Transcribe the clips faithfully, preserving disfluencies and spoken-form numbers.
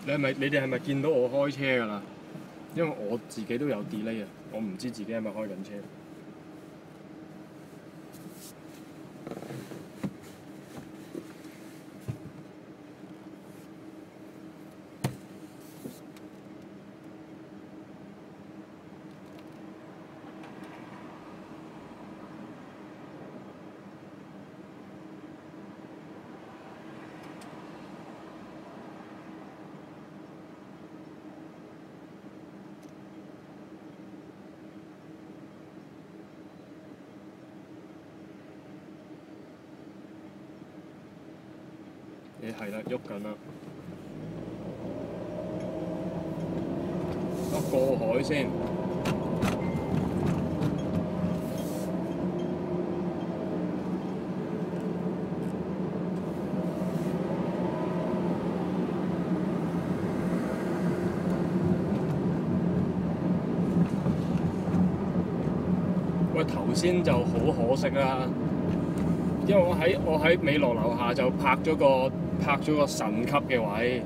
你係咪你哋係咪見到我開車㗎啦？因為我自己都有 delay 啊，我唔知自己係咪開緊車。你係啦，喐緊啦。我過海先。喂，頭先就好可惜啦，因為我喺我喺美樂樓下就拍咗個拍咗個神級嘅位，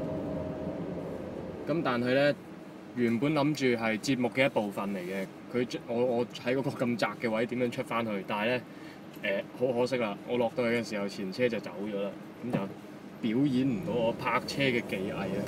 咁但係咧原本諗住係節目嘅一部分嚟嘅，佢我我喺嗰個咁窄嘅位點樣出翻去？但係咧誒好可惜啦，我落到去嘅時候前車就走咗啦，咁就表演唔到我泊車嘅技藝啊！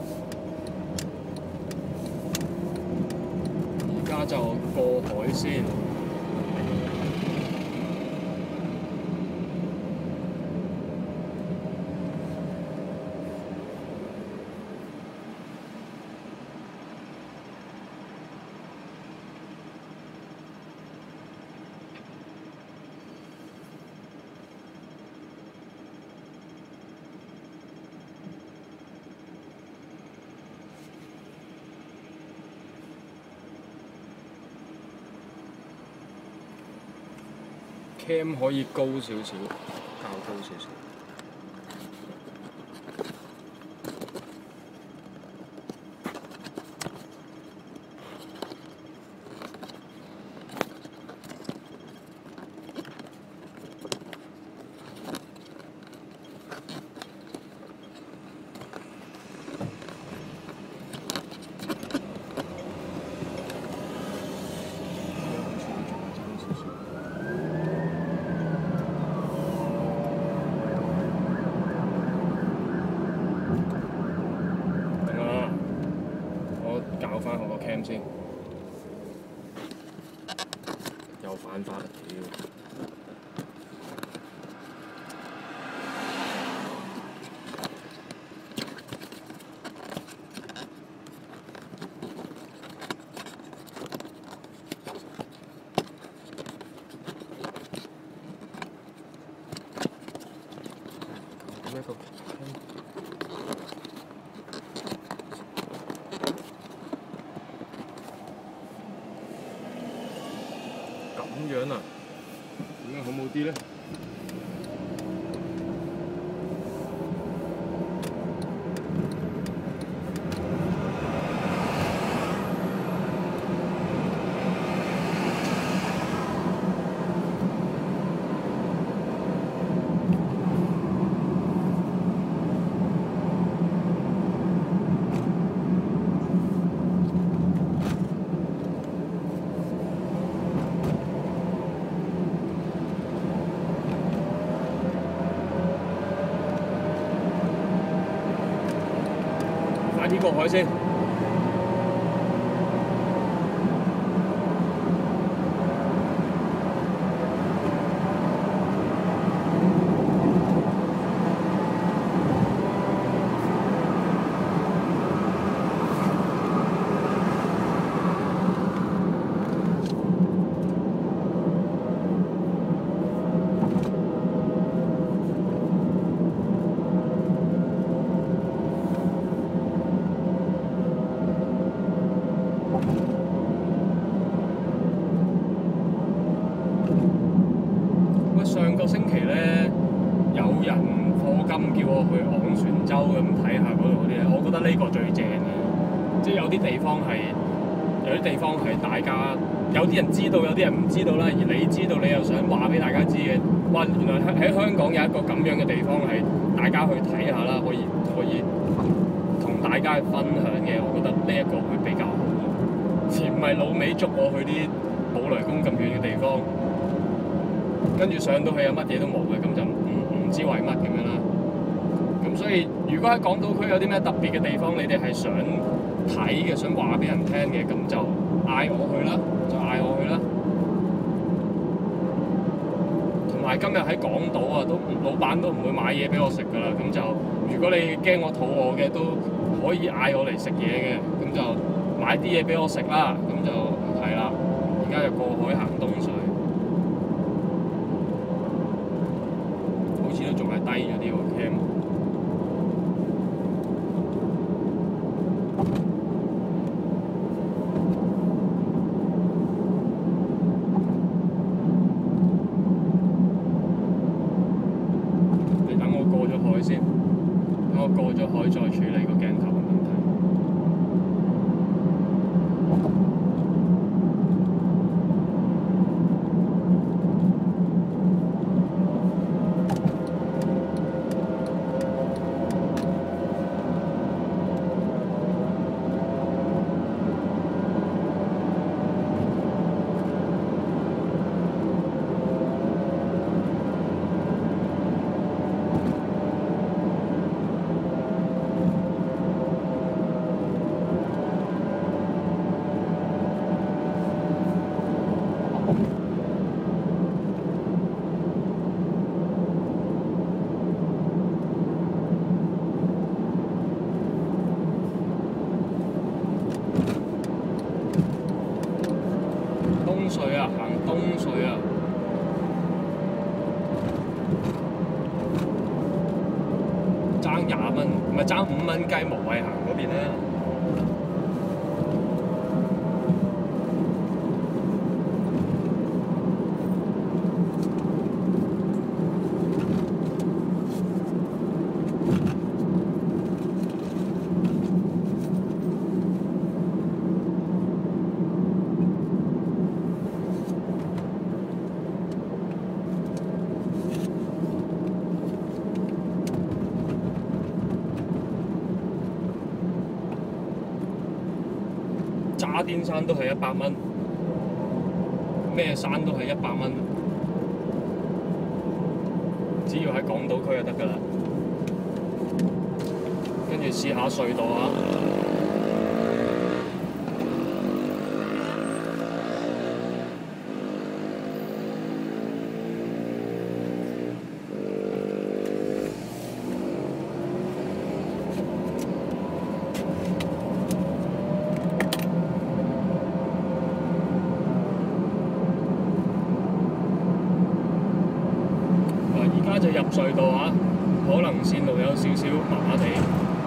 而家就過海先。cam 可以高少少，較高少少。校翻好個 cam 先，又反翻啦屌！咁一個 cam。咁樣啊？咁樣好冇啲咧？快啲過海先！上個星期咧，有人課金叫我去昂船洲咁睇下嗰度嗰啲咧，我覺得呢個最正嘅，即係有啲地方係有啲地方係大家有啲人知道，有啲人唔知道啦。而你知道，你又想話俾大家知嘅，哇！原來喺香港有一個咁樣嘅地方係大家去睇下啦，可以可以同大家去分享嘅，我覺得呢一個會比較好，而唔係老味捉我去啲冇雷公咁遠嘅地方，跟住上到去有乜嘢都冇嘅，咁就唔唔知為乜咁樣啦。咁所以如果喺港島區有啲咩特別嘅地方，你哋係想睇嘅，想話俾人聽嘅，咁就嗌我去啦，就嗌我去啦。同埋今日喺港島啊，都老闆都唔會買嘢俾我食㗎啦。咁就如果你驚我肚餓嘅，都可以嗌我嚟食嘢嘅。咁就買啲嘢俾我食啦。咁就係啦。而家就過海行東隧，好似都仲係低咗啲喎 cam。先，等我過咗海再處理個鏡頭嘅問題。東隧啊，行東隧啊！爭廿蚊，唔係爭五蚊雞，無謂行嗰邊咧。渣甸山都係一百蚊，咩山都係一百蚊，只要喺港島區就得㗎啦。跟住試下隧道啊！就入隧道啊，可能線路有少少麻麻地。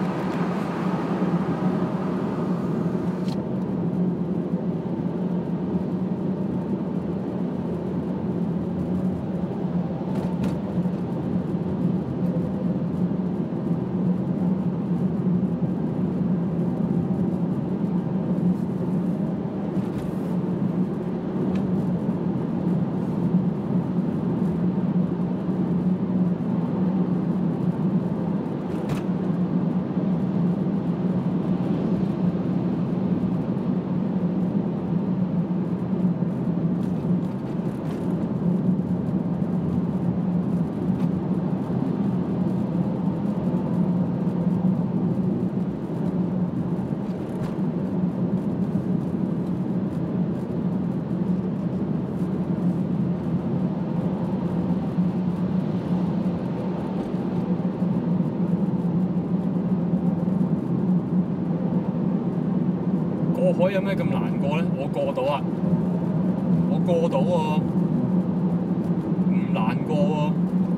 過海有咩咁難過咧？我過到啊！我過到喎，唔難過喎。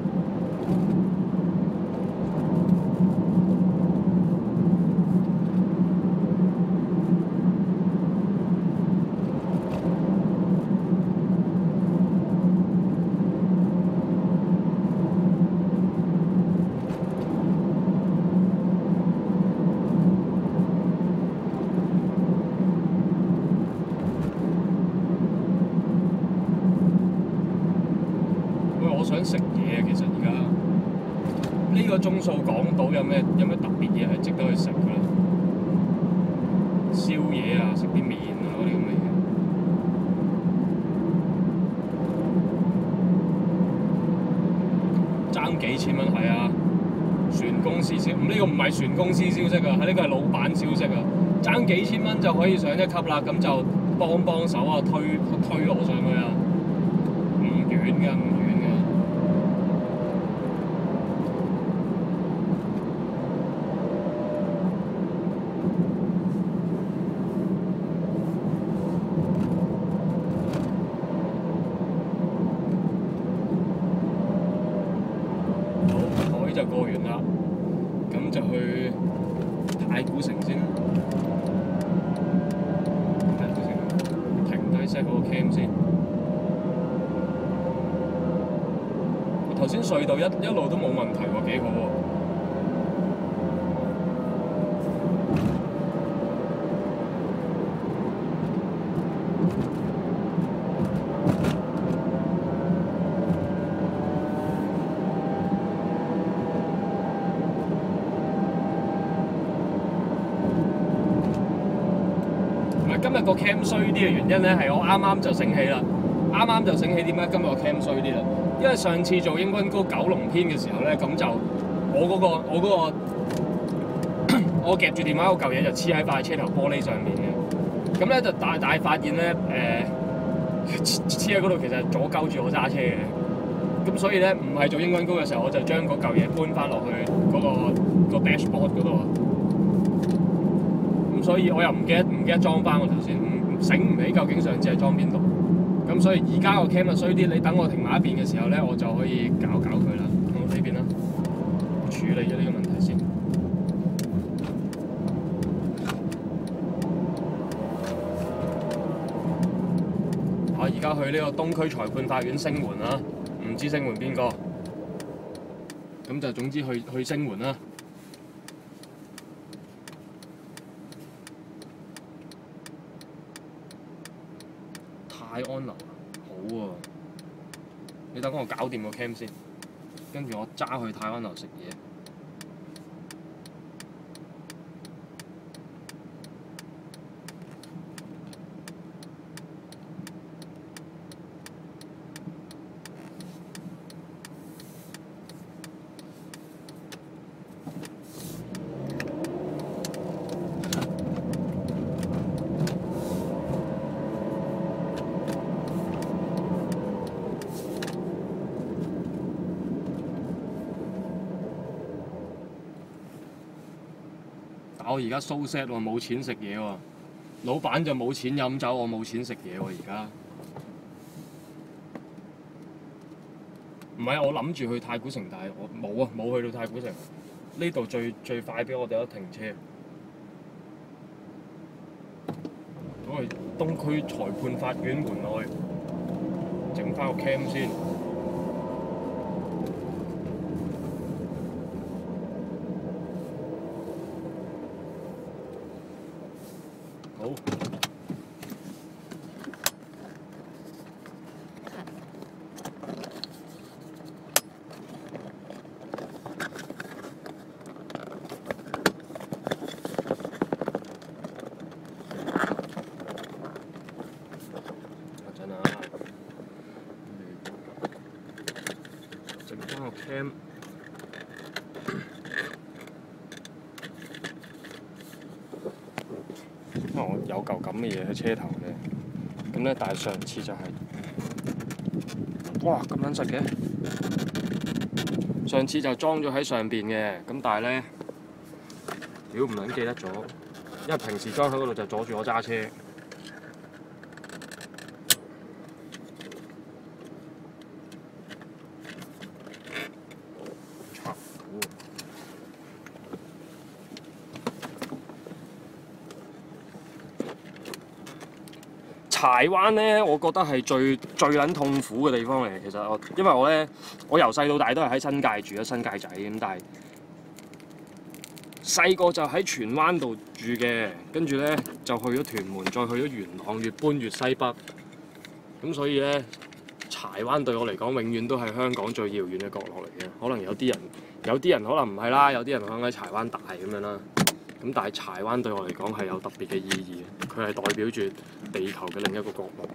我想食嘢，其實而家呢個鐘數港島有咩有咩特別嘢係值得去食嘅咧？ 宵夜啊，食啲麵啊嗰啲咁嘅嘢，爭幾千蚊係啊！船公司消，呢個唔係船公司消息啊，係呢個係老闆消息啊！爭幾千蚊就可以上一級啦，咁就幫幫手啊，推推我上去啊！唔遠嘅，唔遠嘅。好，海就過完啦，咁就去太古城先啦。太古城停低 set 好個 cam 先。頭先隧道一一路都冇問題喎，幾好喎。今日個 cam 衰啲嘅原因咧，係我啱啱就醒起啦，啱啱就醒起點解今日個 cam 衰啲啦？因為上次做英軍高九龍篇嘅時候咧，咁就我嗰、嗰個我嗰、嗰個我夾住電話嗰嚿嘢就黐喺塊車頭玻璃上面嘅，咁咧就大大發現咧誒黐喺嗰度其實阻鳩住我揸車嘅，咁所以咧唔係做英軍高嘅時候，我就將嗰嚿嘢搬翻落去嗰、嗰個、嗰個 dashboard 嗰度啊。咁所以我又唔記得唔記得裝翻我頭先，唔醒唔起究竟上次係裝邊度。咁所以而家個 cam 就衰啲，你等我停埋一邊嘅時候咧，我就可以搞搞佢啦。我呢邊啦，處理咗呢個問題先。我而家去呢個東區裁判法院聲援啦，唔知聲援邊個？咁就總之去去聲援啦。泰安樓好喎、啊，你等我搞掂個 cam 先，跟住我揸去泰安樓食嘢。我而家 so sad 喎，冇錢食嘢喎，老闆就冇錢飲酒，我冇錢食嘢喎而家。唔係我諗住去太古城，但係我冇啊，冇去到太古城。呢度最最快俾我哋得停車。我去東區裁判法院門內整翻個 cam 先。好。等陣啊，整翻個 cam。因為我有嚿咁嘅嘢喺車頭嘅，咁咧但係上次就係、是，哇咁撚實嘅，上次就裝咗喺上邊嘅，咁但係咧，屌唔撚記得咗，因為平時裝喺嗰度就阻住我揸車。柴灣咧，我覺得係最最撚痛苦嘅地方嚟。其實我因為我咧，我由細到大都係喺新界住啊，新界仔咁，但係細個就喺荃灣度住嘅，跟住咧就去咗屯門，再去咗元朗，越搬越西北。咁所以咧，柴灣對我嚟講，永遠都係香港最遙遠嘅角落嚟嘅。可能有啲人，有啲人可能唔係啦，有啲人可能喺柴灣大咁樣啦。 咁但係柴灣對我嚟講係有特別嘅意義嘅，佢係代表住地球嘅另一個角落。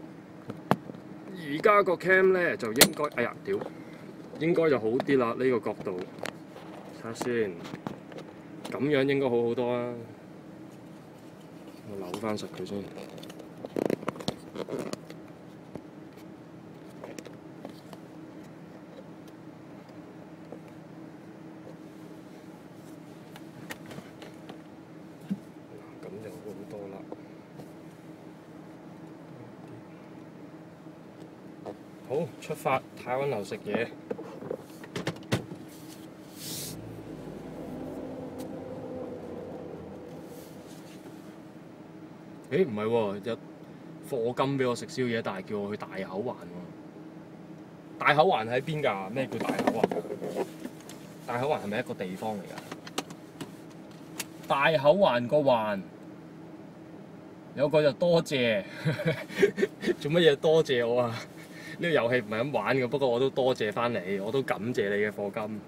而家個 cam 咧就應該，哎呀屌，應該就好啲啦，呢個角度。睇下先，咁樣應該好好多啊！我扭翻實佢先。咁就好好多啦。好，出發太溫樓食嘢。誒唔係喎，有課金俾我食宵夜，但係叫我去大口環喎。大口環喺邊㗎？咩叫大口環？大口環係咪一個地方嚟㗎？大口環個環有個就多謝，做乜嘢多謝我啊？呢個遊戲唔係咁玩嘅，不過我都多謝翻你，我都感謝你嘅課金。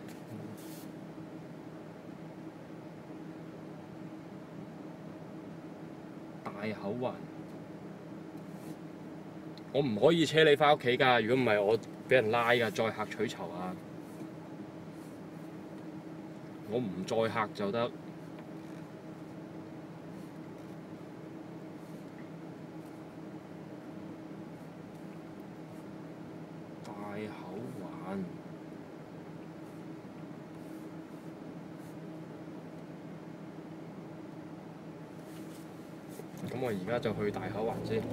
大口環，我唔可以車你翻屋企㗎，如果唔係我俾人拉㗎，載客取酬啊！我唔載客就得。大口環。咁我而家就去大口環先。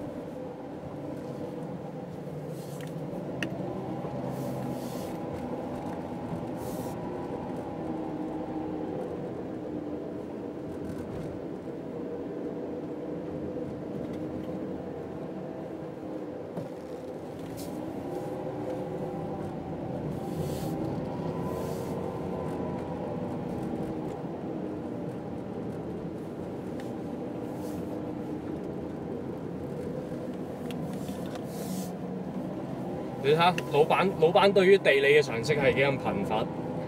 你睇下，老闆老闆對於地理嘅常識係幾咁貧乏。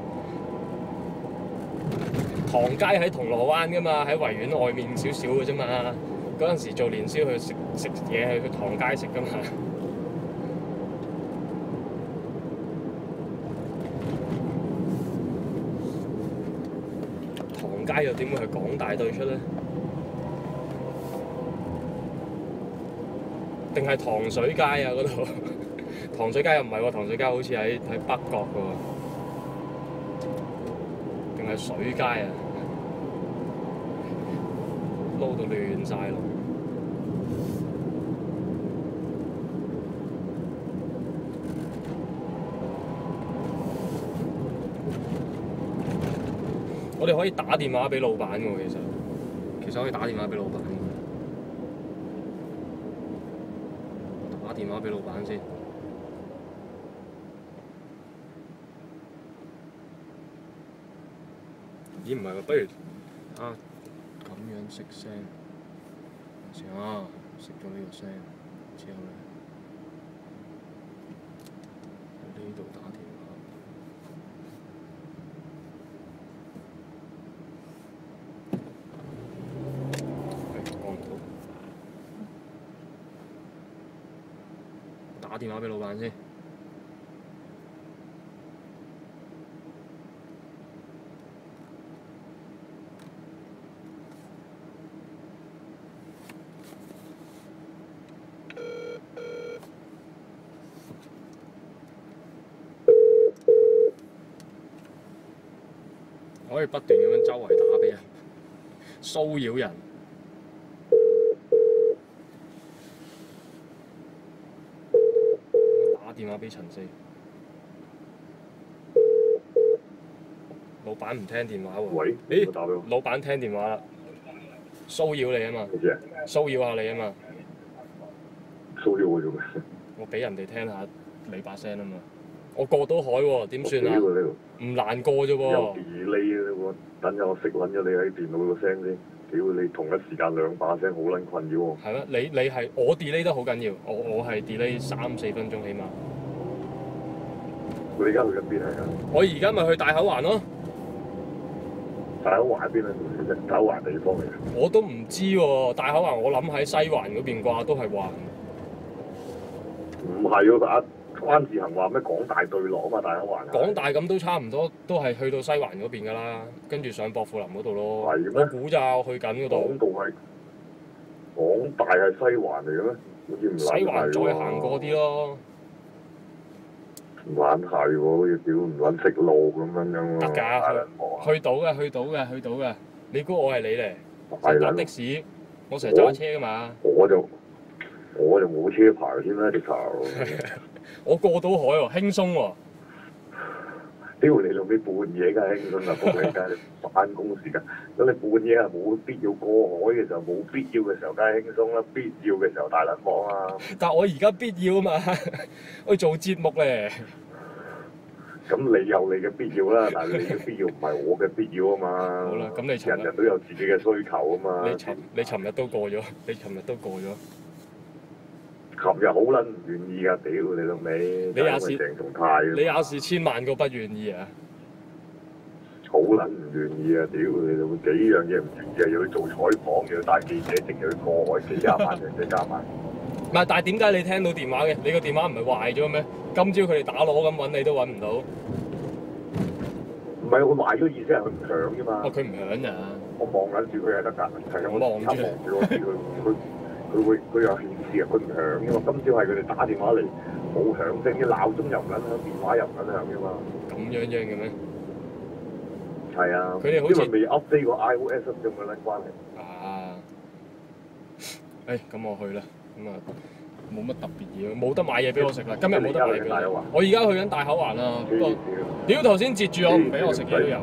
唐街喺銅鑼灣㗎嘛，喺維園外面少少嘅啫嘛。嗰陣時做年宵去食食嘢係去唐街食㗎嘛。唐街又點會係港大對出咧？定係糖水街啊嗰度？糖水街又唔係喎，糖水街好似喺喺北角嘅喎，定係水街啊？撈到亂晒龍。我哋可以打電話俾老闆嘅喎，其實其實可以打電話俾老闆嘅。打電話俾老闆先。咦唔係喎，不如啊咁樣熄聲，先啊，熄咗呢個聲之後咧，喺呢度打電話。係講唔到，打電話俾老闆先。可以不斷咁樣周圍打俾人，騷擾人。打電話俾陳四，老闆唔聽電話喎。 喂， 咦？老闆聽電話啦，騷擾你啊嘛。騷擾下你啊嘛。 騷擾我做咩？ 我俾人哋聽下你把聲啊嘛。我過到海喎，點算啊？唔難過啫喎。 有 delay 啊！我等陣我熄撚咗你喺電腦個聲先。屌你同一時間兩把聲好撚困擾喎。 係咩？你你係我 delay 得好緊要，我我係 delay 三四分鐘起碼。 你而家去緊邊係啊？ 我而家咪去大口環咯。 大口環邊啊？大口環地方嚟嘅。 我都唔知喎，大口環我諗喺西環嗰邊啩，都係環。 唔係喎，阿關志恒話咩港大對落啊嘛，大口環。 港大咁都差唔多，都係去到西環嗰邊㗎啦，跟住上薄扶林嗰度咯。 係咩？ 我估咋，去緊嗰度。 港道係港大係西環嚟嘅咩？好似唔西環再行過啲咯。 唔撚係喎，好似屌唔撚識路咁樣樣喎。 得㗎，去到嘅，去到嘅，去到嘅。你估我係你嚟？成日搭的士，我成日揸車㗎嘛。 我就我就冇車牌添啦，直頭。 我過到海喎，輕鬆喎。 屌你老味半夜梗係輕鬆啦，仆你街你翻工時間，咁你半夜係冇必要過海嘅時候，冇必要嘅時候梗係輕鬆啦，必要嘅時候大撚網啊！ 但我而家必要啊嘛，我做節目咧。 咁你有你嘅必要啦，但係你嘅必要唔係我嘅必要啊嘛。 好啦，咁你尋日人人都有自己嘅需求啊嘛。 你尋你尋日都過咗，你尋日都過咗。 琴日好撚唔願意㗎，屌你老味！ 你也是鄭松泰。 你也是千萬個不願意啊！ 好撚唔願意啊！屌你老味，幾樣嘢唔願意啊！又要做採訪，又要帶記者證，又要過海，幾廿萬人仔加埋。 唔係，但係點解你聽到電話嘅？你個電話唔係壞咗咩？今朝佢哋打鑼咁揾你都揾唔到。 唔係佢壞咗意思係佢唔響啫嘛。 哦，佢唔響咋？ 我望緊住佢係得㗎，係我望住望住我知佢佢佢會佢有顯示啊，佢唔響啫嘛。今朝係佢哋打電話嚟冇響聲，啲鬧鐘又唔撚響，電話又唔撚響啫嘛。 咁樣樣嘅咩？ 係啊， 佢哋好似因為未 update 個 iOS 咁嘅撚關係。 啊！誒，咁我去啦。咁啊，冇乜特別嘢，冇得買嘢俾我食啦。今日冇得買俾我。我而家去緊大口環啊，不過屌頭先截住我唔俾我食嘢都有。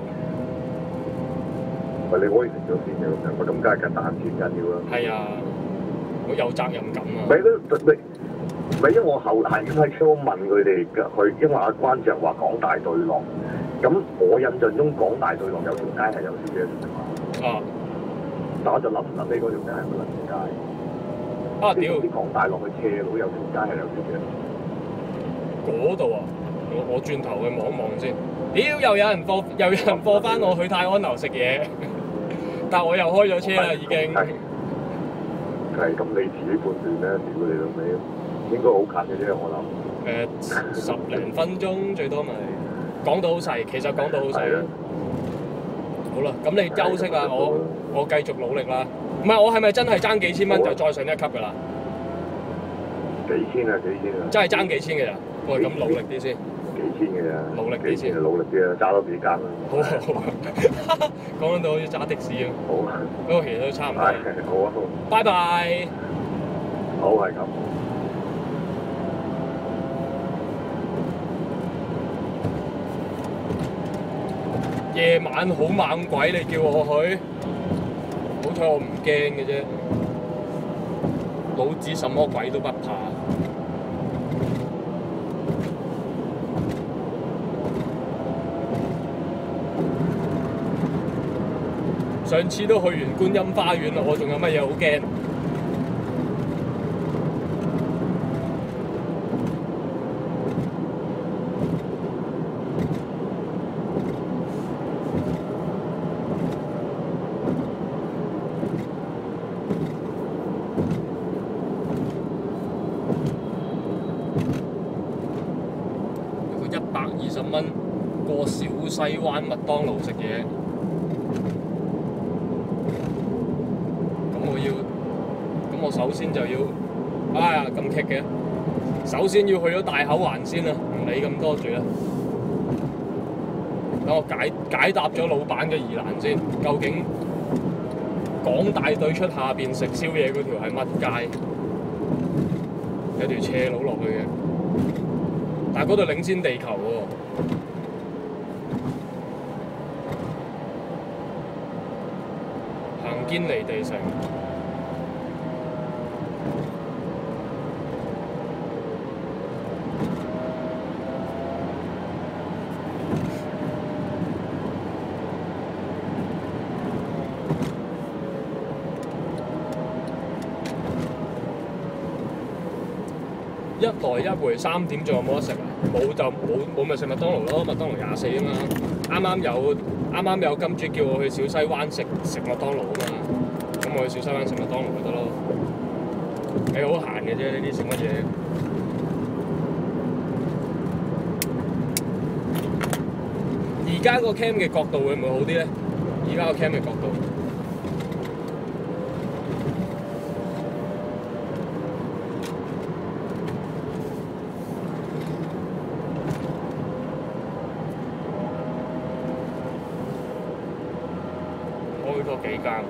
唔係你可以食咗先嘅咁樣，咁梗係緊彈先緊要啦。 係啊，我有責任感啊。 唔係都唔係唔係，因為我後係咁喺 Q 問佢哋嘅，佢因為阿關就話港大對落，咁我印象中港大對落有條街係有小姐食嘛。啊！但我就諗唔諗起嗰條街係乜撚街？ 啊屌！ 啲港大落去斜路有條街係有小姐。 嗰度啊！我我轉頭去望一望先。屌！又有人貨，又有人貨翻我去泰安樓食嘢，但我又開咗車啦已經。 係咁，你自己判斷咧，屌你老味，應該好近嘅啫，我諗。誒，十零分鐘最多咪講到好細，其實講到好細。好啦，咁你休息啦，我我繼續努力啦。唔係，我係咪真係爭幾千蚊就再上一級㗎啦？ 幾千啊，幾千啊！ 真係爭幾千嘅咋？喂，咁努力啲先。 幾千嘅咋？ 努力啲先。 努力啲啊，揸多幾間啦。 好啊好啊，講到好似揸的士咁。 好啊。 不過其實都差唔多。 係好啊好。 拜拜。 好係咁。 夜晚好猛鬼，你叫我去，好彩我唔驚嘅啫，老子什麼鬼都不怕。上次都去完觀音花園啦，我仲有乜嘢好驚？二十蚊過小西灣麥當勞食嘢，咁我要，咁我首先就要，哎呀咁棘嘅，首先要去咗大口環先啦，唔理咁多住啦。等我解解答咗老闆嘅疑難先，究竟港大對出下邊食宵夜嗰條係乜街？有條斜路落去嘅。但係嗰度領先地球喎，行堅尼地城，一來一回三點仲有冇得食啊？冇就冇冇咪食麥當勞咯，麥當勞廿四啊嘛。啱啱有啱啱有金主叫我去小西灣食食麥當勞啊嘛，咁我去小西灣食麥當勞咪得咯。你好閒嘅啫，呢啲食乜嘢？而家個 cam 嘅角度會唔會好啲咧？而家個 cam 嘅角度。開多幾間。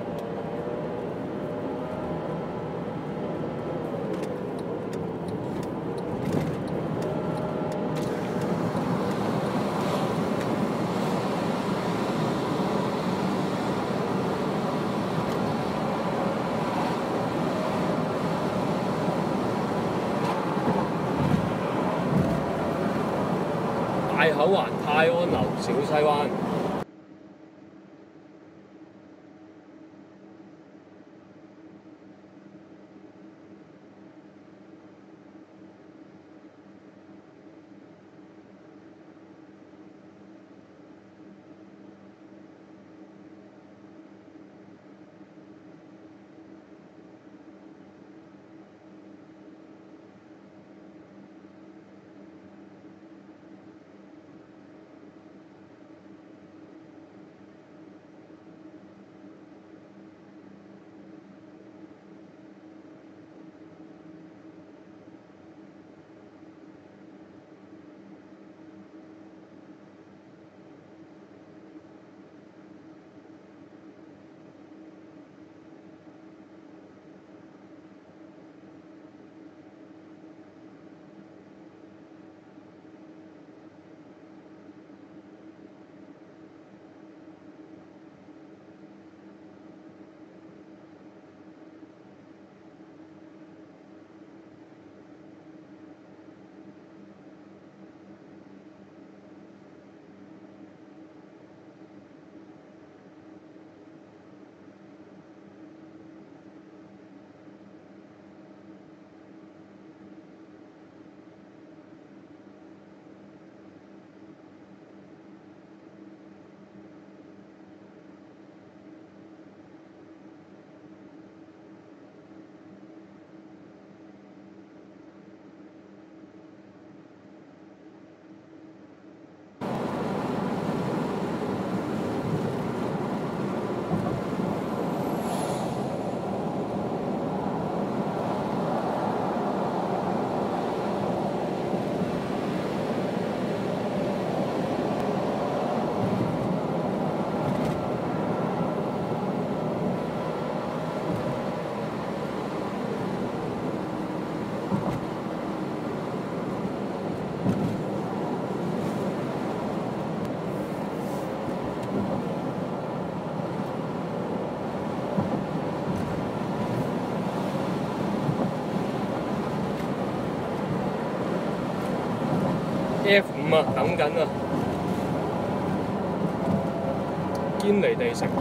大口環、泰安樓、小西灣。F 五啊，等緊啊，堅尼地城。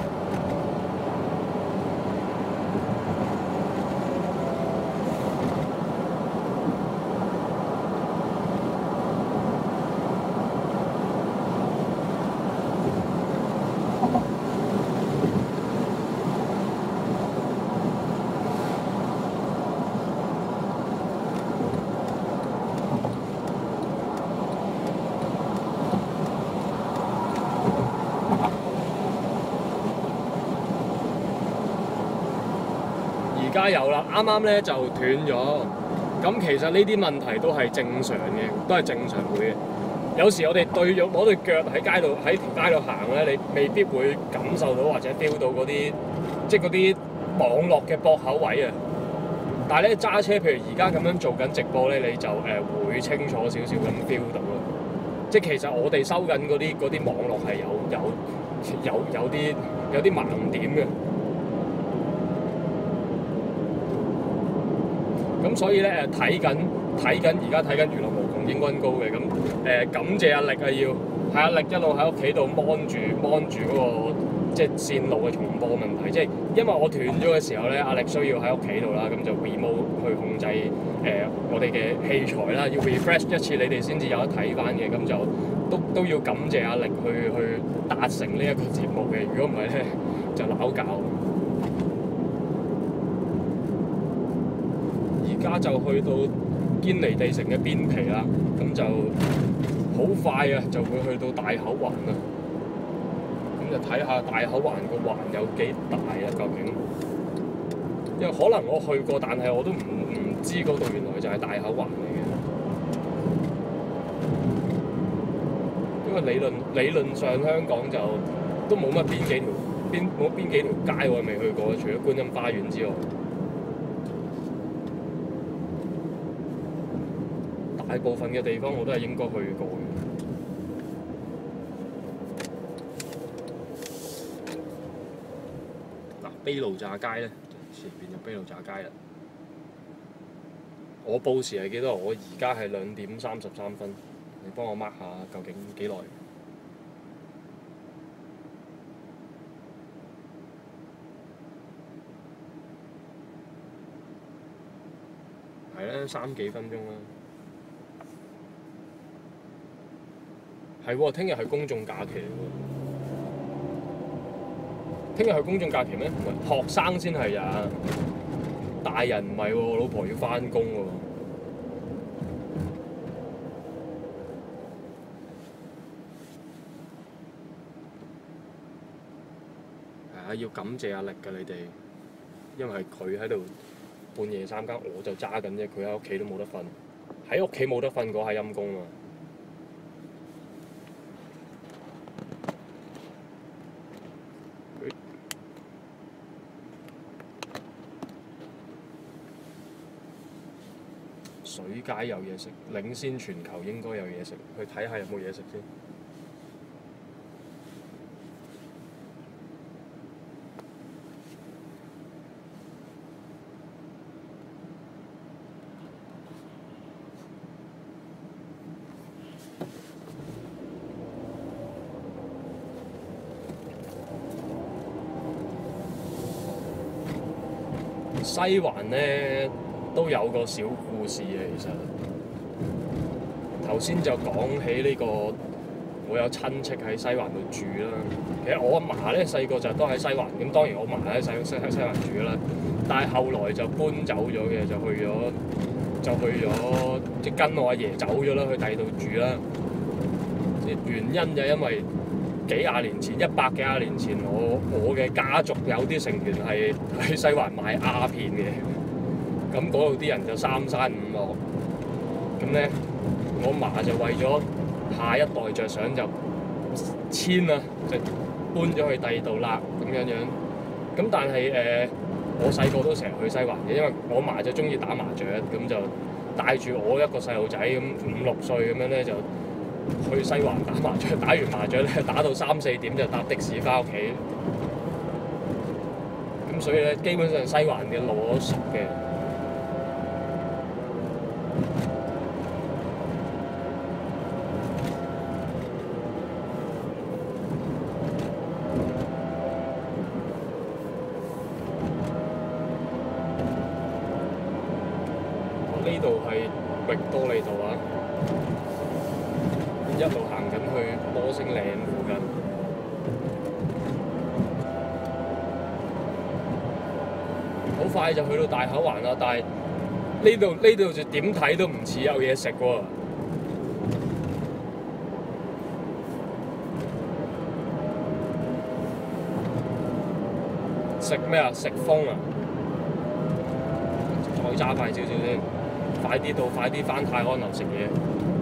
而家有啦，啱啱咧就斷咗。咁其實呢啲問題都係正常嘅，都係正常會嘅。有時我哋對咗攞對腳喺街度喺條街度行咧，你未必會感受到或者 feel 到嗰啲即係嗰啲網絡嘅駁口位啊。但係咧揸車，譬如而家咁樣做緊直播咧，你就誒、呃、會清楚少少咁 feel 到咯。即係其實我哋收緊嗰啲嗰啲網絡係有有有有啲有啲盲點嘅。咁所以咧誒睇緊睇緊而家睇緊娛樂無窮英軍高嘅，咁誒、呃、感謝阿力啊，要係阿力一路喺屋企度 mon 住 mon 住嗰個即係線路嘅重播問題，即係因為我斷咗嘅時候咧，阿力需要喺屋企度啦，咁就 remote 去控制誒、呃、我哋嘅器材啦，要 refresh 一次你哋先至有得睇翻嘅，咁就都都要感謝阿力去去達成呢一個節目嘅，如果唔係咧就鬧交。而家就去到堅尼地城嘅邊皮啦，咁就好快啊就會去到大口環啦。咁就睇下大口環個環有幾大啊？究竟？因為可能我去過，但係我都唔唔知嗰度原來就係大口環嚟嘅。因為理論理論上香港就都冇乜邊幾條邊冇邊幾條街我未去過，除咗觀音花園之外，大部分嘅地方我都係應該去過嘅。嗱，卑路乍街咧，前邊就卑路乍街啦。我報時係幾多？我而家係兩點三十三分。你幫我 mark 下究竟幾耐？係啦，三幾分鐘啦。係喎，聽日係公眾假期嚟喎。聽日係公眾假期咩？唔係，學生先係呀。大人唔係喎，我老婆要返工喎。要感謝阿力㗎，你哋，因為係佢喺度半夜三更，我就揸緊啫。佢喺屋企都冇得瞓，喺屋企冇得瞓嗰下陰公啊！水街有嘢食，領先全球應該有嘢食，去睇下有冇嘢食先。西環咧都有個小故事嘅，其實頭先就講起呢個，我有親戚喺西環度住啦。其實我阿嫲咧細個就都喺西環，咁當然我嫲喺西西喺西環住啦。但係後來就搬走咗嘅，就去咗就去咗即係跟我阿爺走咗啦，去第二度住啦。原因就因為幾廿年前，一百幾廿年前，我我嘅家族有啲成員係喺西環買鴉片嘅，咁嗰度啲人就三山五落，咁咧我嫲就為咗下一代着想就遷啊，就搬咗去第二度啦，咁樣樣。咁但係誒、呃，我細個都成日去西環嘅，因為我嫲就中意打麻雀，咁就帶住我一個細路仔咁五六歲咁樣咧就去西環打麻雀，打完麻雀咧打到三四點就搭的士翻屋企。咁所以咧，基本上西環嘅路我都熟嘅。呢度係域多利道啊！一路行緊去摩星嶺附近，好快就去到大口環啦。但係呢度呢度就點睇都唔似有嘢食喎。食咩啊？食風啊！再揸快少少先，快啲到，快啲返泰安樓食嘢。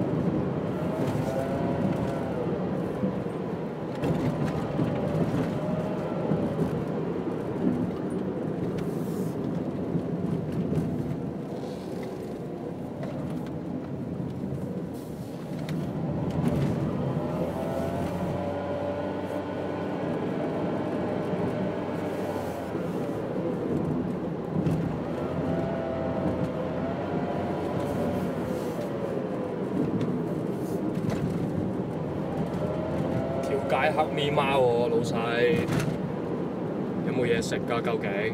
街黑咪貓喎，老細，有冇嘢食㗎？究竟？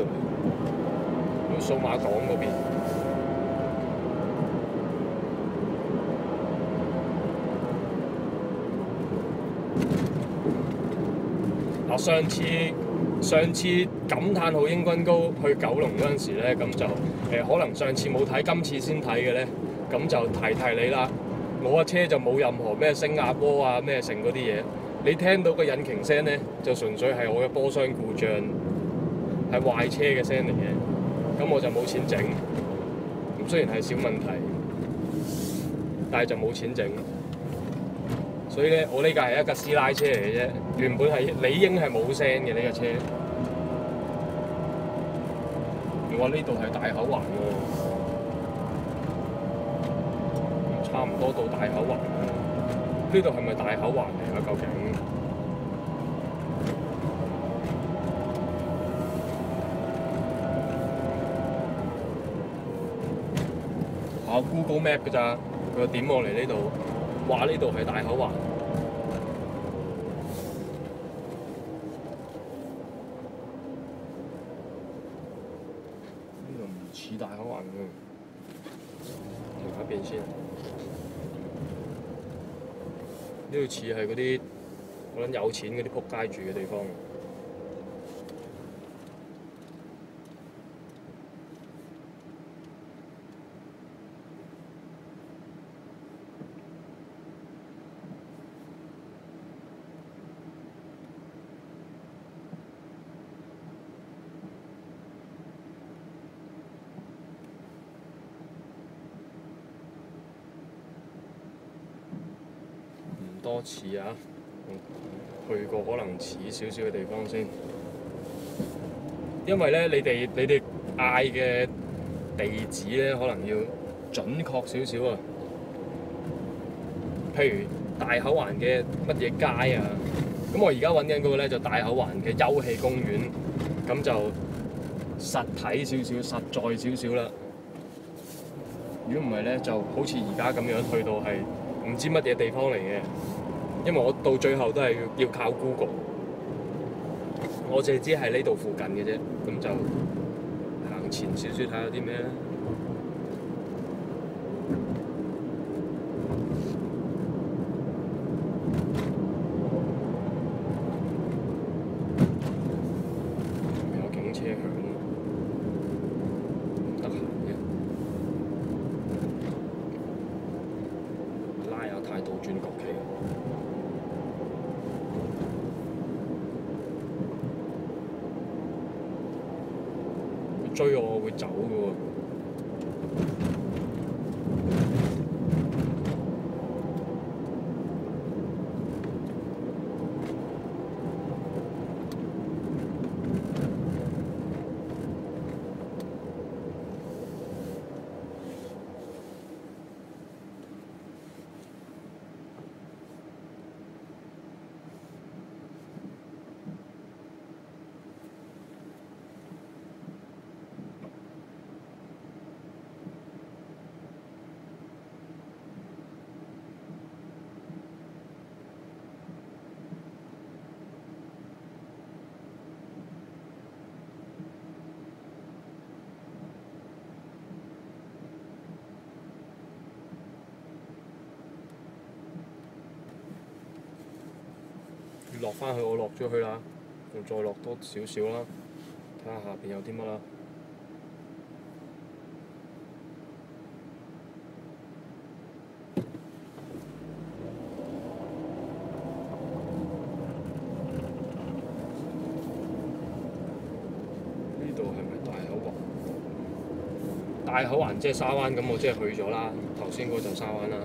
度嚟？去數碼港嗰邊。嗱，上次上次感嘆號英軍高去九龍嗰陣時咧，咁就誒、呃、可能上次冇睇，今次先睇嘅咧，咁就提提你啦。我架車就冇任何咩升壓渦啊咩成嗰啲嘢，你聽到個引擎聲咧，就純粹係我嘅波箱故障，係壞車嘅聲嚟嘅。咁我就冇錢整。咁雖然係小問題，但係就冇錢整。所以咧，我呢架係一架師奶車嚟嘅啫，原本係理應係冇聲嘅呢架車。你話呢度係大口環喎，差唔多到大口環啦。呢度係咪大口環嚟啊？究竟？啊 Google Map 㗎咋，佢點我嚟呢度？話呢度係大口環，呢度唔似大口環㗎，停一邊先。呢度似係嗰啲我諗有錢嗰啲仆街住嘅地方。多似啊！去過可能似少少嘅地方先，因為咧你哋你哋嗌嘅地址咧可能要準確少少啊。譬如大口環嘅乜嘢街啊，咁我而家揾緊嗰個咧就大口環嘅休憩公園，咁就實體少少、實在少少啦。如果唔係咧，就好似而家咁樣去到係唔知乜嘢地方嚟嘅。因為我到最後都係要靠 Google， 我淨係知係呢度附近嘅啫，咁就行前少少睇下有啲咩。有警車響，唔得閒嘅，拉下態度轉國旗。追我，我會走嘅喎。落翻去，我落咗去啦，就再落多少少啦，睇下下邊有啲乜啦。呢度係咪大口環？大口環即係沙灣，咁我即係去咗啦。頭先嗰個就沙灣啦。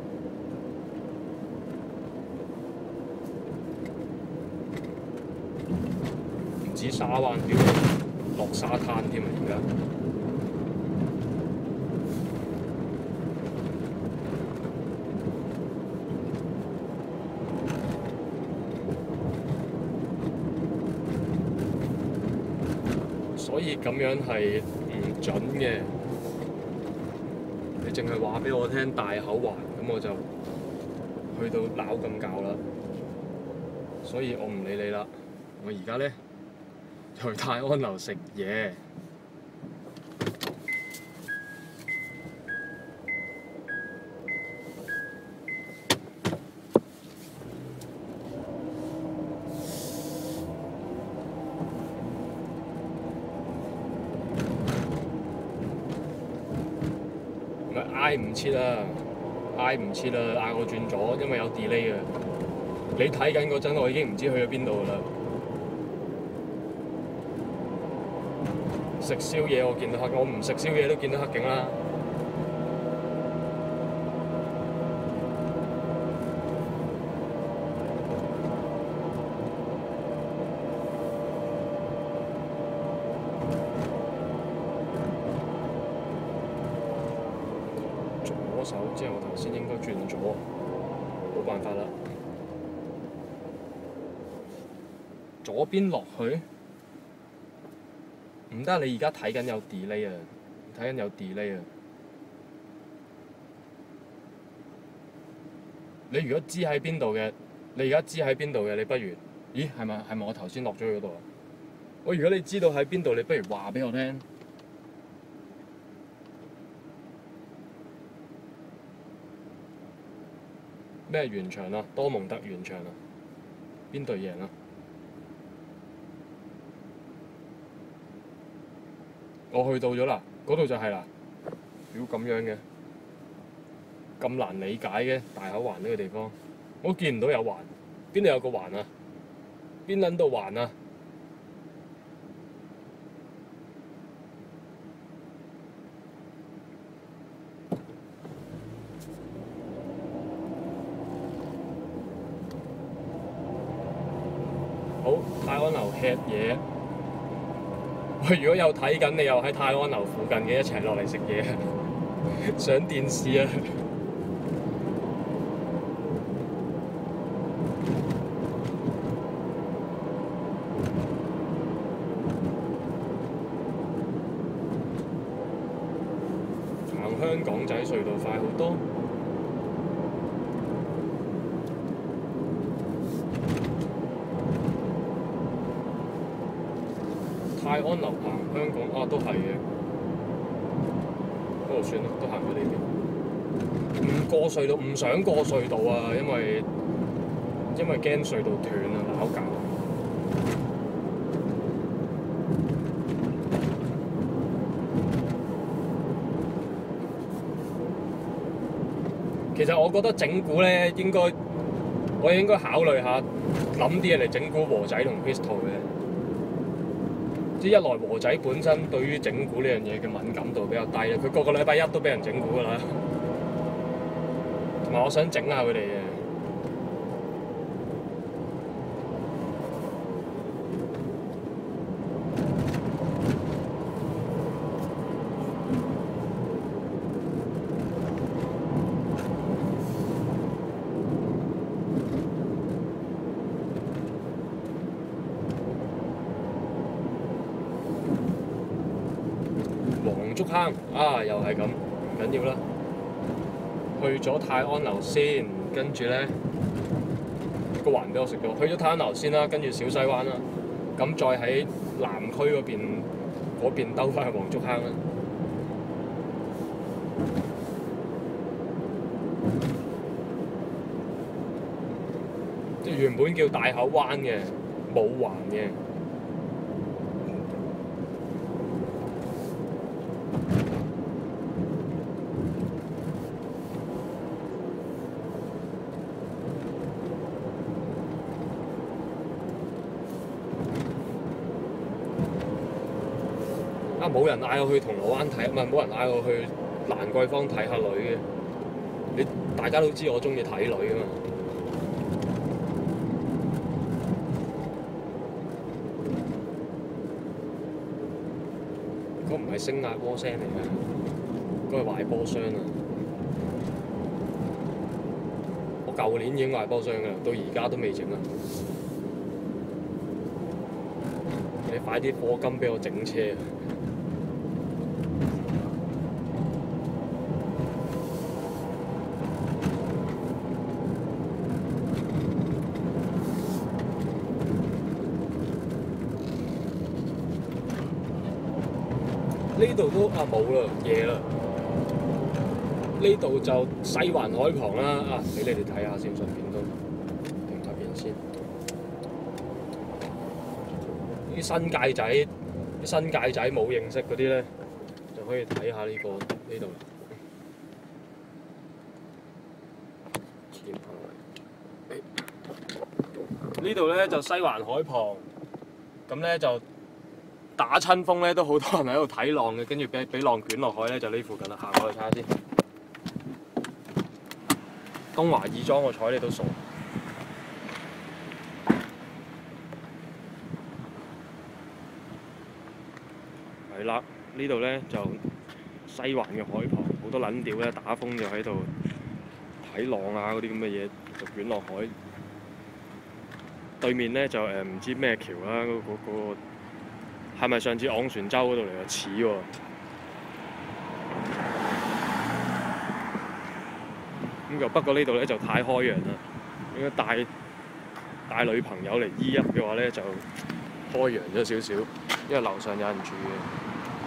唔止沙灣添，落沙灘添啊！而家所以咁樣係唔準嘅。你淨係話俾我聽大口環，咁我就去到鬧咁教啦。所以我唔理你啦。我而家咧去泰安樓食嘢。咪嗌唔切啊！嗌唔切啦，嗌我轉咗，因為有 delay 啊！你睇緊嗰陣，我已經唔知去咗邊度啦。食宵夜我見到黑警，我唔食宵夜都見到黑警啦。左手之後，我頭先應該轉左，冇辦法啦。左邊落去。唔得，你而家睇緊有 delay 啊！睇緊有 delay 啊！你如果知喺邊度嘅，你而家知喺邊度嘅，你不如，咦係咪係咪我頭先落咗去嗰度啊？我如果你知道喺邊度，你不如話俾我聽。咩完場啊？多蒙特完場啊？邊隊贏啊？我去到咗啦，嗰度就係啦。屌咁樣嘅，咁難理解嘅大口環呢個地方，我見唔到有環，邊度有個環啊？邊撚到環啊？好，泰安樓吃嘢。喂，如果有睇緊，你又喺泰安樓附近嘅，一齊落嚟食嘢，上電視啊！行香港仔隧道快好多。泰安樓行香港啊，都係嘅。不過算啦，都行咗呢邊。唔過隧道，唔想過隧道啊，因為因為驚隧道斷啊，鬧交。其實我覺得整蠱咧，應該我應該考慮下諗啲嘢嚟整蠱和仔同 Crystal 嘅。一來和仔本身對於整蠱呢樣嘢嘅敏感度比較低啦，佢個個禮拜一都俾人整蠱㗎啦，同埋我想整下佢哋嘅。黃竹坑啊，又係咁，唔緊要啦。去咗泰安樓先，跟住咧個環俾我食咗。去咗泰安樓先啦，跟住小西灣啦，咁再喺南區嗰邊嗰邊兜翻去黃竹坑啦。即係原本叫大口灣嘅，冇環嘅。啊！冇人嗌我去銅鑼灣睇，唔係冇人嗌我去蘭桂坊睇下女嘅。你大家都知我中意睇女㗎嘛。嗰唔係聲壓波聲嚟㗎，嗰係壞波箱啊！我舊年已經壞波箱㗎啦，到而家都未整啊！你快啲課金俾我整車啊！ 呢度都啊冇啦，夜啦。呢度就西環海旁啦，啊，俾你哋睇下先，順便都停下片先。啲新界仔，啲新界仔冇認識嗰啲咧，就可以睇下呢個呢度。呢度咧就西環海旁，咁咧就打親風咧，都好多人喺度睇浪嘅，跟住俾俾浪捲落海咧，就呢附近啦。行過去睇下先。東華義莊我睬你都傻。係啦，呢度咧就西環嘅海旁，好多撚屌咧打風就喺度睇浪啊嗰啲咁嘅嘢，就捲落海。對面咧就誒唔知咩橋啦，嗰、嗰個嗰個係咪上次昂船洲嗰度嚟啊？似喎。咁就不過呢度咧就太開揚啦，應該帶帶女朋友嚟依泣嘅話咧就開揚咗少少，因為樓上有人住嘅。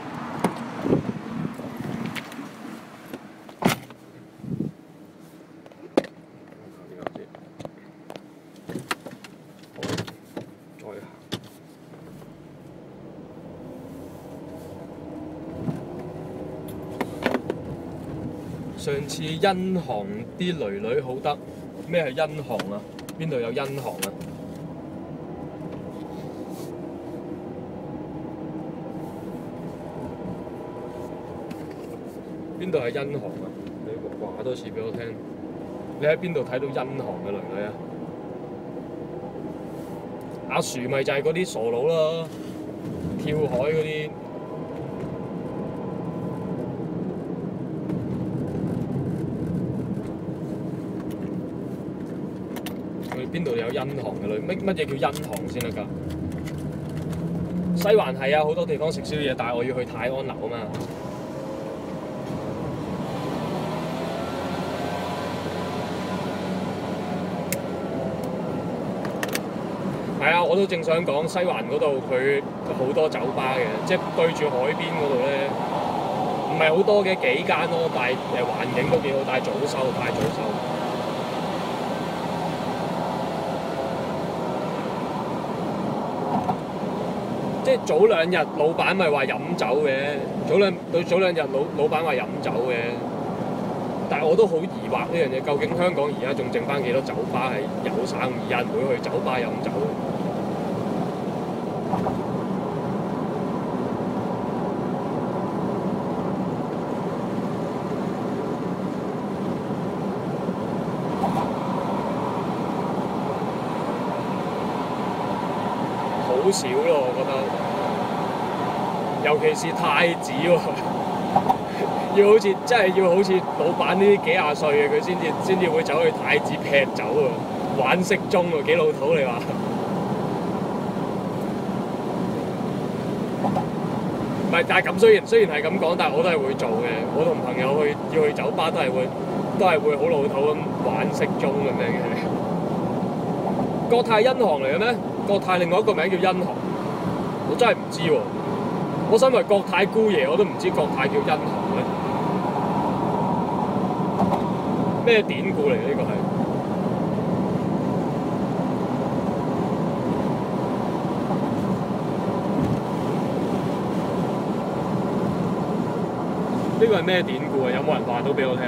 上次因航啲女女好得，咩係因航啊？邊度有因航啊？邊度係因航啊？你話多次俾我聽。你喺邊度睇到因航嘅女女啊？阿樹咪就係嗰啲傻佬咯，跳海嗰啲。邊度有因航嘅女？乜乜嘢叫因航先得㗎？西環係啊，好多地方食宵夜，但係我要去泰安樓啊嘛。係啊，我都正想講西環嗰度佢好多酒吧嘅，即係對住海邊嗰度咧，唔係好多嘅幾間咯，但係誒環境都幾好，但係早收，太早收。即係早兩日老闆咪話飲酒嘅，早兩對早兩日老老闆話飲酒嘅，但係我都好疑惑呢樣嘢，究竟香港而家仲剩翻幾多酒吧係有生意，有人會去酒吧飲酒？好少咯，我覺得，尤其是太子喎，要好似真係要好似老闆呢啲幾廿歲嘅佢先至先至會走去太子劈酒啊，玩骰盅喎，幾老土你話？唔係，但係咁雖然雖然係咁講，但係我都係會做嘅。我同朋友去要去酒吧都係會都係會好老土咁玩骰盅咁樣嘅。國泰因航嚟嘅咩？國泰另外一個名叫因航，我真係唔知喎。我身為國泰姑爺，我都唔知國泰叫因航嘅。咩典故嚟嘅呢個係？呢個係咩典故啊？有冇人話到俾我聽？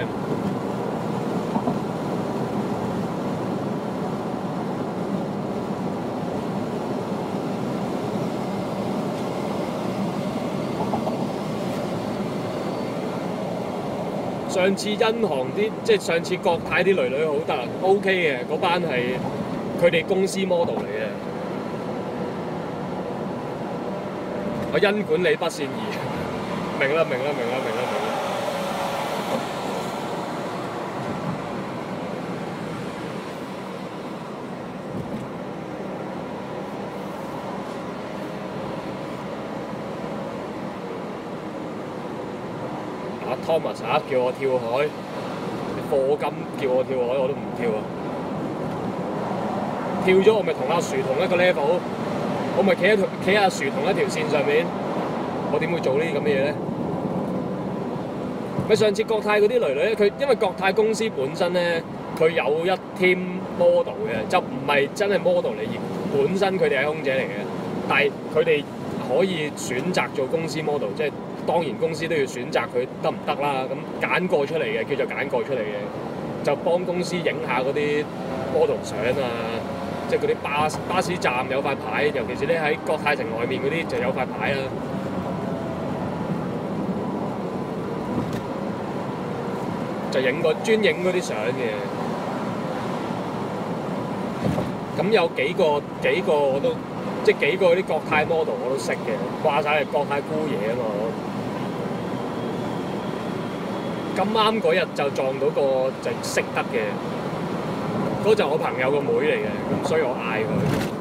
上次因航啲，即係上次國泰啲女女好得 ，OK 嘅，嗰班係佢哋公司 model 嚟嘅。我因管理不善意，明啦明啦明啦明啦明啦。阿 Thomas 啊，叫我跳海，課金叫我跳海我都唔跳啊！跳咗我咪同阿樹同一個 level，我咪企喺企喺阿樹同一條線上面，我點會做呢啲咁嘅嘢咧？ 咪上次國泰嗰啲女女咧，佢因為國泰公司本身咧，佢有一 team model 嘅，就唔係真係 model 嚟，而本身佢哋係空姐嚟嘅，但係佢哋可以選擇做公司 model， 即係當然公司都要選擇佢得唔得啦。咁揀過出嚟嘅，叫做揀過出嚟嘅，就幫公司影下嗰啲 model 相啊，即係嗰啲巴巴士站有塊牌，尤其是咧喺國泰城外面嗰啲就有塊牌啦。就影個專影嗰啲相嘅，咁有幾個幾個我都即係幾個啲國泰 model 我都識嘅，話晒係國泰姑爺啊嘛。咁啱嗰日就撞到個就識得嘅，嗰就我朋友個妹嚟嘅，咁所以我嗌佢。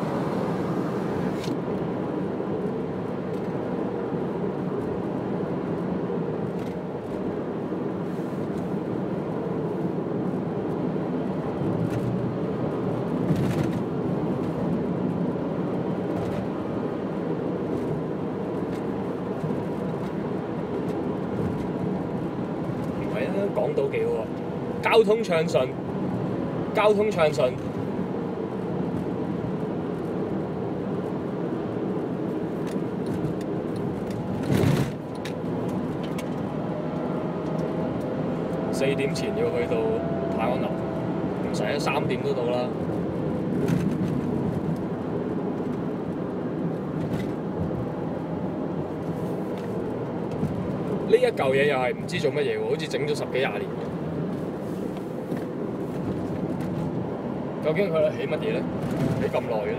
港島幾好啊！交通暢順，交通暢順。四點前要去到泰安樓，唔使啊，三點都到啦。呢一嚿嘢又係唔知做乜嘢喎，好似整咗十幾廿年。究竟佢起乜嘢咧？起咁耐嘅咧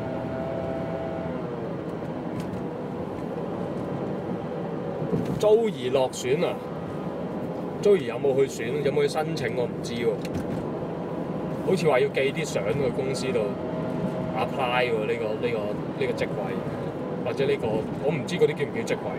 ？Joey落選啊 ！Joey有冇去選？有冇去申請？我唔知喎。好似話要寄啲相去公司度 apply 喎，呢個呢個呢個職位，或者呢個我唔知嗰啲叫唔叫職位。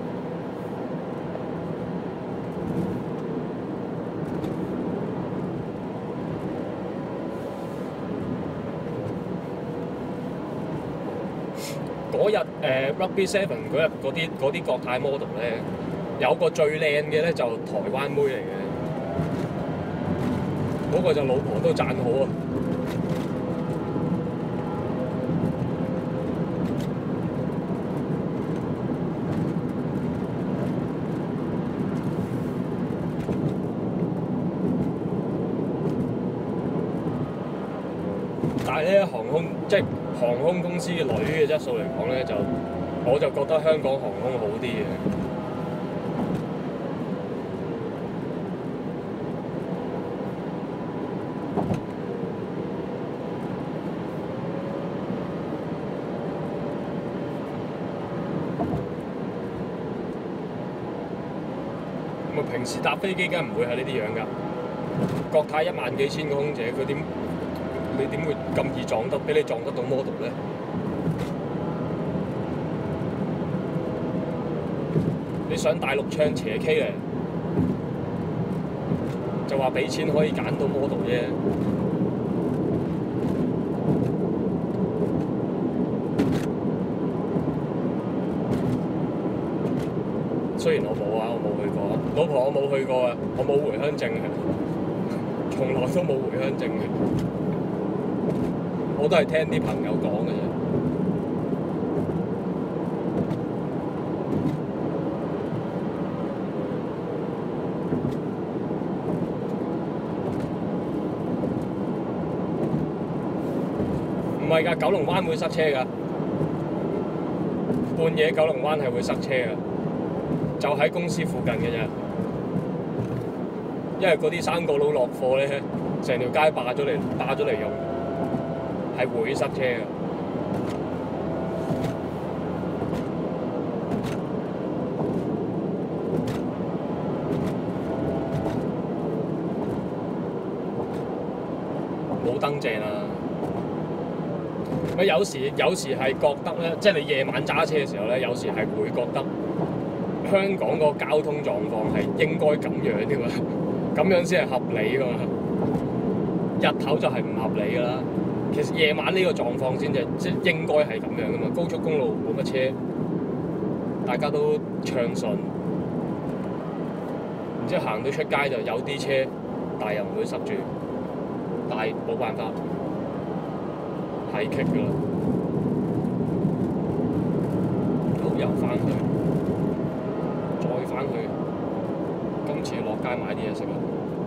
嗰日誒 Rugby Seven 嗰日嗰啲嗰啲國泰 model 咧，有個最靚嘅咧就台灣妹嚟嘅，嗰、那個就老婆都讚好啊！但係咧航空即係航空公司嘅女嘅質素嚟講咧，就我就覺得香港航空好啲嘅。咁啊，平時搭飛機梗係唔會係呢啲樣㗎。國泰一萬幾千個空姐，佢點？你點會咁易撞得俾你撞得到 model 咧？你上大陸唱斜 K 咧，就話俾錢可以揀到 model 啫。雖然我冇啊，我冇去過，老婆我冇去過啊，我冇回鄉證嘅，從來都冇回鄉證嘅。我都係聽啲朋友講嘅啫。唔係㗎，九龍灣會塞車㗎。半夜九龍灣係會塞車㗎，就喺公司附近嘅啫。因為嗰啲生果佬落貨咧，成條街霸咗嚟，霸咗嚟用。係會塞車嘅。冇燈正啊！咪有時有時係覺得咧，即係你夜晚揸車嘅時候咧，有時係會覺得香港個交通狀況係應該咁樣嘅嘛，咁樣先係合理㗎嘛。日頭就係唔合理㗎啦。其實夜晚呢個狀況先至即係應該係咁樣噶嘛，高速公路冇乜車，大家都暢順， 之後行到出街就有啲車，但係又唔會塞住，但係冇辦法，係棘㗎啦。好，又翻去，再翻去，今次落街買啲嘢食啦。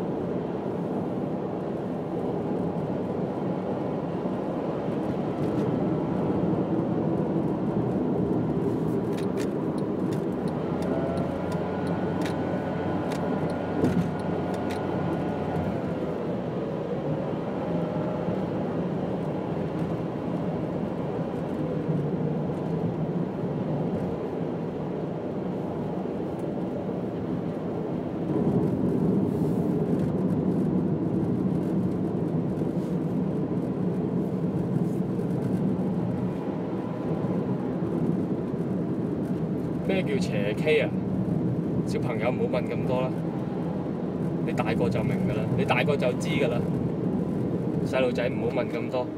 咩叫斜 K 啊？小朋友唔好問咁多啦，你大個就明㗎啦，你大個就知㗎啦。細路仔唔好問咁多。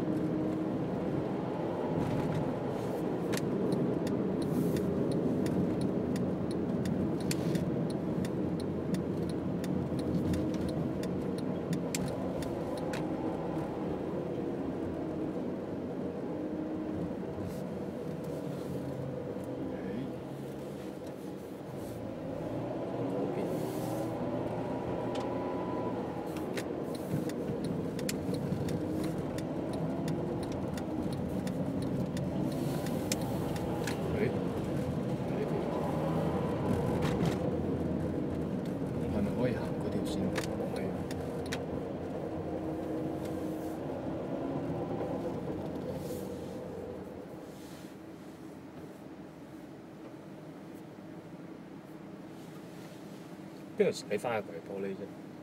邊度使翻入佢玻璃啫？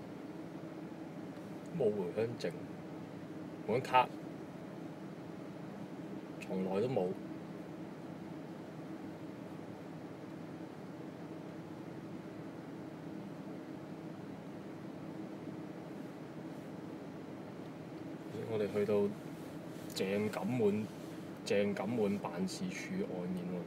冇回鄉證，冇張卡，從來都冇。我哋去到鄭錦滿鄭錦滿辦事處外面喎。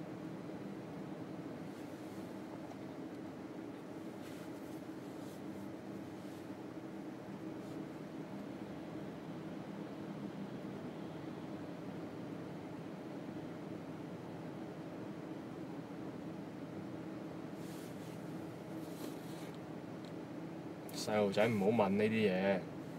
細路仔唔好問呢啲嘢。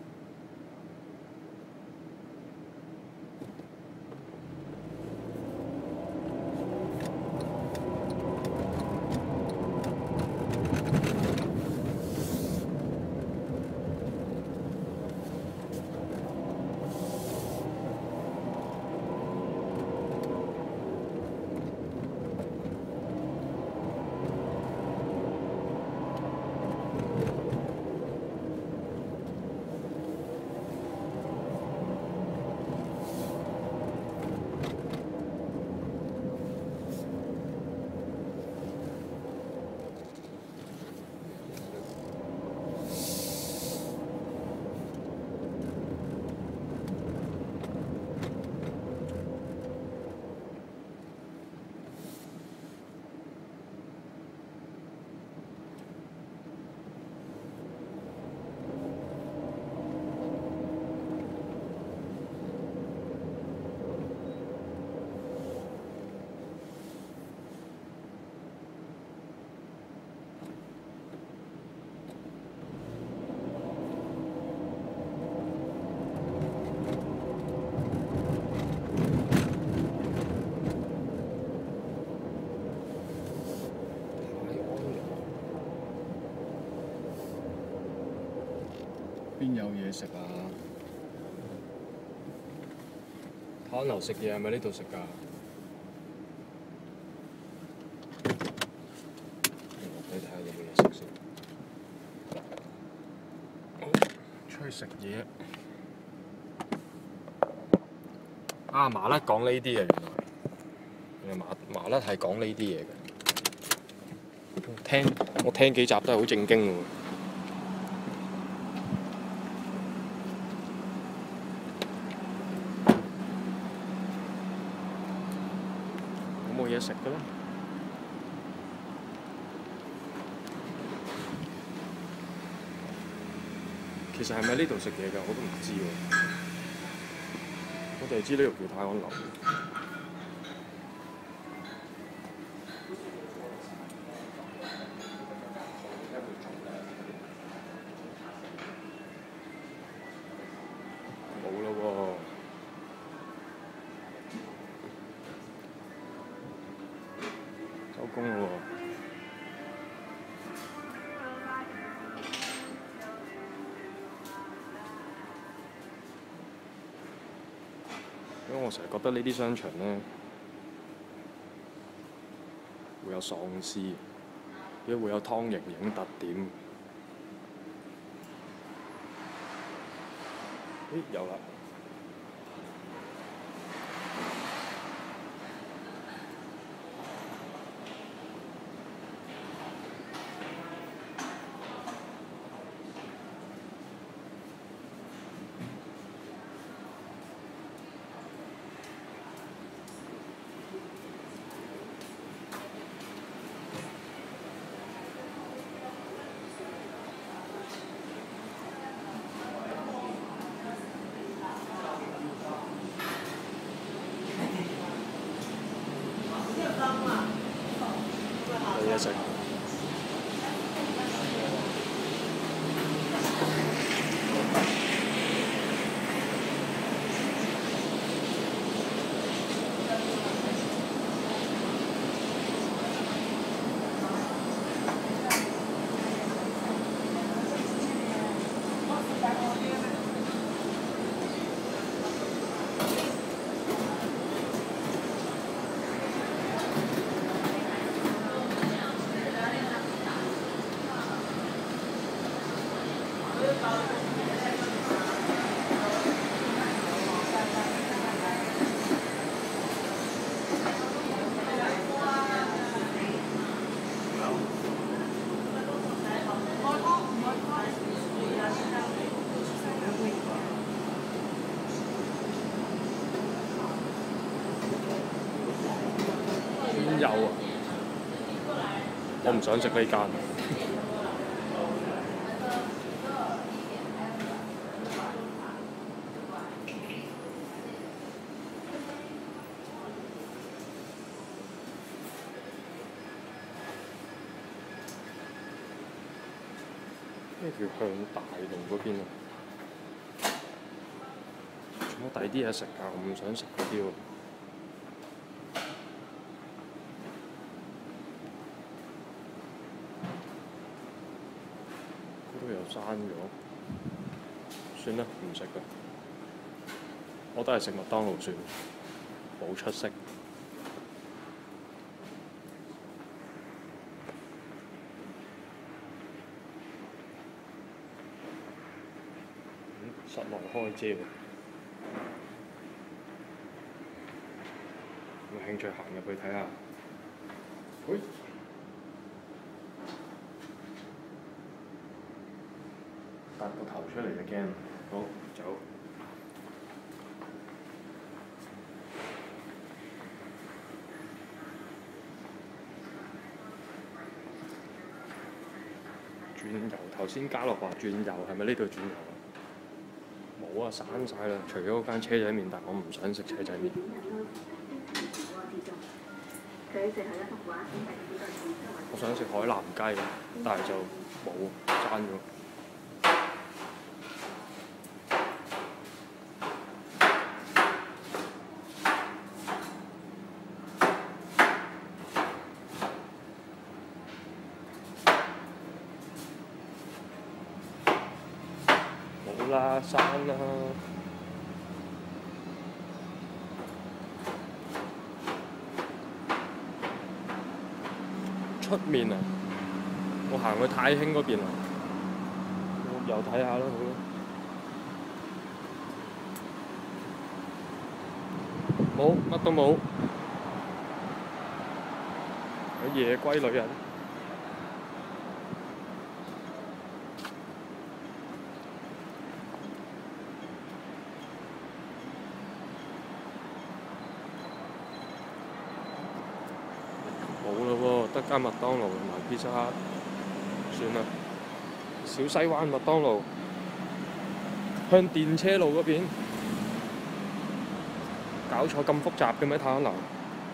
邊有嘢食啊？泰安樓食嘢係咪呢度食㗎？落底睇下有冇嘢食先。好，出去食嘢。啊，麻甩講呢啲嘅原來，原來麻麻甩係講呢啲嘢嘅。聽我聽幾集都係好正經喎。有冇嘢食嘅咧？ 其實係咪呢度食嘢㗎？我都唔知喎。我就係知呢度叫泰安樓。冇啦喎！收工啦喎！因為我成日覺得呢啲商場咧會有喪屍，亦會有湯盈盈特點。咦，有啦！有嘢食。邊有啊？我唔想食呢間。咩叫向大路嗰邊啊？仲有第二啲嘢食㗎，我唔想食嗰啲喎。嗰度又閂咗，算啦，唔食啦。我都係食麥當勞算，冇出息。室內開遮喎，有冇興趣行入去睇下？喂，突個頭出嚟就驚。好，走。轉油，頭先嘉樂話轉油，係咪呢度轉油啊？冇啊，散晒啦！除咗嗰間車仔麵，但我唔想食車仔麵。我想食海南雞，但係就冇，閂咗。冇啦，閂啦！出面啊！我行去太興嗰邊啊！又睇下啦，好啦。冇，乜都冇。有夜歸女人。冇啦喎，得間麥當勞同埋披薩，算啦。小西灣麥當勞向電車路嗰邊。搞錯咁複雜嘅咩？太空流。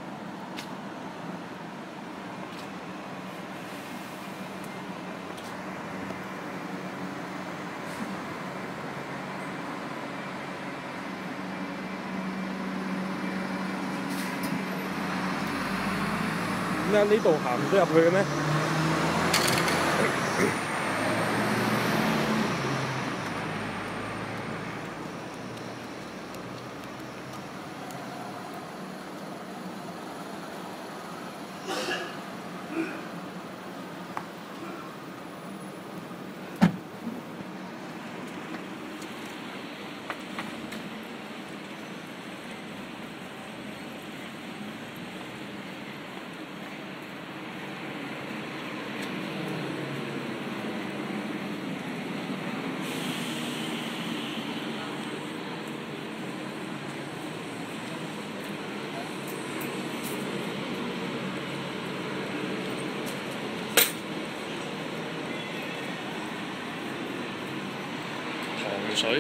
咩？呢度行唔到入去嘅咩？水。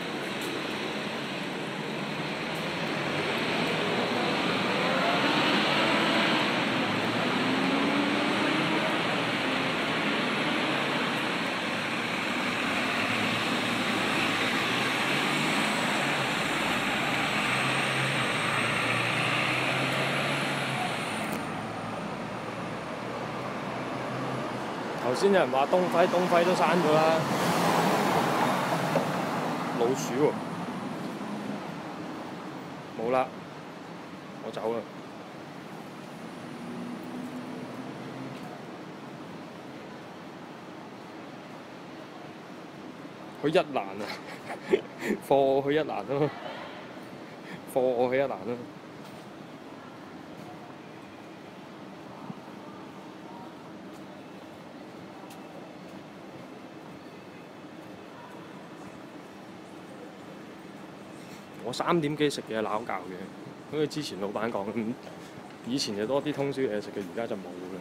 頭先有人話東輝，東輝都閂咗啦。老鼠喎，冇啦，我走啦。去一蘭啊！貨我去一蘭咯，貨我去一蘭咯。我三點幾食嘢鬧教嘅，好似之前老闆講咁，以前就多啲通宵嘢食嘅，而家就冇啦。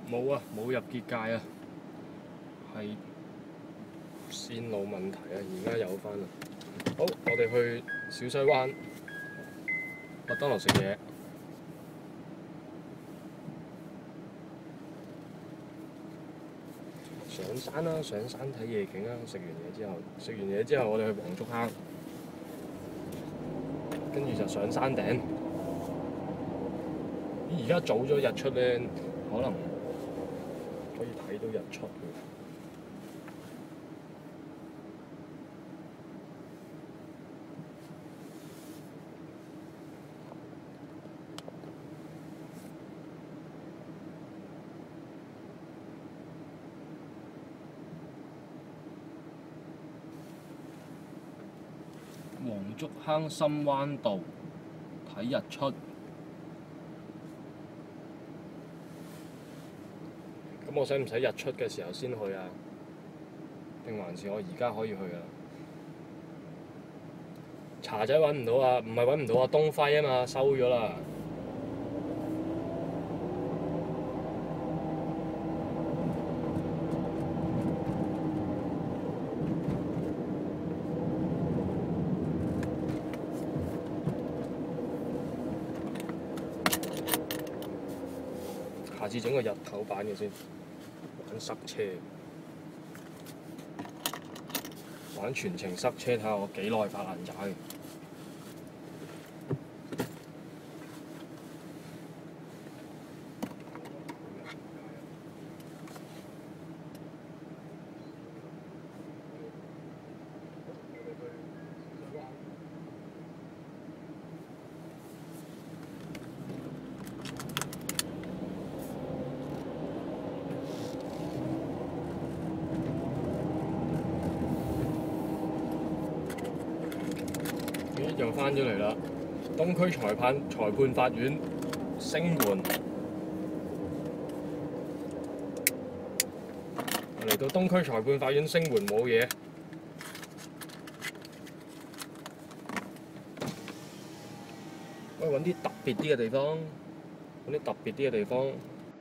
冇啊，冇入結界啊，係線路問題啊，而家有翻啦。好，我哋去小西灣麥當勞食嘢。上山啦，上山睇夜景啦！食完嘢之後，食完嘢之後，我哋去黃竹坑，跟住就上山頂。而家早咗日出咧，可能可以睇到日出嘅。黃竹坑深灣道睇日出，咁我使唔使日出嘅時候先去啊？定還是我而家可以去啊？茶仔揾唔到啊，唔係揾唔到啊，東輝啊嘛，收咗啦。下次整個日頭版嘅先，玩塞車，玩全程塞車，睇下我幾耐發爛渣嘅。又翻咗嚟啦！東區裁判裁判法院聲援，嚟到東區裁判法院聲援冇嘢。我揾啲特別啲嘅地方，揾啲特別啲嘅地方。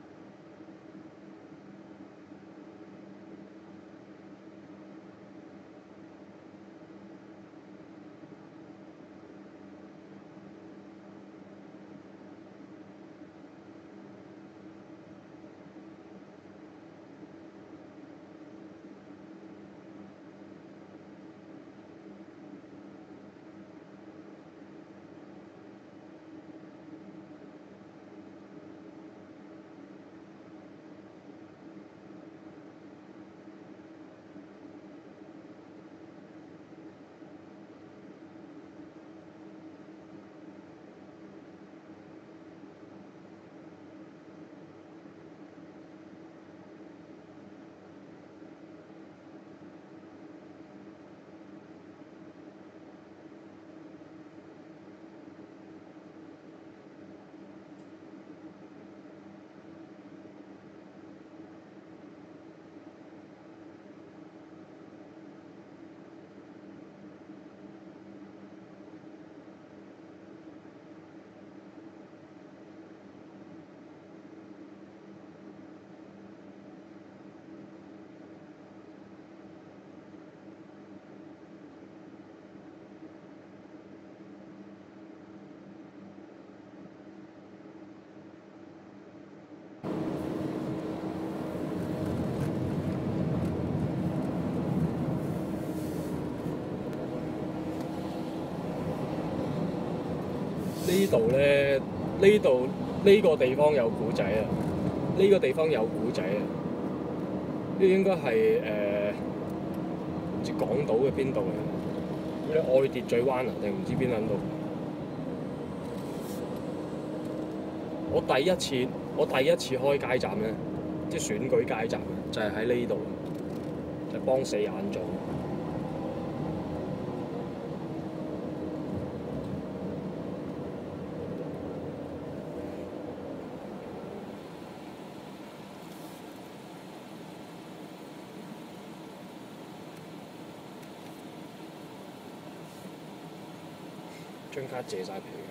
呢度咧，呢度呢個地方有古仔啊！呢、這個地方有古仔啊！呢應該係誒唔知港島嘅邊度嚟？嗰啲愛秩序灣啊，定唔知邊撚度？我第一次，我第一次開街站咧，即係選舉街站，就係喺呢度，就係、幫四眼做。張卡謝晒皮嘅。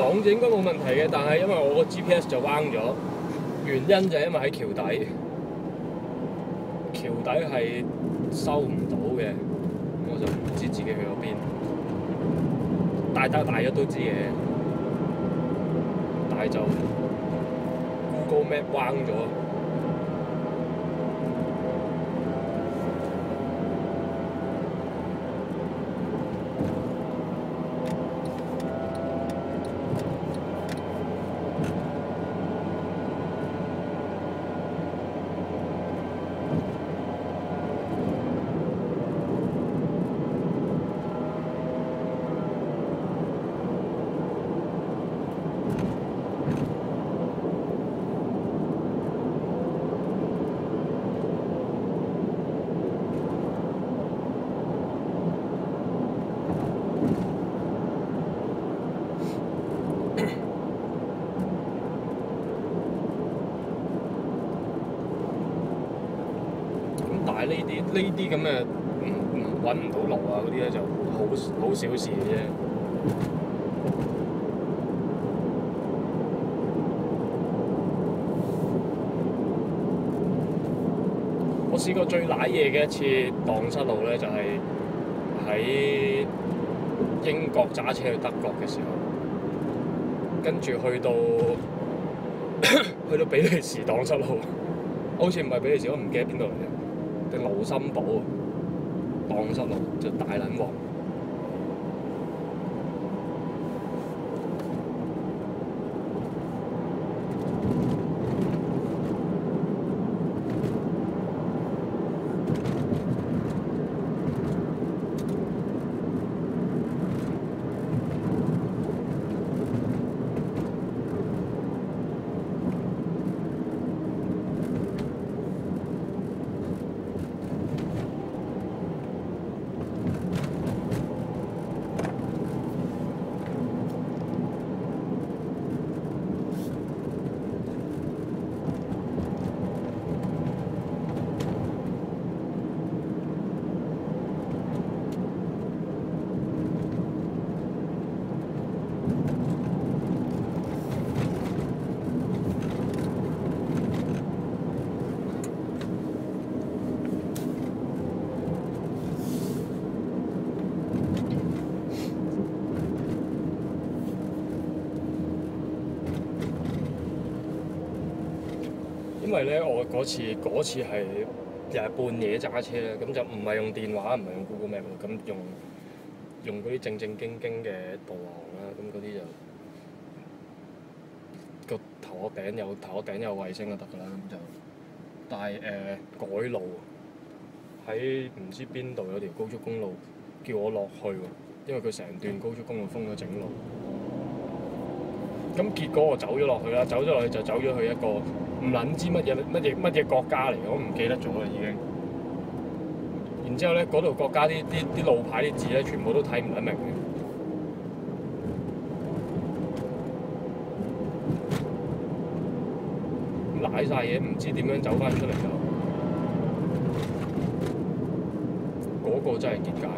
講就應該冇問題嘅，但係因為我個 G P S 就彎咗，原因就係因為喺橋底，橋底係收唔到嘅，我就唔知自己去咗邊。大得大約都知嘅，但係就 Google Map 彎咗。但係呢啲呢啲咁嘅唔唔揾唔到路啊嗰啲咧就好好小事嘅啫。我試過最賴嘢嘅一次蕩失路咧，就係、是、喺英國揸車去德國嘅時候，跟住去到去到比利時蕩失路，好似唔係比利時，我唔記得邊度嚟嘅，定盧森堡啊，蕩失路就大撚鑊。因為咧，我嗰次嗰次係又係半夜揸車咧，咁就唔係用電話，唔係用 Google Map，咁用用嗰啲正正經經嘅導航啦，咁嗰啲就個頭殼頂有頭殼頂有衛星就得㗎啦，咁就但係誒、呃、改路喺唔知邊度有條高速公路叫我落去喎，因為佢成段高速公路封咗整路，咁結果我走咗落去啦，走咗落去就走咗去一個唔撚知乜嘢乜嘢乜嘢國家嚟，我唔記得咗啦已經。然之後咧，嗰度國家啲啲啲路牌啲字咧，全部都睇唔得明嘅。賴晒嘢，唔知點樣走翻出嚟就，嗰、嗰個真係結界。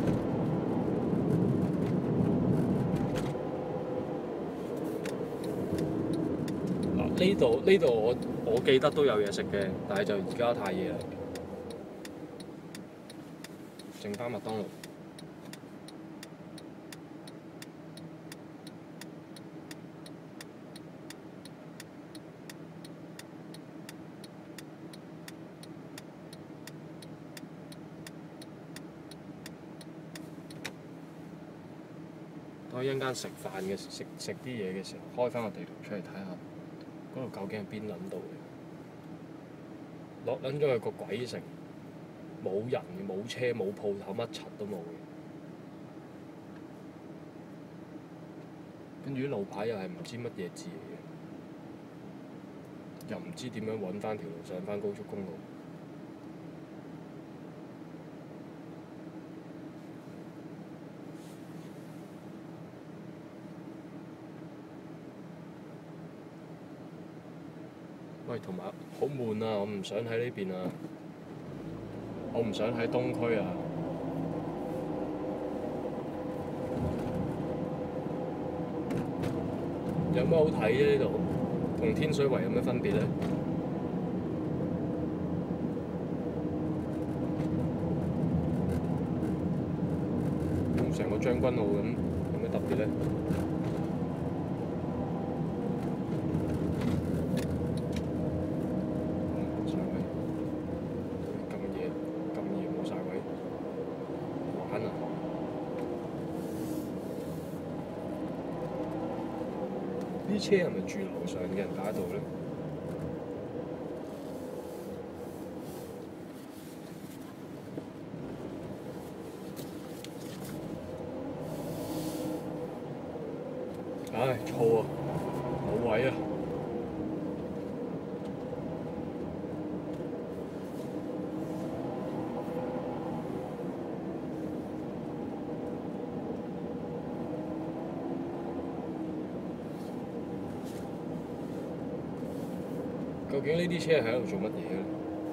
呢度呢度我我記得都有嘢食嘅，但係就而家太夜啦，剩翻麥當勞。我一陣間食飯嘅食食啲嘢嘅時候，開翻個地圖出嚟睇下。嗰度究竟係邊撚度嘅？落撚咗去個鬼城，冇人冇車冇鋪頭，乜柒都冇嘅。跟住啲路牌又係唔知乜嘢字嚟嘅，又唔知點樣揾翻條路上翻高速公路。喂，同埋好悶啊！我唔想喺呢邊啊，我唔想喺東區啊。 有咩好睇啫？呢度同天水圍有咩分別咧？成個將軍澳咁有咩特別咧？冇晒位，咁夜咁夜冇晒位，玩啊！啲車係咪住樓上嘅人打喺度咧？唉，燥啊，冇位啊！究竟呢啲車喺度做乜嘢咧？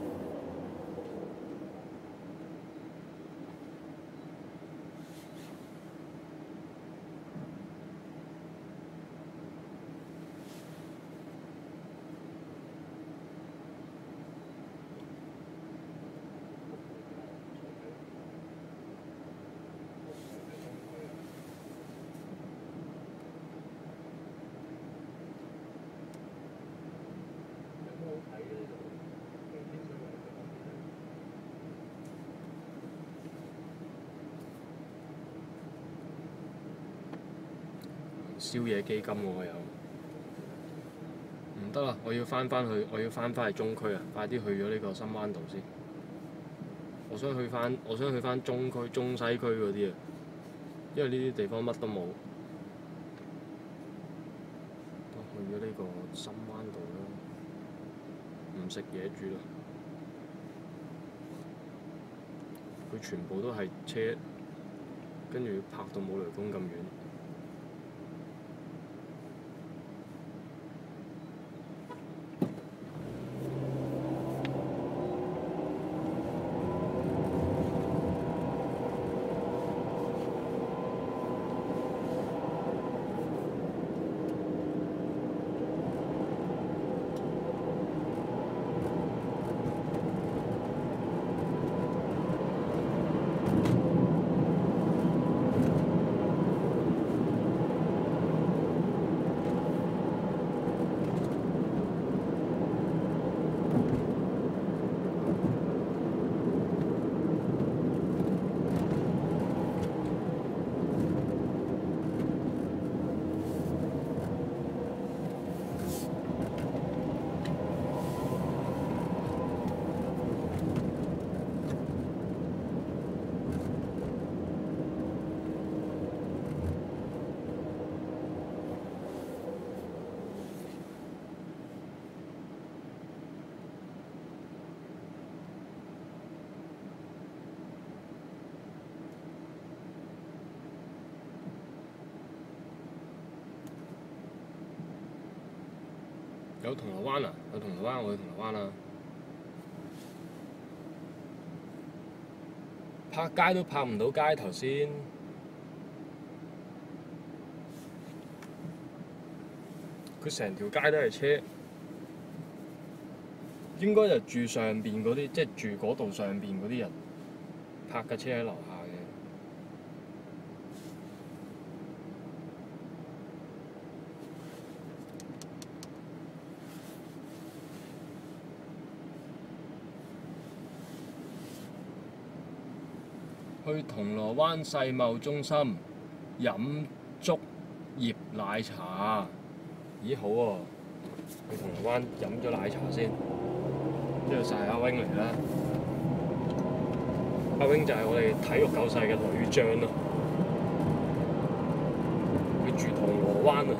宵夜基金喎又唔得啦！我要翻返去，我要翻返去中區啊！快啲去咗呢個深灣道先。我想去翻，我想去翻中區、中西區嗰啲啊，因為呢啲地方乜都冇。都去咗呢個深灣道啦，唔食嘢住啦。佢全部都係車，跟住拍到冇雷公咁遠。有銅鑼灣啊！有銅鑼灣，我去銅鑼灣啦。拍街都拍唔到街頭先。佢成條街都係車，應該就住上邊嗰啲，即係住嗰度上邊嗰啲人泊架車喺樓下嘅。去銅鑼灣世貿中心飲竹葉奶茶，咦好喎！去銅鑼灣飲咗奶茶先，呢度就係阿 wing 嚟啦。阿 wing 就係我哋體育救世嘅女將咯，佢住銅鑼灣啊！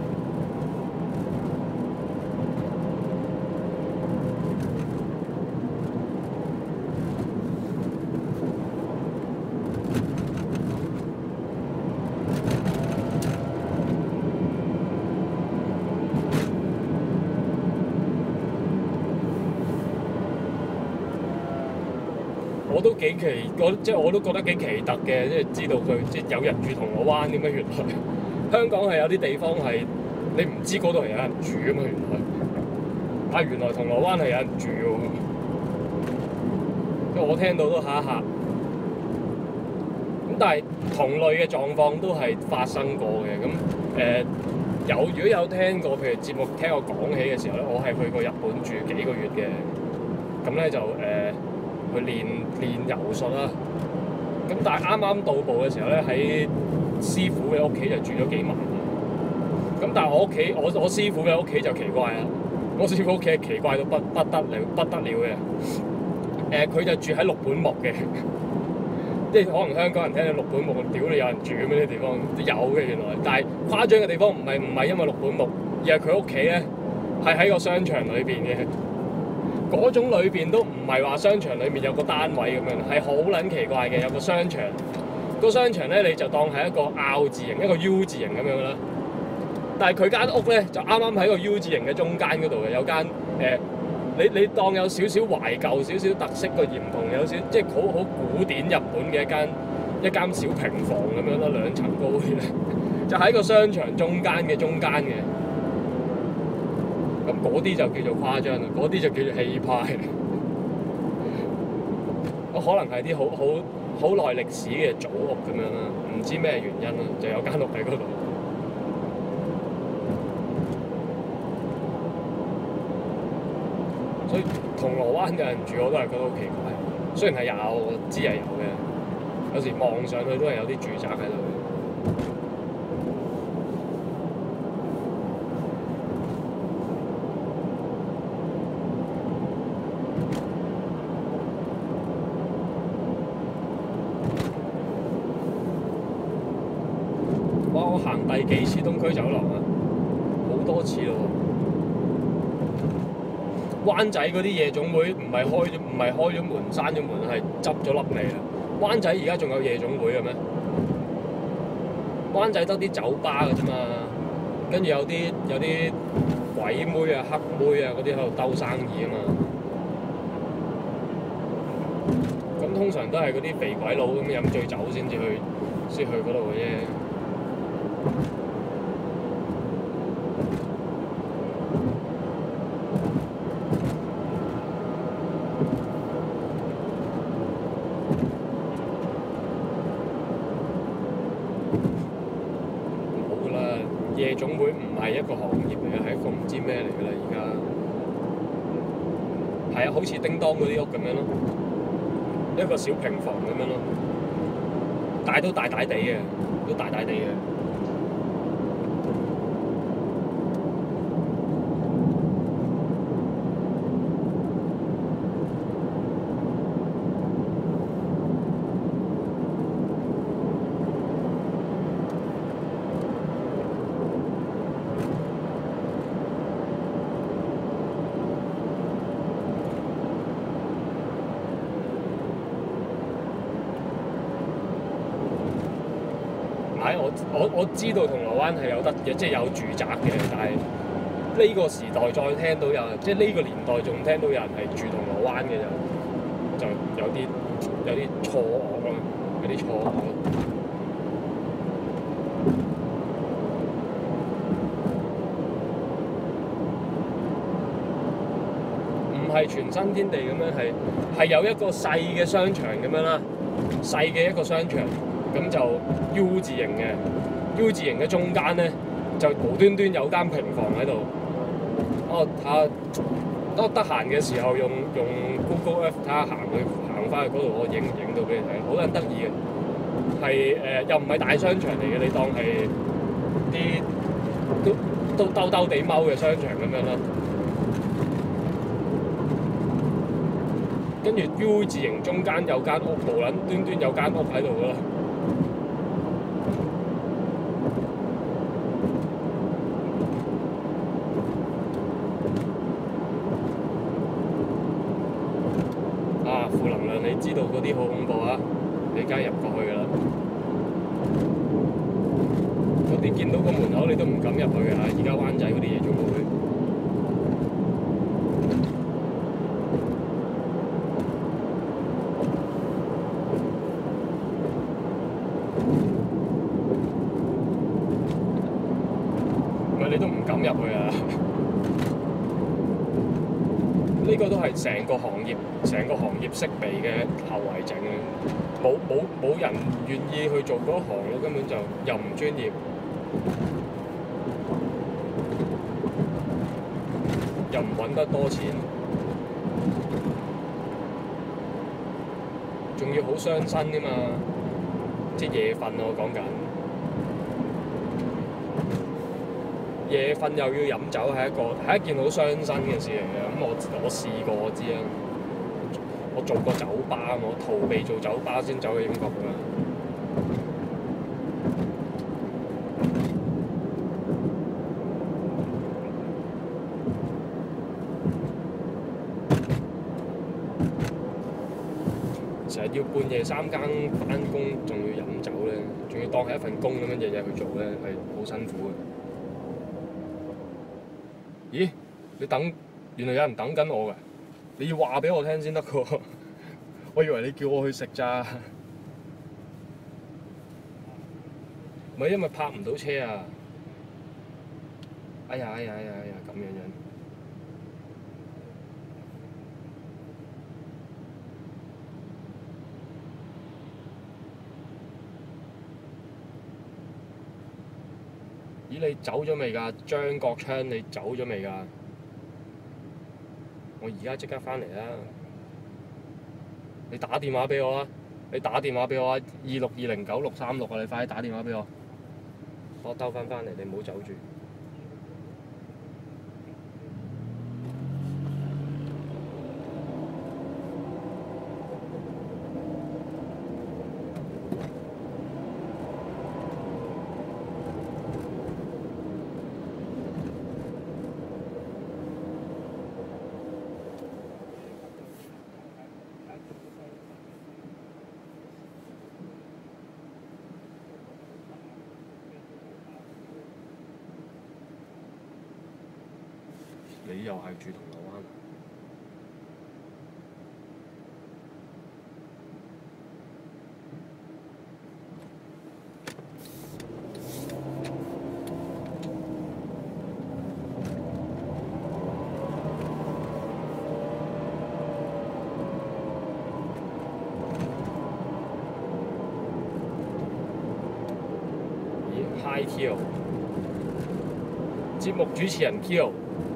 我都幾奇，我即係我都覺得幾奇特嘅，即係知道佢即係有人住銅鑼灣點解？原來香港係有啲地方係你唔知嗰度係有人住㗎嘛原來，啊原來銅鑼灣係有人住喎，即係我聽到都嚇一嚇。咁但係同類嘅狀況都係發生過嘅，咁誒、呃、有如果有聽過，譬如節目聽我講起嘅時候咧，我係去過日本住幾個月嘅，咁咧就誒、呃、去練練柔術啦。咁但係啱啱到埗嘅時候咧，喺師傅嘅屋企就住咗幾晚。咁但係我屋企，我我師傅嘅屋企就奇怪啦。我師傅屋企係奇怪到不不得了不得了嘅。誒、呃，佢就住喺六本木嘅，即係可能香港人聽到六本木，屌你有人住咁樣啲地方，有嘅原來。但係誇張嘅地方唔係唔係因為六本木，而係佢屋企咧係喺個商場裏邊嘅。嗰種裏邊都唔係話商場裏面有個單位咁樣，係好撚奇怪嘅。有個商場，個商場咧你就當係一個拗字形，一個 U 字形咁樣啦。但係佢間屋咧就啱啱喺個 U 字形嘅中間嗰度嘅，有間誒、呃，你你當有少少懷舊、少少特色個簷篷，有少即係好好古典日本嘅一間一間小平房咁樣啦，兩層高嘅，就喺個商場中間嘅中間嘅。咁嗰啲就叫做誇張啦，嗰啲就叫做氣派。我可能係啲好好好耐歷史嘅祖屋咁樣啦，唔知咩原因啦，就有間屋喺嗰度。所以銅鑼灣有人住我都係覺得好奇怪，雖然係有，我知係有嘅，有時望上去都係有啲住宅喺度嘅。哇！我行第幾次東區走廊啊？好多次咯喎！灣仔嗰啲夜總會唔係開咗唔係開咗門閂咗門，係執咗笠嚟啦。灣仔而家仲有夜總會嘅咩？灣仔得啲酒吧嘅啫嘛，跟住有啲有啲鬼妹啊、黑妹啊嗰啲喺度兜生意啊嘛。咁通常都係嗰啲肥鬼佬咁飲醉酒先至去先去嗰度嘅啫。夜總會唔係一個行業嚟嘅，係一個唔知咩嚟㗎啦！而家係啊，好似叮當嗰啲屋咁樣咯，一個小平房咁樣咯，但係都大大地嘅，都大大地嘅。係我我我知道銅鑼灣係有得嘅，即係有住宅嘅，但係呢個時代再聽到有人，即係呢個年代仲聽到有人係住銅鑼灣嘅就就有啲有啲錯愕咯，有啲錯愕咯。唔係全新天地咁樣，係係有一個細嘅商場咁樣啦，細嘅一個商場。咁就 U 字形嘅 ，U 字形嘅中間咧就無端端有間平房喺度。我睇下，當我得閒嘅時候用用 Google Earth 睇下行去行翻去嗰度，我影影到俾你睇，好撚得意嘅。係誒、呃、又唔係大商場嚟嘅，你當係啲都都兜兜地踎嘅商場咁樣啦。跟住 U 字形中間有間屋，無撚端端有間屋喺度噶啦。啊！負能量，你知道嗰啲好恐怖啊！你梗係入過去噶啦。嗰啲見到個門口你都唔敢入去嘅嚇，而家灣仔嗰啲夜總會。唔係你都唔敢個行業成個行業式微嘅後遺症，冇冇冇人願意去做嗰行咯，根本就又唔專業，又唔揾得多錢，仲要好傷身噶嘛，即係夜瞓我講緊。夜瞓又要飲酒係一個係一件好傷身嘅事嚟嘅，咁我我試過我知啊，我做過酒吧，我逃避做酒吧先走去英國㗎嘛。成日要半夜三更返工，仲要飲酒咧，仲要當係一份工咁樣日日去做咧，係好辛苦嘅。咦？你等，原來有人等緊我㗎，你要話俾我聽先得㗎喎，我以為你叫我去食咋，唔係因為泊唔到車啊！哎呀哎呀哎呀哎呀咁樣樣。咦，你走咗未㗎？張國昌，你走咗未㗎？我而家即刻返嚟啦！你打電話俾我啦！你打電話俾我啊！二六二零九六三六啊！你快啲打電話俾我。我兜翻返嚟，你唔好走住。你又係住銅鑼灣？咦 ，Hi Kyo， 節目主持人 Kyo。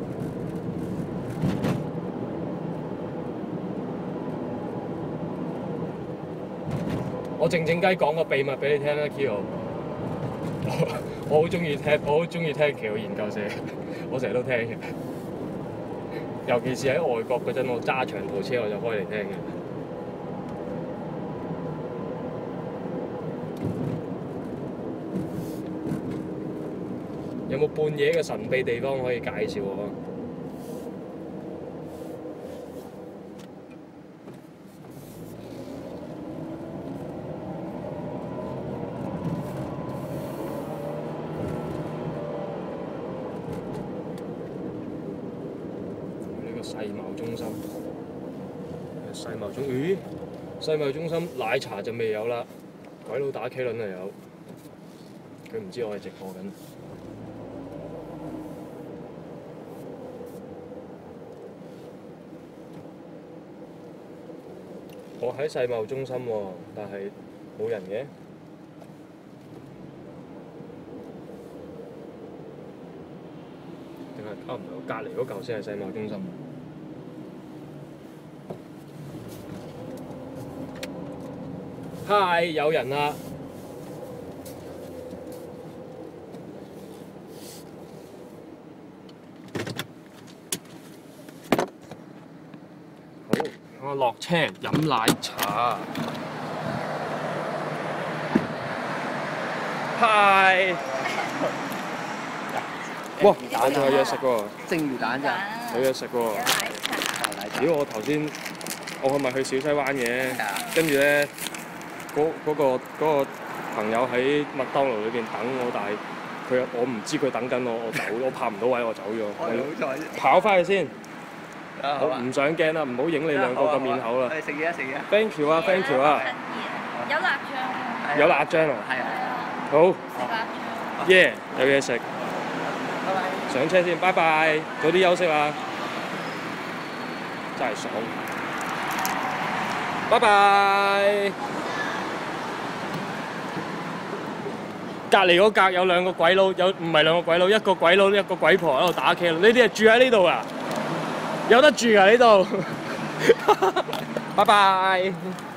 我靜靜雞講個秘密俾你聽啦 ，Kyo。我好中意聽，我好中意聽奇奧研究社，我成日都聽嘅。尤其是喺外國嗰陣，我揸長途車我就開嚟聽嘅。有冇半夜嘅神秘地方可以介紹我？世貿中心，世貿中，咦？世貿中心奶茶就未有啦，鬼佬打 K 輪就有，佢唔知我係直播緊。我喺世貿中心喎，但係冇人嘅。定係啊？唔係，我隔離嗰嚿先係世貿中心。嗨，有人啦！好，我落車飲奶茶。嗨！哇！我仲有嘢食喎。 蒸魚蛋咋？ 有嘢食喎。屌！我頭先我係咪去小西灣嘅？跟住咧。嗰嗰個嗰個朋友喺麥當勞裏邊等我，但係佢我唔知佢等緊我，我走我拍唔到位，我走咗。我跑翻去先。好唔上鏡啦，唔好影你兩個個面口啦。 食嘢啊食嘢啊 ！Thank you 啊 ，Thank you 啊。 有辣醬。 有辣醬啊！ 係啊。 好。 食辣醬。 耶！有嘢食。 拜拜。 上車先，拜拜，早啲休息啦。 真係爽。拜拜。隔離嗰格有兩個鬼佬，有唔係兩個鬼佬，一個鬼佬一個鬼婆喺度打茄輪。呢啲係住喺呢度啊？有得住啊呢度。拜拜。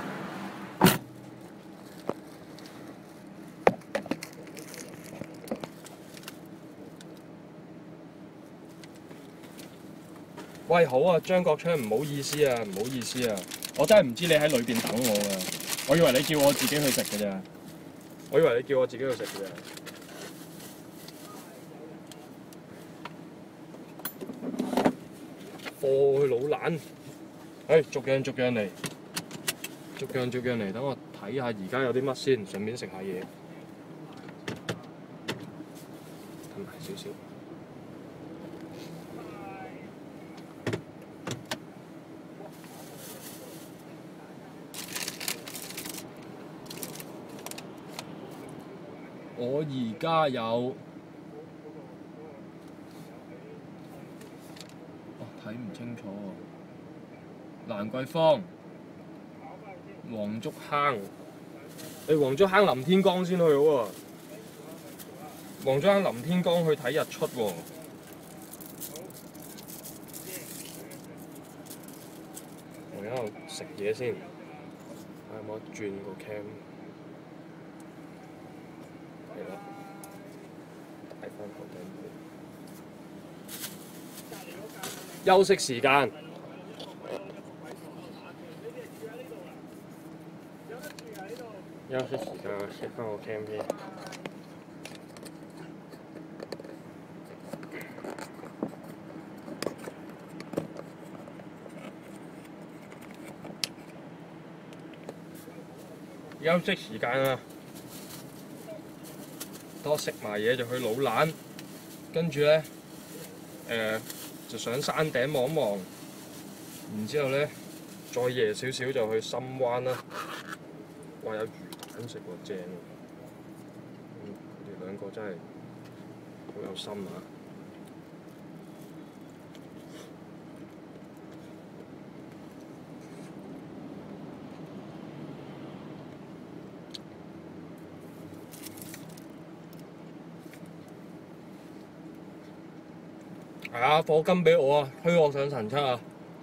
喂，好啊，張國昌，唔好意思啊，唔好意思啊，我真係唔知你喺裏邊等我啊，我以為你叫我自己去食嘅咋，我以為你叫我自己去食嘅咋。貨去老蘭，誒，逐樣逐樣嚟，逐樣逐樣嚟，等我睇下而家有啲乜先，順便食下嘢，吞埋少少。我而家有，哦睇唔清楚喎，蘭桂坊、黃竹坑，誒黃竹坑林天光先去好喎，黃竹坑林天光去睇日出喎。我而家度食嘢先，睇下有冇得轉個 cam。係啦，睇翻頭頂。休息時間。休息時間，我 set 翻個 cam 先。休息時間啊！多食埋嘢就去老蘭，跟住咧誒就上山頂望一望，然之後咧再夜少少就去深灣啦。哇！有魚蛋食喎，正喎！嗯，佢哋兩個真係好有心啊！係啊，課金俾我啊，推我上神七啊！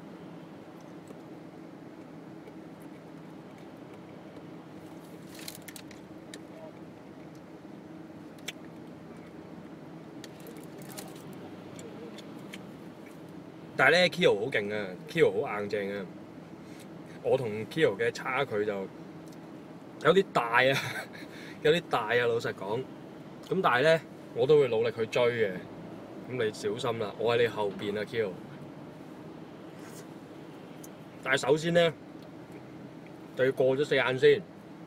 但係咧 ，Kyo 好勁啊 ，Kyo 好硬正啊！我同 Kyo 嘅差距就有啲大啊，有啲大啊！老實講，咁但係咧，我都會努力去追嘅。咁你小心啦，我喺你後邊啊 ，Kyo。但係首先咧，就要過咗四眼先。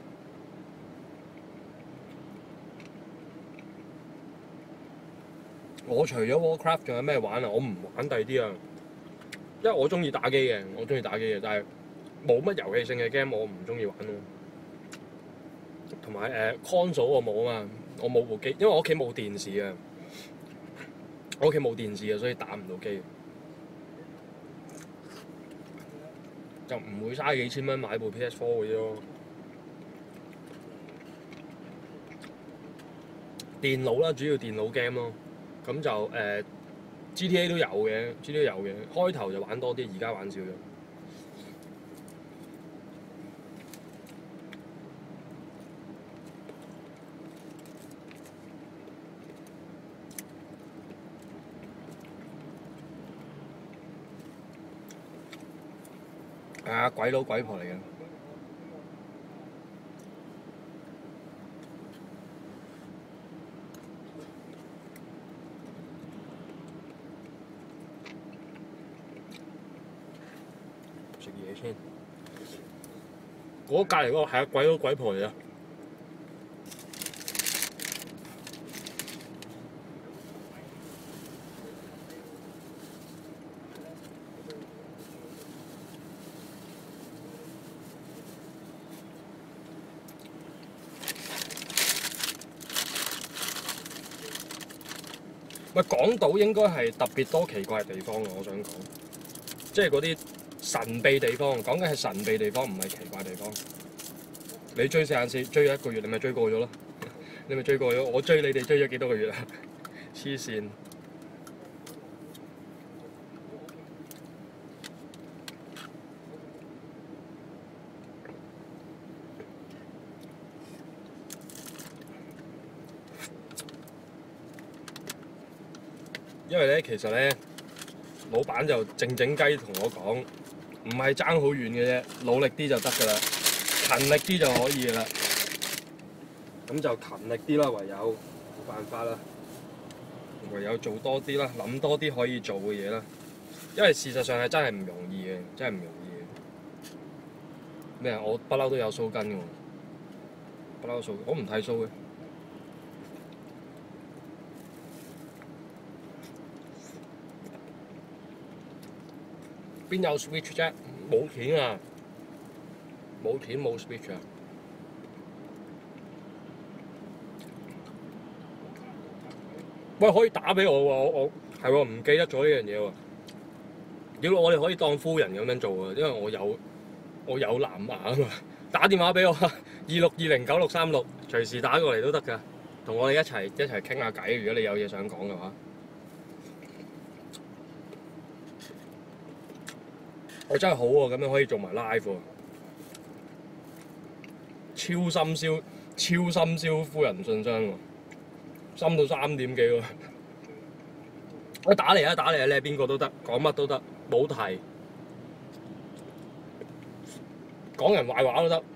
我除咗 Warcraft 仲有咩玩啊？我唔玩第啲啊，因為我中意打機嘅，我中意打機嘅，但係冇乜遊戲性嘅 game 我唔中意玩咯。同埋誒 console 我冇啊嘛，我冇部機，因為我屋企冇電視啊。我屋企冇電視啊，所以打唔到機，就唔會嘥幾千蚊買部 P S 四 嗰啲咯。電腦啦，主要電腦 game 咯，咁就誒、呃、G T A 都有嘅 ，G T A 有嘅，開頭就玩多啲，而家玩少咗。係啊，鬼佬鬼婆嚟嘅。食嘢先。嗰隔離嗰個係啊，鬼佬鬼婆嚟啊！喂，港島應該係特別多奇怪嘅地方嘅，我想講，即係嗰啲神秘地方，講緊係神秘地方，唔係奇怪地方。你追四眼四追咗一個月，你咪追過咗咯。你咪追過咗，我追你哋追咗幾多個月啊？黐線！因為咧，其實咧，老闆就靜靜雞同我講，唔係爭好遠嘅啫，努力啲就得㗎啦，勤力啲就可以㗎啦。咁就勤力啲啦，唯有冇辦法啦，唯有做多啲啦，諗多啲可以做嘅嘢啦。因為事實上係真係唔容易嘅，真係唔容易嘅。咩啊？我不嬲都有鬚根㗎喎，不嬲鬚，我唔剃鬚嘅。邊有 Switch 啫？冇錢啊！冇錢冇 Switch 啊！喂，可以打俾我喎！我我係喎，唔記得咗呢樣嘢喎。屌，我哋可以當夫人咁樣做啊，因為我有我有藍牙啊嘛。打電話俾我，二六二零九六三六，隨時打過嚟都得㗎。同我哋一齊一齊傾下偈，如果你有嘢想講嘅話。我真係好喎，咁樣可以做埋 live 喎，超深宵超深宵夫人信箱喎，深到三點幾喎。喂，打嚟啊，打嚟啊！你係邊個都得，講乜都得，冇題，講人壞話都得。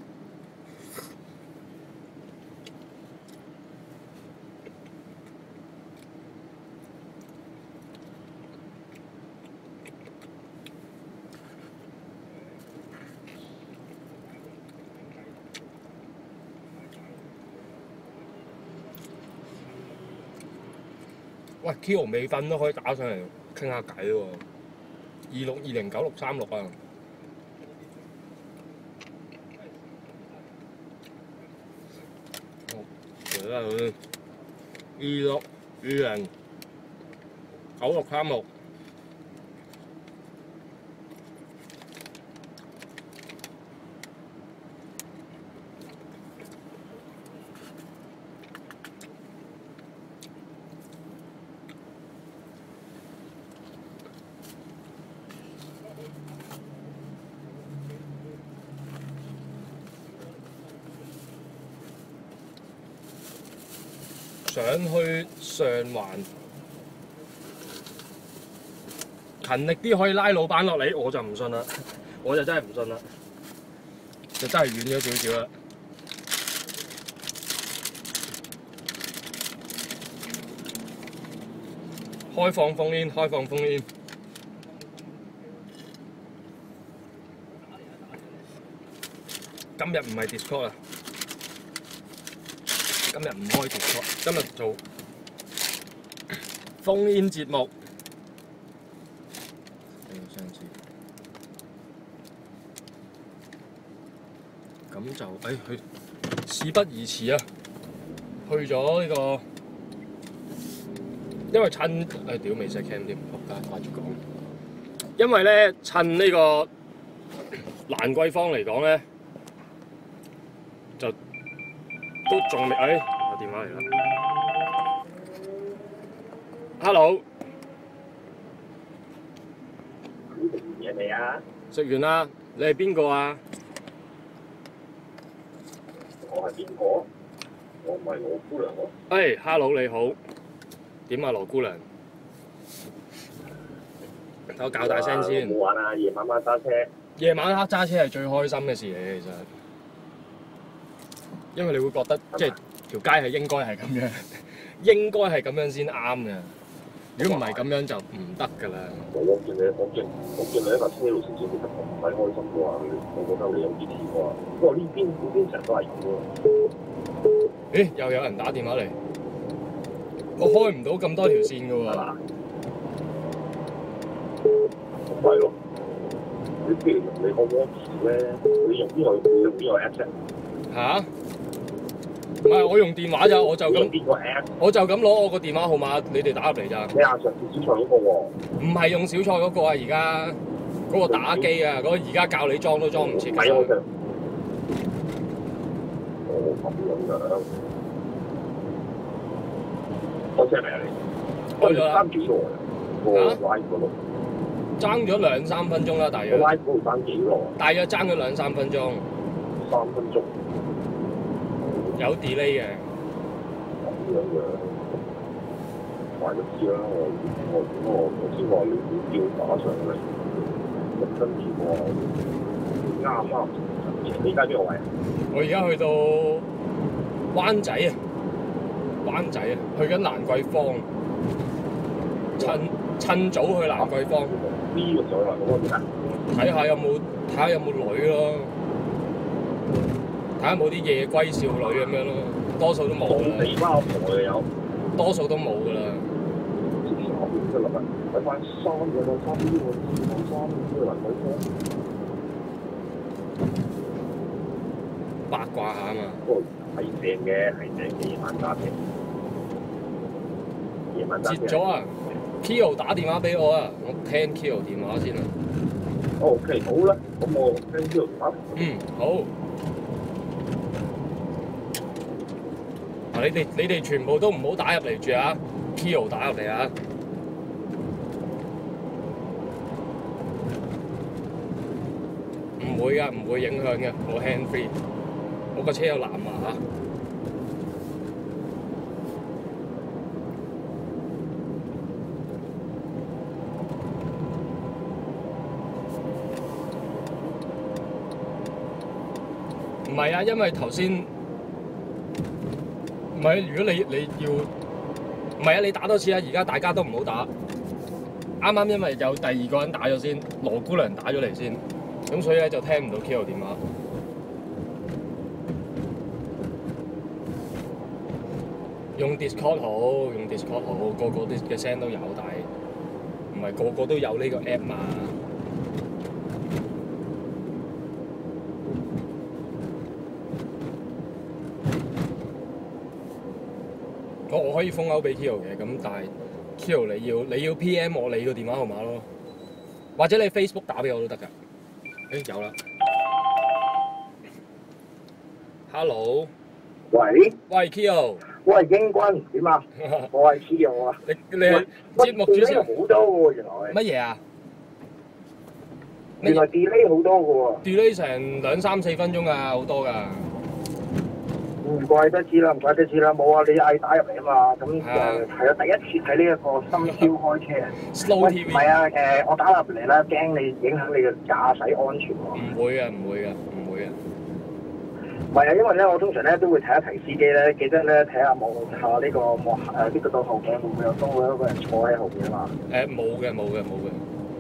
喂 ，Kio 未瞓都可以打上嚟傾下偈喎，二六二零九六三六啊！嚟啦佢，二六二零九六三六。想去上環，勤力啲可以拉老闆落嚟，我就唔信啦，我就真係唔信啦，就真係遠咗少少啦。開放烽煙，開放烽煙。今日唔係 Discord 啊！今日唔開 Discord，今日做烽煙節目。上次咁就誒去事不宜遲啊！去咗呢個，因為趁誒屌未 set cam 添，仆街掛住講。因為咧趁呢個蘭桂坊嚟講咧，就都仲未，誒有電話嚟啦 ，Hello， 食完嘢未啊？ 食完啦，你係邊個啊？ 我係邊個？我唔係羅姑娘喎。 誒 ，Hello 你好，點啊羅姑娘？等我較大聲先。 冇玩啊！夜晚晚揸車。 夜晚黑揸車係最開心嘅事嚟嘅，其實。因為你會覺得即係條街係應該係咁樣，應該係咁樣先啱嘅。如果唔係咁樣就唔得㗎啦。 我見你，我見我見你喺架車度食住食得唔係開心嘅話，我覺得你有啲似喎。不過呢邊呢邊成日都係咁喎。 咦？又有人打電話嚟，我開唔到咁多條線㗎喎。係嘛？ 咁係咯。你譬如你個 Watch 咧，你用邊個用邊個 app 啫？ 嚇？唔係我用電話咋，我就咁， 邊個 app？ 我就咁攞我個電話號碼，你哋打入嚟咋？ 你阿上次小菜嗰個喎？ 唔係用小菜嗰個啊，而家嗰個打機啊，嗰、嗰個而家教你裝都裝唔切㗎。 係我嘅。哦，咁樣樣。開車未啊你？ 開咗啦。 爭幾耐啊？個 live 嗰度。 爭咗兩三分鐘啦，大約。 個 live 嗰度爭幾耐？ 大約爭咗兩三分鐘。 三分鐘。 有 delay 嘅。 咁樣樣。快都知啦，我我我我先話你要叫打上嚟，咁跟住我啱啱你而家邊個位啊？ 我而家去到灣仔啊，灣仔啊，去緊蘭桂坊，趁趁早去蘭桂坊。 呢個就係嗰個點啊？ 睇下有冇睇下有冇女咯，睇下有冇啲夜歸少女咁樣咯，多數都冇㗎啦。 地媽阿婆又有， 多數都冇㗎啦。 即係諗啊，睇翻三嘅啦，三呢個三三呢個蘭桂坊。 八卦下啊嘛。 不過係正嘅，係正嘅夜晚揸車。夜晚揸車。 截咗啊 ！Kyo 打電話俾我啊，我聽 Kyo 電話先啊。 O K， 好啦，咁我聽 Kyo 電話。 嗯，好。嗱，你哋你哋全部都唔好打入嚟住啊 ！Kyo 打入嚟啊！唔會㗎，唔會影響嘅，我 hand free， 我個車有藍牙。唔係啊，因為頭先唔係，如果你你要唔係啊，你打多次啊！而家大家都唔好打。啱啱因為有第二個人打咗先，羅姑娘打咗嚟先。咁所以咧就聽唔到 Kyo 電話。用 Discord 好，用 Discord 好，個個啲嘅聲都有，但係唔係個個都有呢個 app 嘛。我我可以封勾俾 Kyo 嘅，咁但係 Kyo 你要你要 P M 我你個電話號碼咯，或者你 Facebook 打俾我都得㗎。誒有啦 ，Hello， 喂， 喂 Kyo， 喂英軍點啊？我係 Kyo 啊。 你你係節目主持人好多喎，原來。 乜嘢啊？ 原來 delay 好多嘅喎。 delay 成兩三四分鐘啊，好多㗎。 唔怪得知啦，唔怪得知啦，冇啊！你嗌打入嚟啊嘛，咁誒係啊，第一次睇呢一個深宵開車啊。 Slow T V。 唔係啊，誒我打入嚟啦，驚你影響你嘅駕駛安全喎。 唔會啊，唔會啊，唔會啊。 唔係啊，因為咧我通常咧都會提一提司機咧，記得咧睇下望下呢個望誒呢個倒後鏡會唔會有多一個人坐喺後邊啊嘛。 誒冇嘅，冇嘅，冇嘅。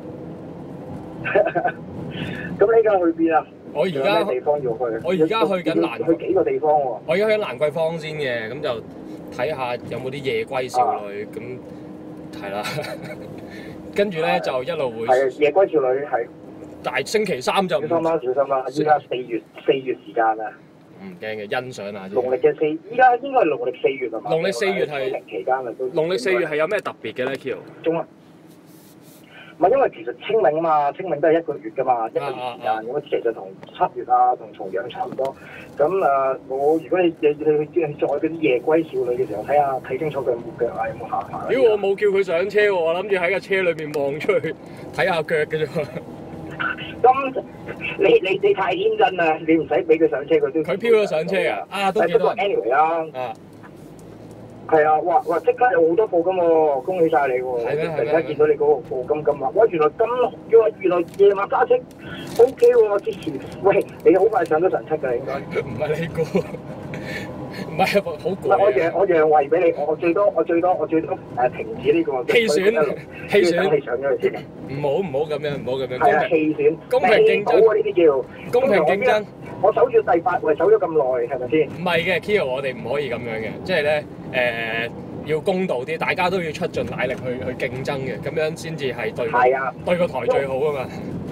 咁你而家去邊啊？ 我而家地方要去。 我而家去緊蘭， 去幾個地方喎？ 我而家去緊蘭桂坊先嘅，咁就睇下有冇啲夜歸少女，咁係啦。跟住咧就一路會。 係夜歸少女係。 但係星期三就。 小心啦，小心啦！依家四月四月時間啊。 唔驚嘅，欣賞下。 農曆嘅四，依家應該係農曆四月啊嘛。 農曆四月係。 期間啊都。 農曆四月係有咩特別嘅咧 ，Kyo？ 中啊！唔係因為其實清明啊嘛，清明都係一個月㗎嘛，一個月時間咁，其實同七月啊同重陽差唔多。咁誒、呃，我如果你你你去去載嗰啲夜歸少女嘅時候，睇下睇清楚佢有冇腳啊，有冇下巴。 屌、呃，我冇叫佢上車喎，我諗住喺個車裏面望出去睇下腳嘅啫。 咁你你你太天真啦！你唔使俾佢上車，佢都佢飄咗上車啊！啊，都幾多人。 anyway 啦。 啊。係啊，哇哇！即刻有好多課金喎，恭喜晒你喎！ 係咩？係突然間見到你嗰個課金金額，哇！原來咁，原來夜晚揸車 O K 喎，之前喂你好快上咗神七㗎應該。 唔係你估，唔係好攰。 我讓我讓位俾你，我最多我最多我最多誒停止呢個棄選，棄選。 你上咗去先。 唔好唔好咁樣，唔好咁樣。 係啊，棄選。 公平競爭啊！呢啲叫公平競爭。 我守住第八位，守咗咁耐，係咪先？ 唔係嘅 ，Kyo， 我哋唔可以咁樣嘅，即係咧誒。要公道啲，大家都要出盡奶力去去競爭嘅，咁樣先至係對、啊、對個台最好啊嘛。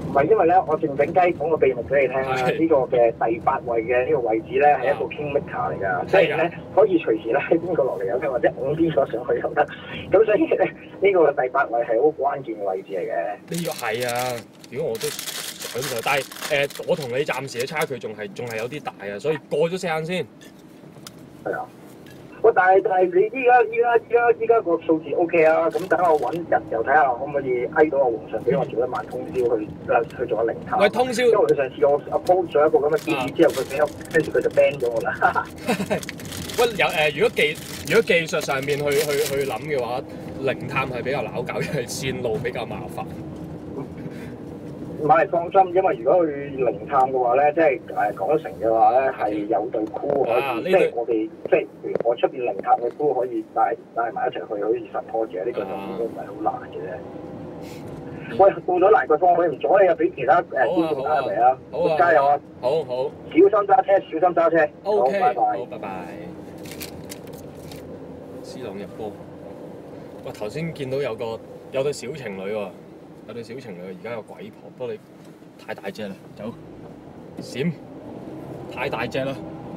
唔係因為咧，我靜靜雞講個秘密俾你聽啦。呢個嘅第八位嘅呢個位置咧係一個 Kingmaker 嚟㗎，即係咧可以隨時咧邊個落嚟有得，或者拱邊個上去又得。咁所以咧呢個第八位係好關鍵嘅位置嚟嘅。 呢個係啊，如果我都想就，但係誒、呃、我同你暫時嘅差距仲係仲係有啲大啊，所以過咗四眼先。 係啊。喂，但係但係你依家依家依家依家個數字 O K 啊，咁等我揾日又睇下可唔可以翳到阿皇上俾我做一晚通宵去去做下靈探。 喂，通宵。 因為佢上次我 upload 咗一個咁嘅建議之後，佢俾我跟住佢就 ban 咗我啦。 喂，有誒、呃，如果技如果技術上面去去去諗嘅話，靈探係比較撈搞，因為線路比較麻煩。 唔係放心，因為如果去靈探嘅話咧，即係誒港城嘅話咧，係有隊 crew 可以，啊、即係我哋即係譬如我出邊靈探嘅 crew可以帶帶埋一齊去，可以 support 住，呢個就應該唔係好難嘅啫。喂，到咗蘭桂坊，我唔阻你啊，俾其他誒觀眾打入嚟啊，好加油啊！ 好好， 小心揸車，小心揸車。 O K， 拜拜。 好，拜拜。C朗入波。喂，頭先見到有個有對小情侶喎。有對小情侶，而家有鬼婆，不過你太大隻啦，走，閃，太大隻啦，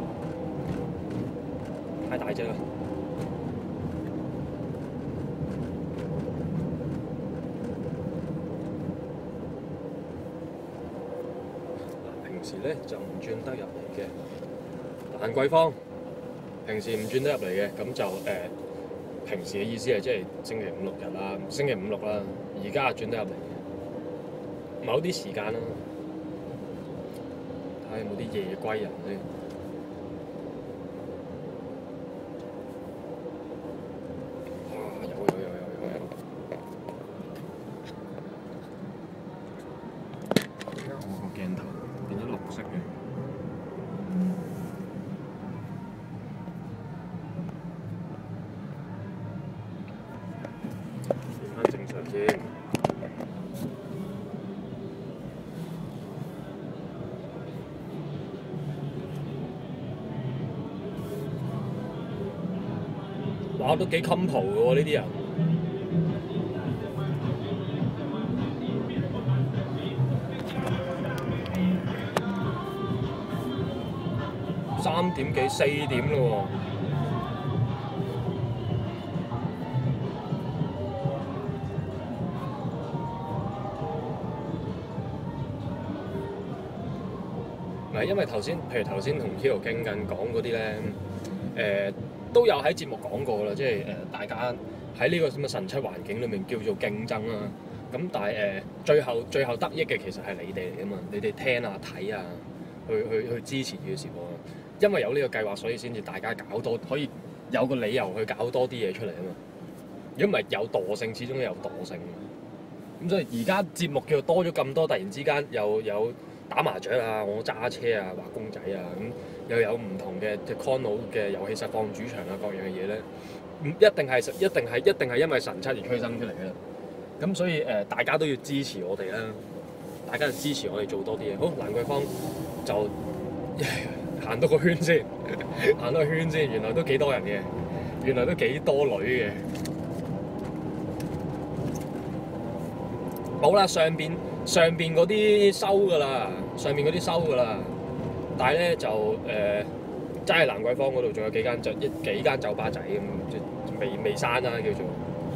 太大隻啦。平時咧就唔轉得入嚟嘅，蘭桂坊平時唔轉得入嚟嘅，咁就誒、呃、平時嘅意思係即係星期五六日啦，星期五六啦。而家轉得入嚟嘅，某啲時間啦，睇下有冇啲夜歸人先。哇！有有有有有有。點解我個鏡頭變咗綠色嘅？變翻正常先。哇！都幾 compo 嘅喎，呢啲人。三點幾四點嘞喎。唔係，因為頭先，譬如頭先同 Kilo 傾緊講嗰啲咧，誒、呃。都有喺節目講過啦，即係誒、呃、大家喺呢個咁嘅神七環境裏面叫做競爭啦。咁但係誒、呃、最後最後得益嘅其實係你哋嚟㗎嘛，你哋聽啊睇啊，去去去支持住時報啊。因為有呢個計劃，所以先至大家搞多，可以有個理由去搞多啲嘢出嚟啊嘛。如果唔係有惰性，始終都有惰性。咁所以而家節目叫做多咗咁多，突然之間又有打麻雀啊，我揸車啊，畫公仔啊咁。又有唔同嘅即係 Conno 嘅遊戲實況主場啊，各樣嘅嘢咧，唔一定係一定係一定係因為神七而催生出嚟嘅。咁所以誒、呃，大家都要支持我哋啦，大家要支持我哋做多啲嘢。好，蘭桂坊就行多個圈先，行多個圈先，原來都幾多人嘅，原來都幾多女嘅。冇啦，上邊上邊嗰啲收㗎啦，上邊嗰啲收㗎啦。但係咧就誒，真係蘭桂坊嗰度仲有幾間就一幾間酒吧仔咁，即係未未閂啦叫做。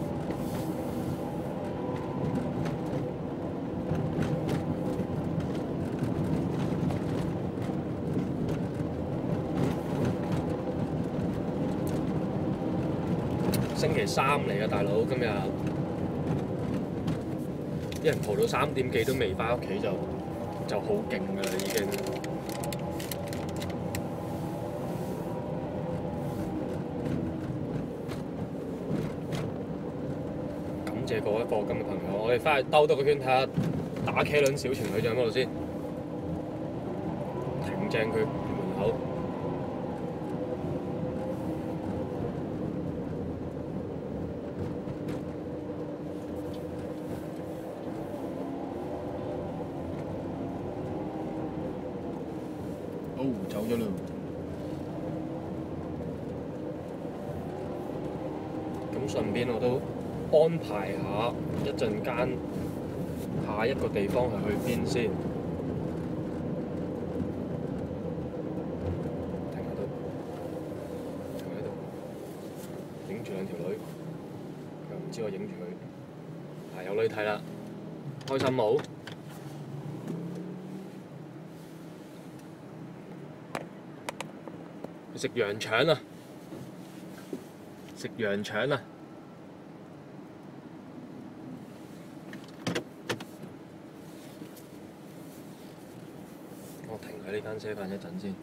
星期三嚟嘅大佬，今日啲人蒲到三點幾都未翻屋企就就好勁㗎啦已經。謝各位課金嘅朋友，我哋翻去兜多個圈睇下打茄輪小情侶仲喺嗰度先，停正佢門口。哦，走咗啦。咁順便我都安排下一陣間下下一個地方係去邊先？停喺度，停喺度，影住兩條女，又唔知我影住佢。係有女睇啦，開心冇？食羊腸啊！食羊腸啊！我停喺呢間車飯一陣先。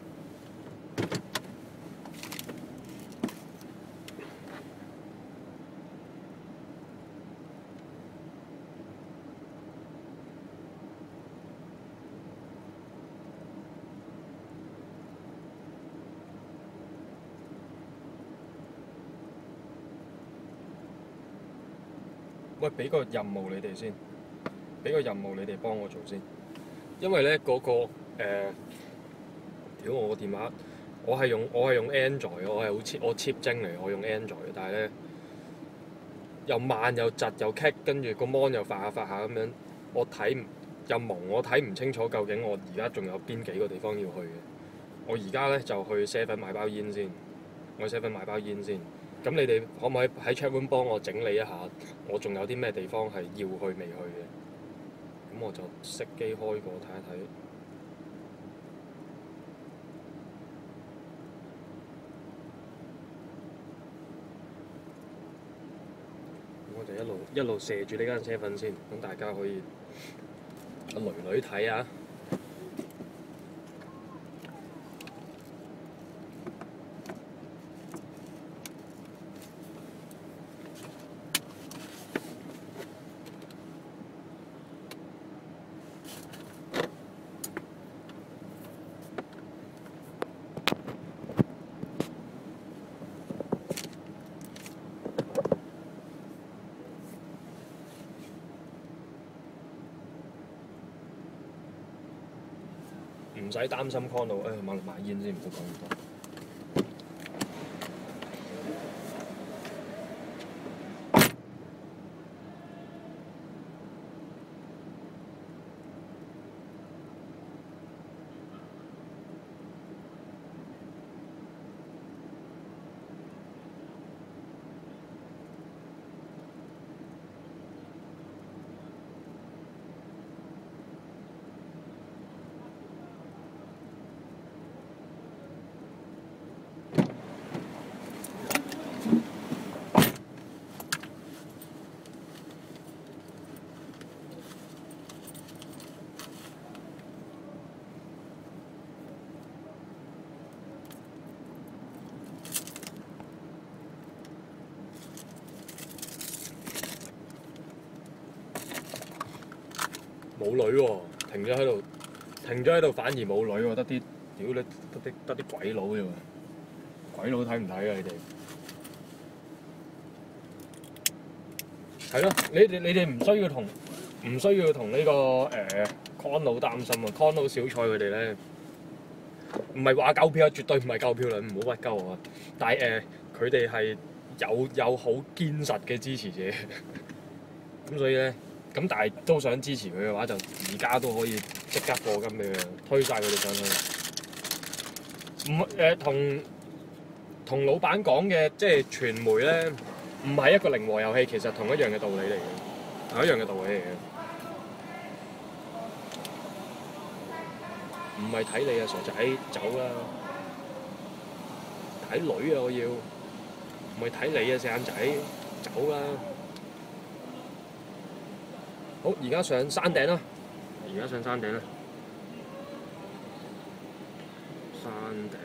喂，俾個任務你哋先，俾個任務你哋幫我做先，因為咧嗰、嗰個誒，屌、呃、我個電話，我係用我係用 Android，我係好 cheap 我 cheap 精嚟，我用 Android，但係咧又慢又窒又棘，跟住個 mon 又發下發下咁樣，我睇唔又蒙，我睇唔清楚究竟我而家仲有邊幾個地方要去嘅。我而家咧就去 seven 買包煙先，我去 seven 買包煙先。咁你哋可唔可以喺 chat room 幫我整理一下，我仲有啲咩地方係要去未去嘅？咁我就熄機開過睇一睇。我就一路一路射住呢間車粉先，咁大家可以阿女女睇下。唔使擔心 con 到，誒買買煙先，唔好講咁多。冇女喎，停咗喺度，停咗喺度反而冇女喎，得啲屌你得啲得啲鬼佬啫喎，鬼佬睇唔睇啊你哋？係咯，你哋你哋唔需要同唔需要同呢、呢個誒 con 佬擔心啊 ，con 佬小菜佢哋咧，唔係話夠票啊，絕對唔係夠票啦，唔好屈鳩我啊！但係誒，佢哋係有有好堅實嘅支持者，咁所以咧。咁但係都想支持佢嘅話，就而家都可以即刻課金俾佢，推晒佢哋上去。唔誒同同老闆講嘅，即係傳媒咧，唔係一個零和遊戲，其實同一樣嘅道理嚟嘅，同一樣嘅道理嚟嘅。唔係睇你啊，傻仔，走啦！睇女啊，我要，唔係睇你啊，四眼仔，走啦！好，而家上山頂啦！而家上山頂啦！山頂。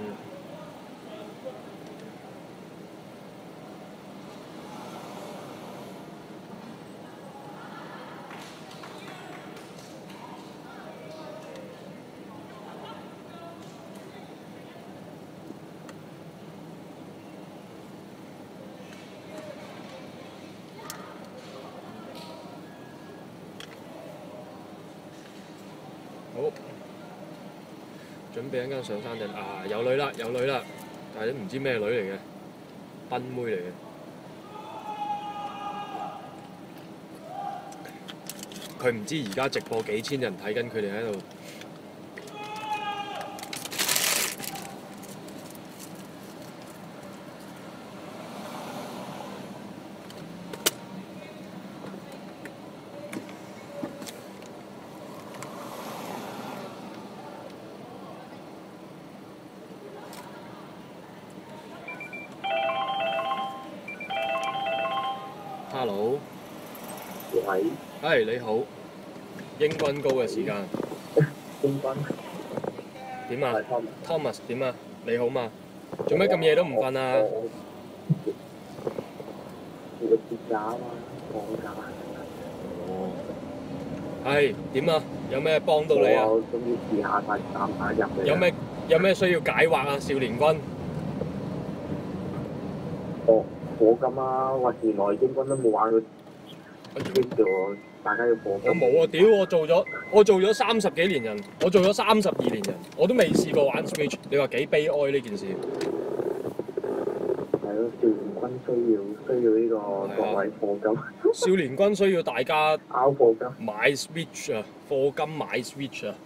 好，準備一間上山頂啊！有女啦，有女啦，但係都唔知咩女嚟嘅，賓妹嚟嘅。 佢唔知而家直播幾千人睇緊佢哋喺度。Hello， 喂， 係你好，英軍高嘅時間。 英軍點啊係 Thomas ？Thomas 點啊？你好嘛？做咩咁夜都唔瞓啊？ 我我節假啊嘛，放假。 哦。係點啊？有咩幫到你啊？ 我終於試下晒探下入嚟。 有咩有咩需要解惑啊？少年軍。 哦，火金啊！喂，原來英軍都冇玩過 Switch 嘅喎，大家要火金。 我冇啊！屌，我做咗我做咗三十幾年人，我做咗三十二年人，我都未試過玩 Switch。你話幾悲哀呢件事？ 係咯，少年軍需要需要呢個各位課金。 少年軍需要大家拗課金。 買 Switch 啊，課金買 Switch 啊！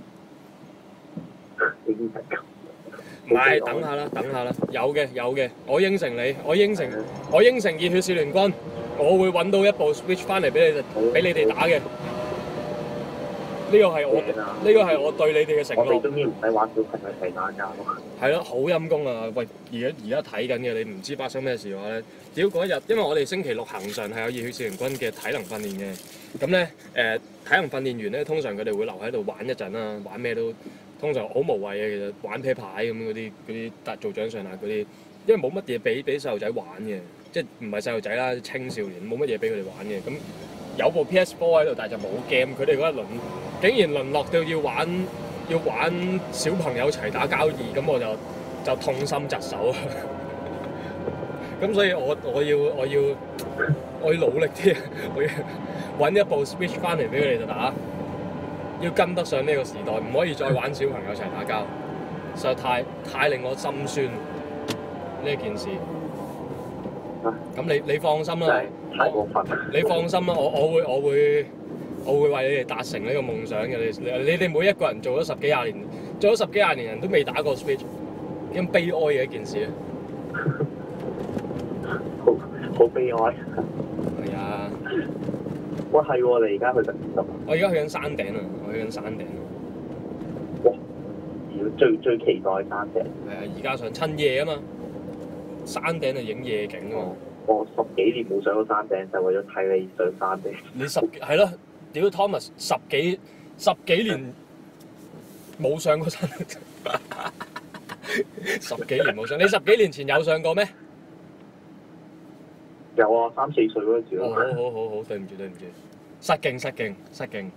已經係咁。 唔係，等下啦，等下啦，有嘅有嘅，我應承你，我應承我應承熱血少年軍，我會揾到一部 Switch 翻嚟俾你哋俾你哋打嘅。呢個係我呢個係我對你哋嘅承諾。 我哋終於唔使玩小朋友一齊打架咯。 係咯，好陰功啊！喂，而家而家睇緊嘅，你唔知發生咩事嘅話咧，屌嗰一日，因為我哋星期六行上係有熱血少年軍嘅體能訓練嘅，咁咧誒體能訓練完咧，通常佢哋會留喺度玩一陣啦，玩咩都通常好無謂嘅，其實玩啤牌咁嗰啲嗰啲達做掌上壓嗰啲，因為冇乜嘢俾俾細路仔玩嘅，即係唔係細路仔啦，青少年冇乜嘢俾佢哋玩嘅，咁有部 P S 四喺度，但係就冇 game，佢哋嗰一輪竟然淪落到要玩要玩小朋友齊打交二，咁我就就痛心疾首啊！咁所以我我要我要我要努力啲，我要揾一部 Switch 翻嚟俾佢哋打，要跟得上呢個時代，唔可以再玩小朋友齊打交，實在太太令我心酸呢件事。咁你你放心啦， 太過分。 你放心啦，我我會我會我會為你哋達成呢個夢想嘅。你你哋每一個人做咗十幾廿年，做咗十幾廿年人都未打過 Switch，咁悲哀嘅一件事啊！ 好好悲哀。 係啊。 喂，係喎，你而家去緊邊度？ 我而家去緊山頂啊！我去緊山頂。 哇！要最最期待山頂。 係啊，而家想趁夜啊嘛，山頂就影夜景啊嘛。 我十幾年冇上過山頂，就為咗睇你上山頂。 你十係咯，屌 Thomas 十幾十幾年冇上過山頂，十幾年冇上。你十幾年前有上過咩？ 有啊，三四歲嗰陣時咯。 好好好好，對唔住對唔住，失敬失敬失敬。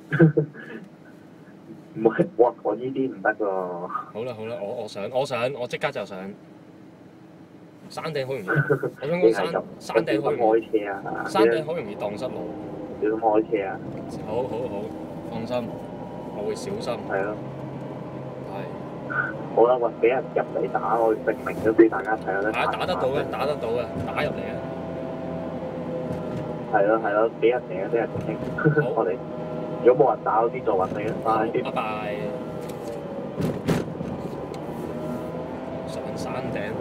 唔係，哇！我呢啲唔得㗎。 好啦好啦，我我上我上我即刻就上。山頂好容易，我想講山山頂好容易開車啊！ 山頂好容易蕩失路。 小心開車啊！ 好好好，放心，我會小心。 係咯。 係。 好啦，喂，俾人入嚟打，我證明咗俾大家睇下。 打打得到嘅，打得到嘅，打入嚟啊！ 係咯係咯，俾人嚟啊！俾人傾。我哋如果冇人打，我先再揾你啦。拜拜拜。上山頂。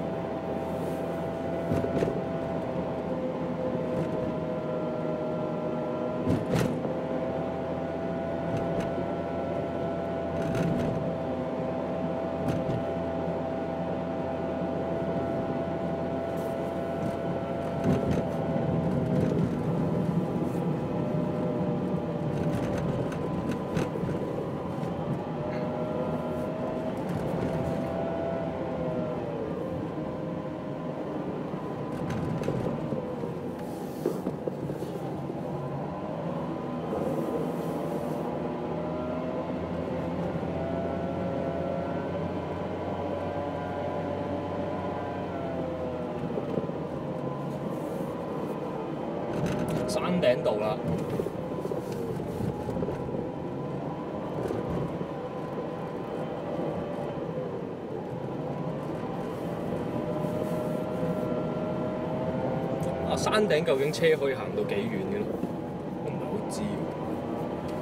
山頂度啦，啊！山頂究竟車可以行到幾遠嘅咧？我唔係好知喎。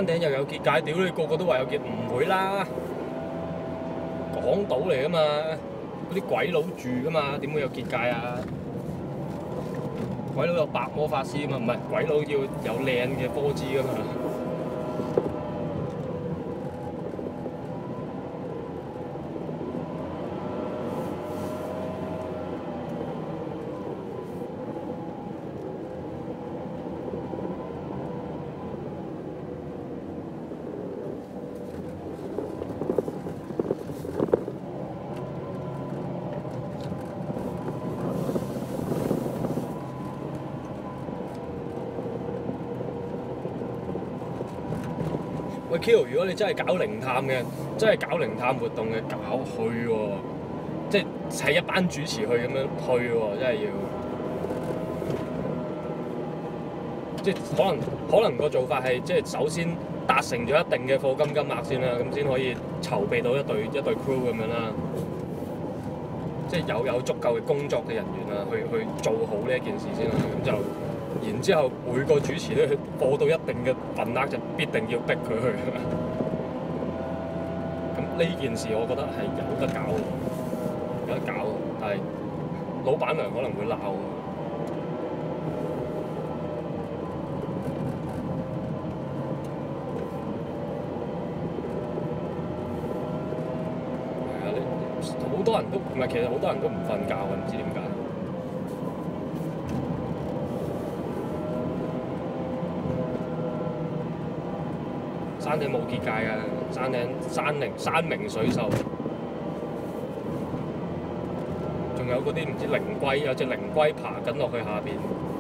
山頂又有結界，屌你個個都話有結，唔會啦！港島嚟噶嘛，嗰啲鬼佬住噶嘛，點會有結界啊？鬼佬有白魔法師啊嘛，唔係鬼佬要有靚嘅科技噶嘛。喂 Q， 如果你真係搞靈探嘅，真係搞靈探活動嘅，搞去喎，即係係一班主持去咁樣去喎，真係要，即係可能可能個做法係即係首先達成咗一定嘅課金金額先啦，咁先可以籌備到一隊一隊 crew 咁樣啦，即係有有足夠嘅工作嘅人員啊，去去做好呢一件事先啦，咁就。然之後每個主持都播到一定嘅份額，就必定要逼佢去。咁呢件事我覺得係有得搞，有得搞，但係老闆娘可能會鬧。係啊，你好多人都唔係，其實好多人都唔瞓覺嘅，唔知點解。山頂冇結界啊！山頂山明山明水秀，仲有嗰啲唔知靈龜，有隻靈龜爬緊落去下邊。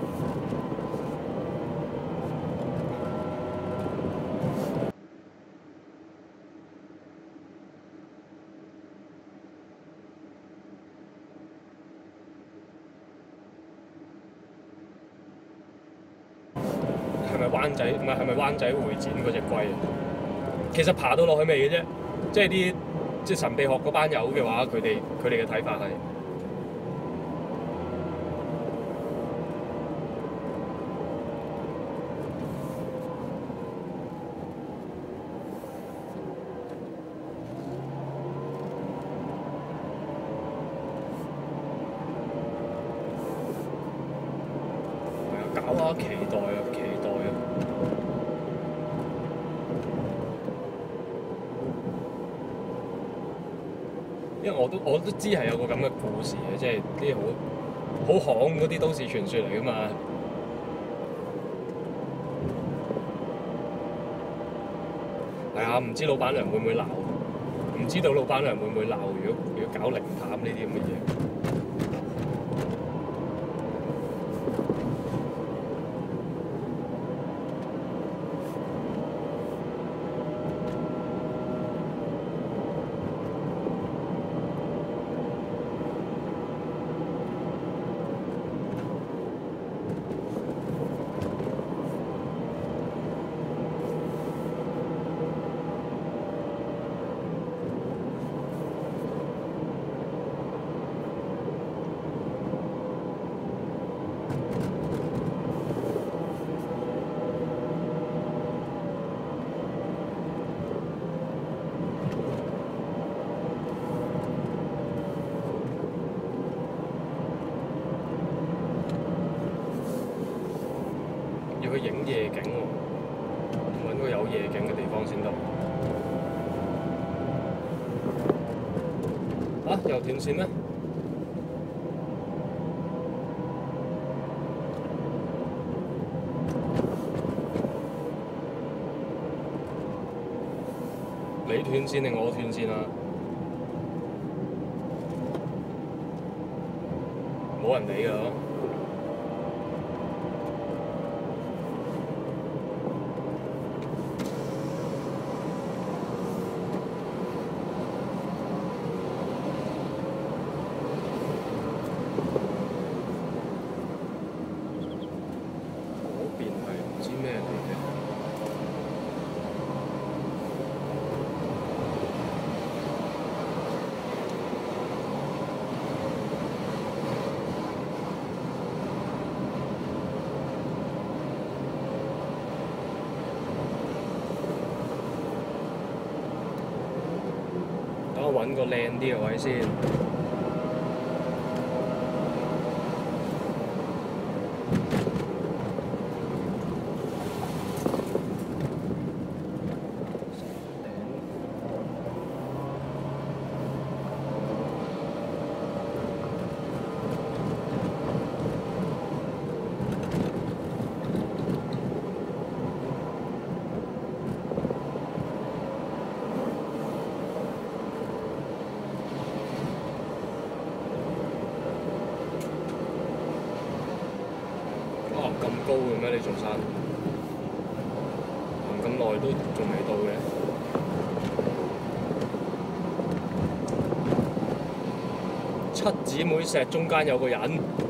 係咪灣仔？唔係係咪灣仔會展嗰隻龜啊？其實爬到落去未嘅啫，即係啲即係神秘學嗰班友嘅話，佢哋佢哋嘅睇法係係啊，搞下期待啊，期待啊！因為我都我都知係有個咁嘅故事嘅，即係啲好好巷嗰啲都市傳說嚟噶嘛。係啊，唔知老闆娘會唔會鬧？唔知道老闆娘會唔會鬧？如果如果搞靈探呢啲咁嘅嘢。要去影夜景喎，揾個有夜景嘅地方先得。啊，又斷線咩？你斷線定我斷線啊？冇人理㗎嗬。 我揾個靚啲嘅位先。咁高嘅咩？你座山行咁耐都仲未到嘅。七姊妹石中間有個人，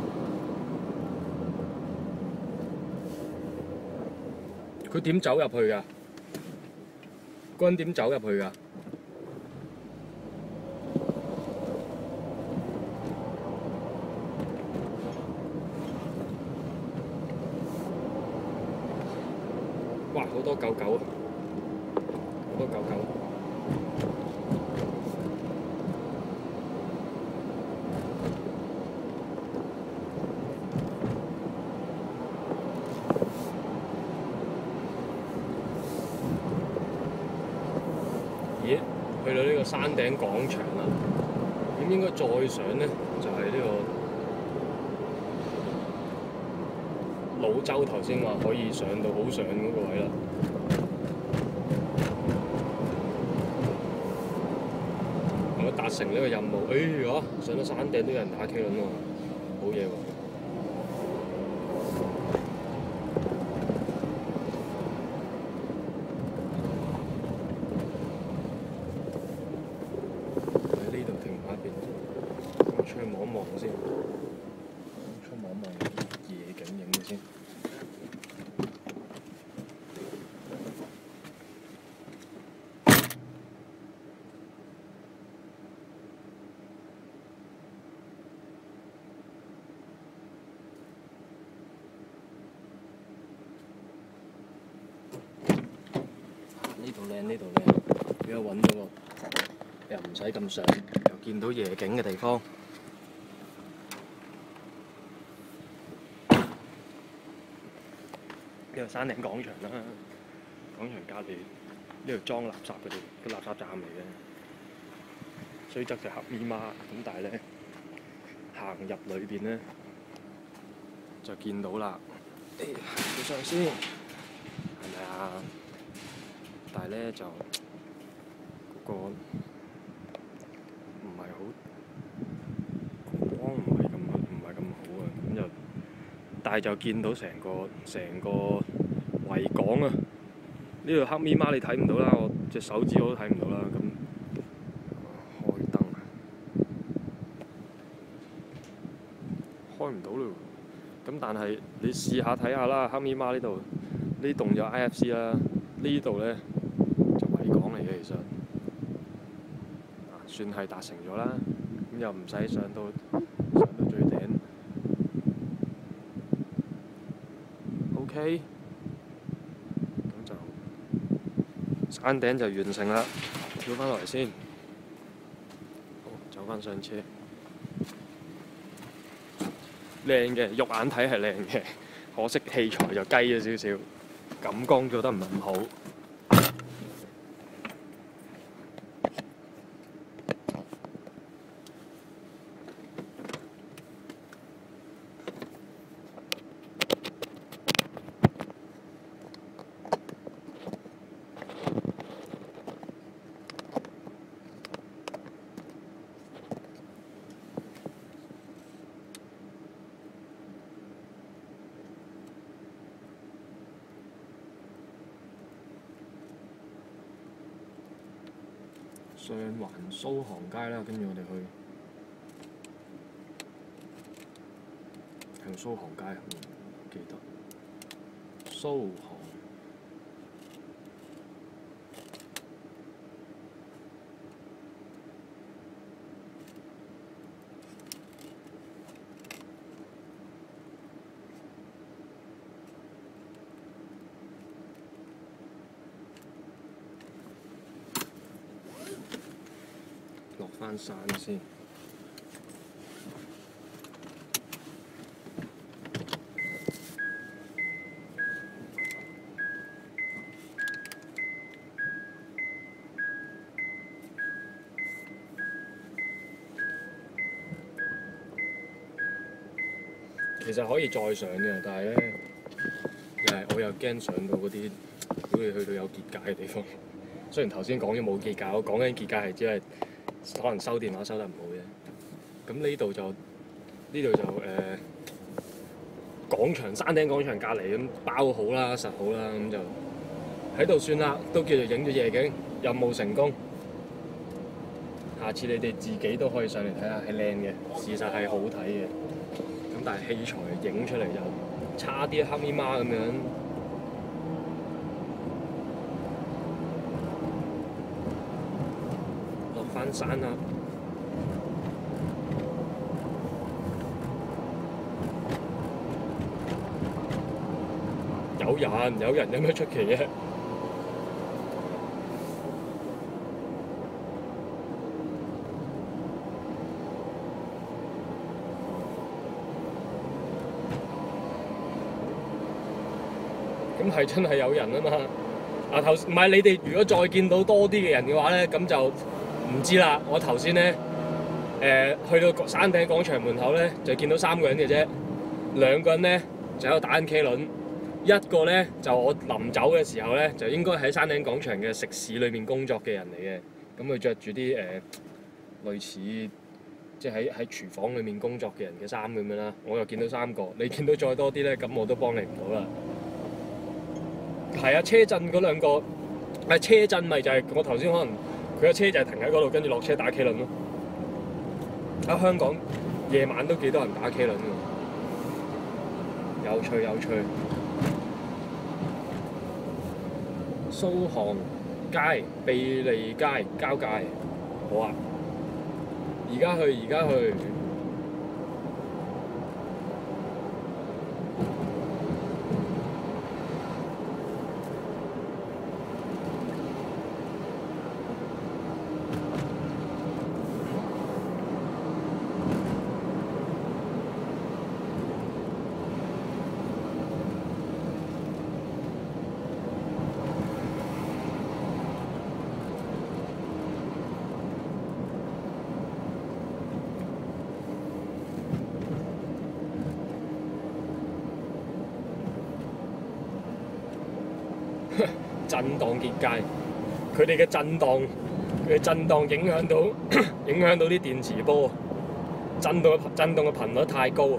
佢點走入去㗎？嗰人點走入去㗎？哇！好多狗狗，好多狗狗。咦？去到呢個山頂廣場啦，咁應該再上呢，就係呢個老周頭先話可以上到好上嗰個位啦。我達成呢個任務，哎呀！上到山頂都有人打 K 輪喎，好嘢喎！喺呢度停埋一邊，我出去望一望先，出去望一望夜景影嘅先。呢度靚，呢度靚，而家揾到個又唔使咁上，又見到夜景嘅地方。呢個山頂廣場啦，廣場隔離呢度裝垃圾嘅地，個垃圾站嚟嘅。雖則就黑咪媽，咁但係咧行入裏邊咧就見到啦。誒，行上先，係咪啊？但係咧就嗰個唔係好光，唔係咁唔係咁好啊，咁就但係就見到成個成個維港啊！呢度黑咪媽你睇唔到啦，我隻手指我都睇唔到啦。咁開燈啊，開唔到咯。咁但係你試下睇下啦，黑咪媽呢度呢棟有 I F C 啦，呢度咧。其實啊，算係達成咗啦，咁又唔使上到上到最頂。OK， 咁就山頂就完成啦，跳翻落嚟先。好，走翻上車。靚嘅，肉眼睇係靚嘅，可惜器材就雞咗少少，感光做得唔係咁好。上環蘇杭街啦，跟住我哋去向蘇杭街入面，記得蘇杭。 落翻山先。其實可以再上嘅，但係咧又係我又驚上到嗰啲好似去到有結界嘅地方。雖然頭先講咗冇結界，我講緊結界係只係可能收電話收得唔好啫。咁呢度就呢度就誒、呃、廣場山頂廣場隔離咁包好啦，實好啦，咁就喺度算啦，都叫做影咗夜景，任務成功。下次你哋自己都可以上嚟睇下，係靚嘅，事實係好睇嘅。咁但係器材影出嚟就差啲黑咪媽咁樣。落翻山啦！有人有人有咩出奇嘅？咁係真係有人啊嘛！啊頭唔係你哋，如果再見到多啲嘅人嘅話咧，咁就唔知啦。我頭先咧誒去到山頂廣場門口咧，就見到三個人嘅啫，兩個人咧就喺度打緊 K 輪，一個咧就我臨走嘅時候咧，就應該喺山頂廣場嘅食肆裏面工作嘅人嚟嘅。咁佢着住啲誒類似即係喺喺廚房裏面工作嘅人嘅衫咁樣啦。我又見到三個，你見到再多啲咧，咁我都幫你唔到啦。係啊，車震嗰兩個，係車震咪就係我頭先可能佢個車就係停喺嗰度，跟住落車打 K 輪咯。喺香港夜晚都幾多人打 K 輪㗎，有趣有趣。蘇杭街、庇利街交界，好啊！而家去，而家去。震盪結界，佢哋嘅震盪，佢嘅震盪影響到影響到啲電磁波，震動嘅震動嘅頻率太高。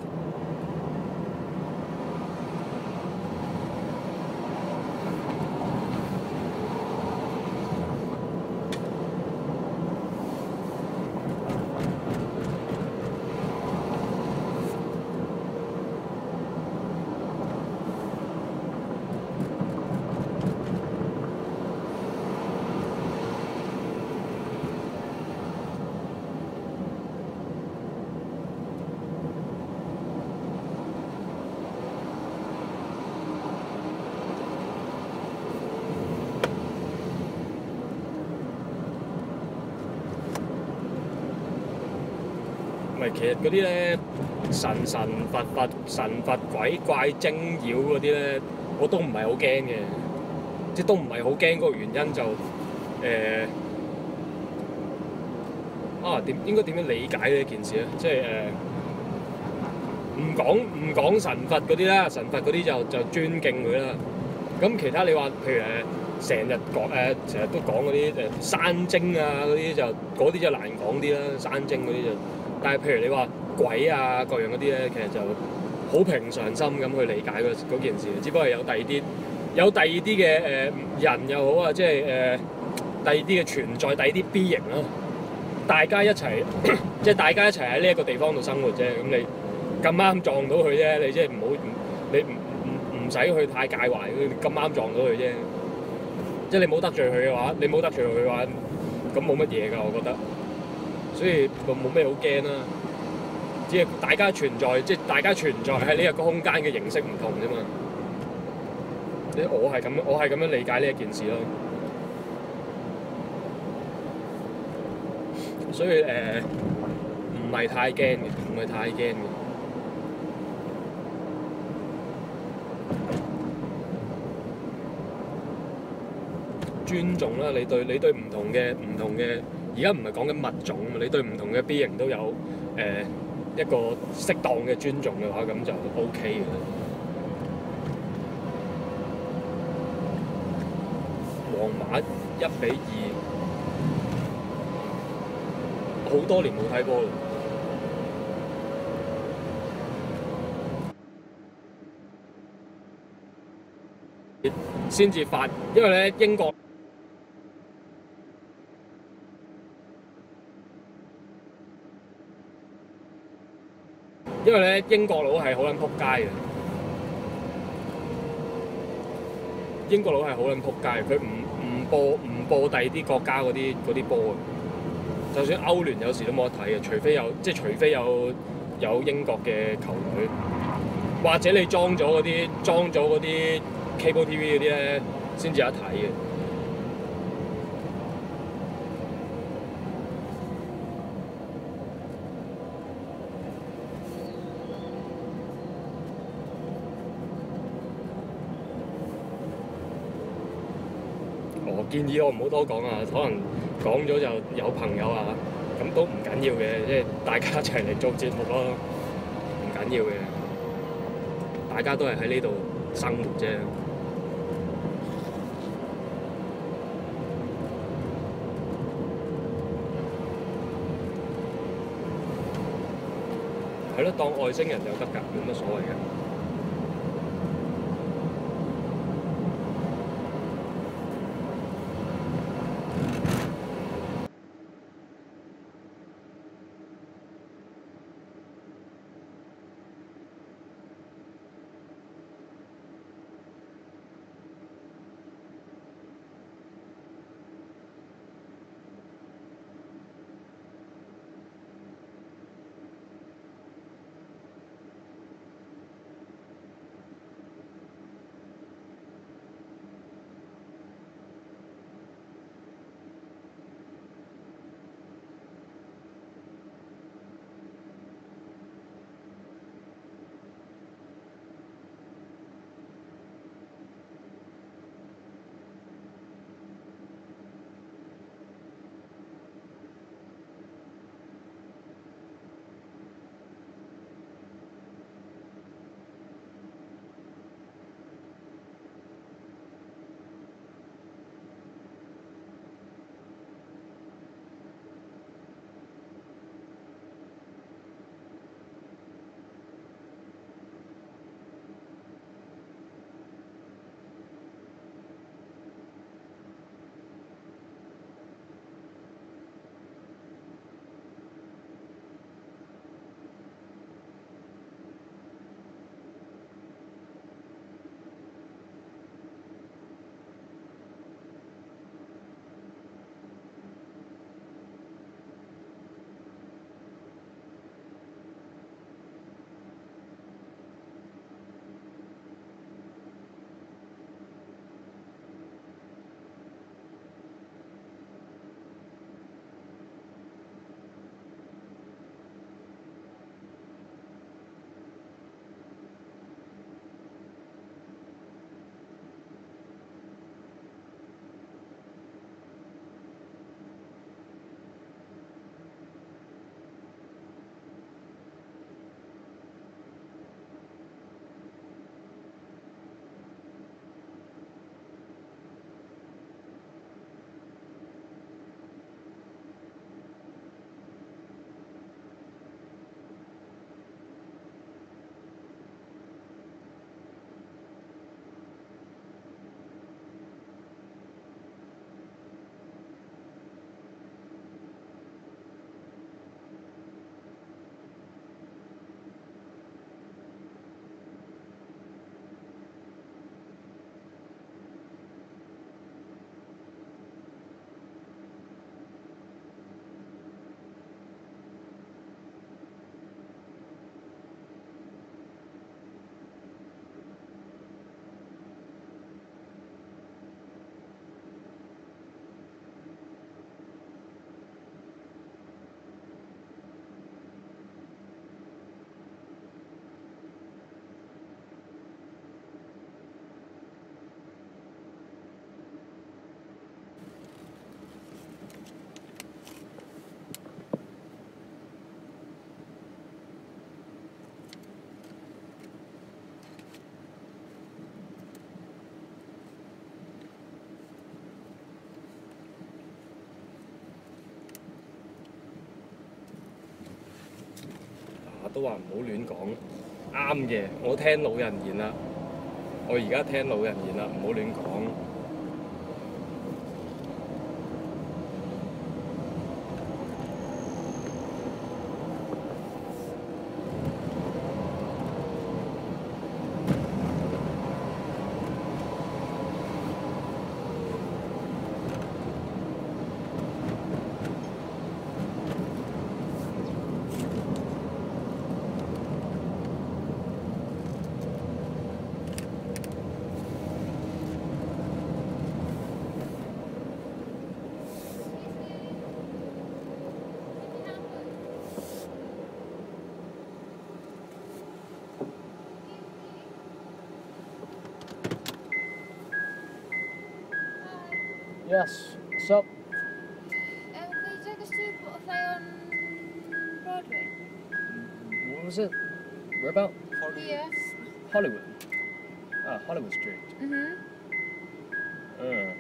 其實嗰啲咧神神佛佛、神佛鬼怪精妖嗰啲咧，我都唔係好驚嘅，即係都唔係好驚嗰個原因就誒、呃、啊點應該點樣理解呢件事咧？即係誒唔講唔講神佛嗰啲啦，神佛嗰啲就就尊敬佢啦。咁其他你話譬如誒成日講誒成日都講嗰啲誒山精啊嗰啲就嗰啲就難講啲啦，山精嗰啲就。但係譬如你話鬼啊各樣嗰啲咧，其實就好平常心咁去理解嗰件事，只不過係有第二啲有第二啲嘅誒人又好啊，即係誒、呃、第二啲嘅存在，第二啲 B 型咯，大家一齊即係大家一齊喺呢一個地方度生活啫。咁你咁啱撞到佢啫，你即係唔好你唔唔唔使去太介懷，你咁啱撞到佢啫。即係你冇得罪佢嘅話，你冇得罪佢嘅話，咁冇乜嘢㗎，我覺得。所以冇咩好驚啦，只係大家存在，即係大家存在喺呢一個空間嘅形式唔同啫嘛。即我係咁樣，我係咁樣理解呢一件事咯。 所以誒唔係太驚嘅，唔係太驚嘅。尊重啦，你對你對唔同嘅唔同嘅，而家唔係講緊物種，你對唔同嘅 being 都有誒、呃、一個適當嘅尊重嘅話，咁就 OK 嘅啦。皇馬一比二，好多年冇睇波啦。先至發，因為咧英國。因為咧英國佬係好撚撲街嘅，英國佬係好撚撲街，佢唔唔播唔播第二啲國家嗰啲嗰啲波嘅，就算歐聯有時都冇得睇嘅，除非有即係除非有有英國嘅球隊，或者你裝咗嗰啲裝咗嗰啲 cable T V 嗰啲咧，先至有得睇嘅。我建議我唔好多講啊，可能講咗就有朋友啊，咁都唔緊要嘅，即係大家一齊嚟做節目咯，唔緊要嘅，大家都係喺呢度生活啫。係咯，當外星人就得㗎，冇乜所謂嘅。 都話唔好亂講，啱嘅。我聽老人言啦，我而家聽老人言啦，唔好亂講。Yes, what's up? Um, can you take us to Butterfly on Broadway? What was it? Where about? Here. Hollywood. Ah, Hollywood Street. Mhm. Uh,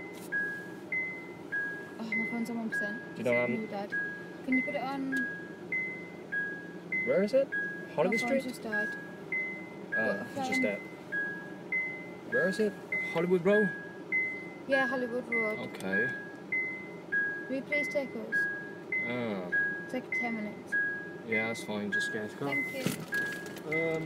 Oh, my phone's on one percent. Do you know, um, New Dad. Can you put it on? where is it? Hollywood My phone's Street? just died. Uh, Butterfly it's just on- that. Where is it? Hollywood Row? Yeah, Hollywood Road. Okay. Will you please take us? Ah, It's like ten minutes. yeah, that's fine. Just get a car. Thank you. Um.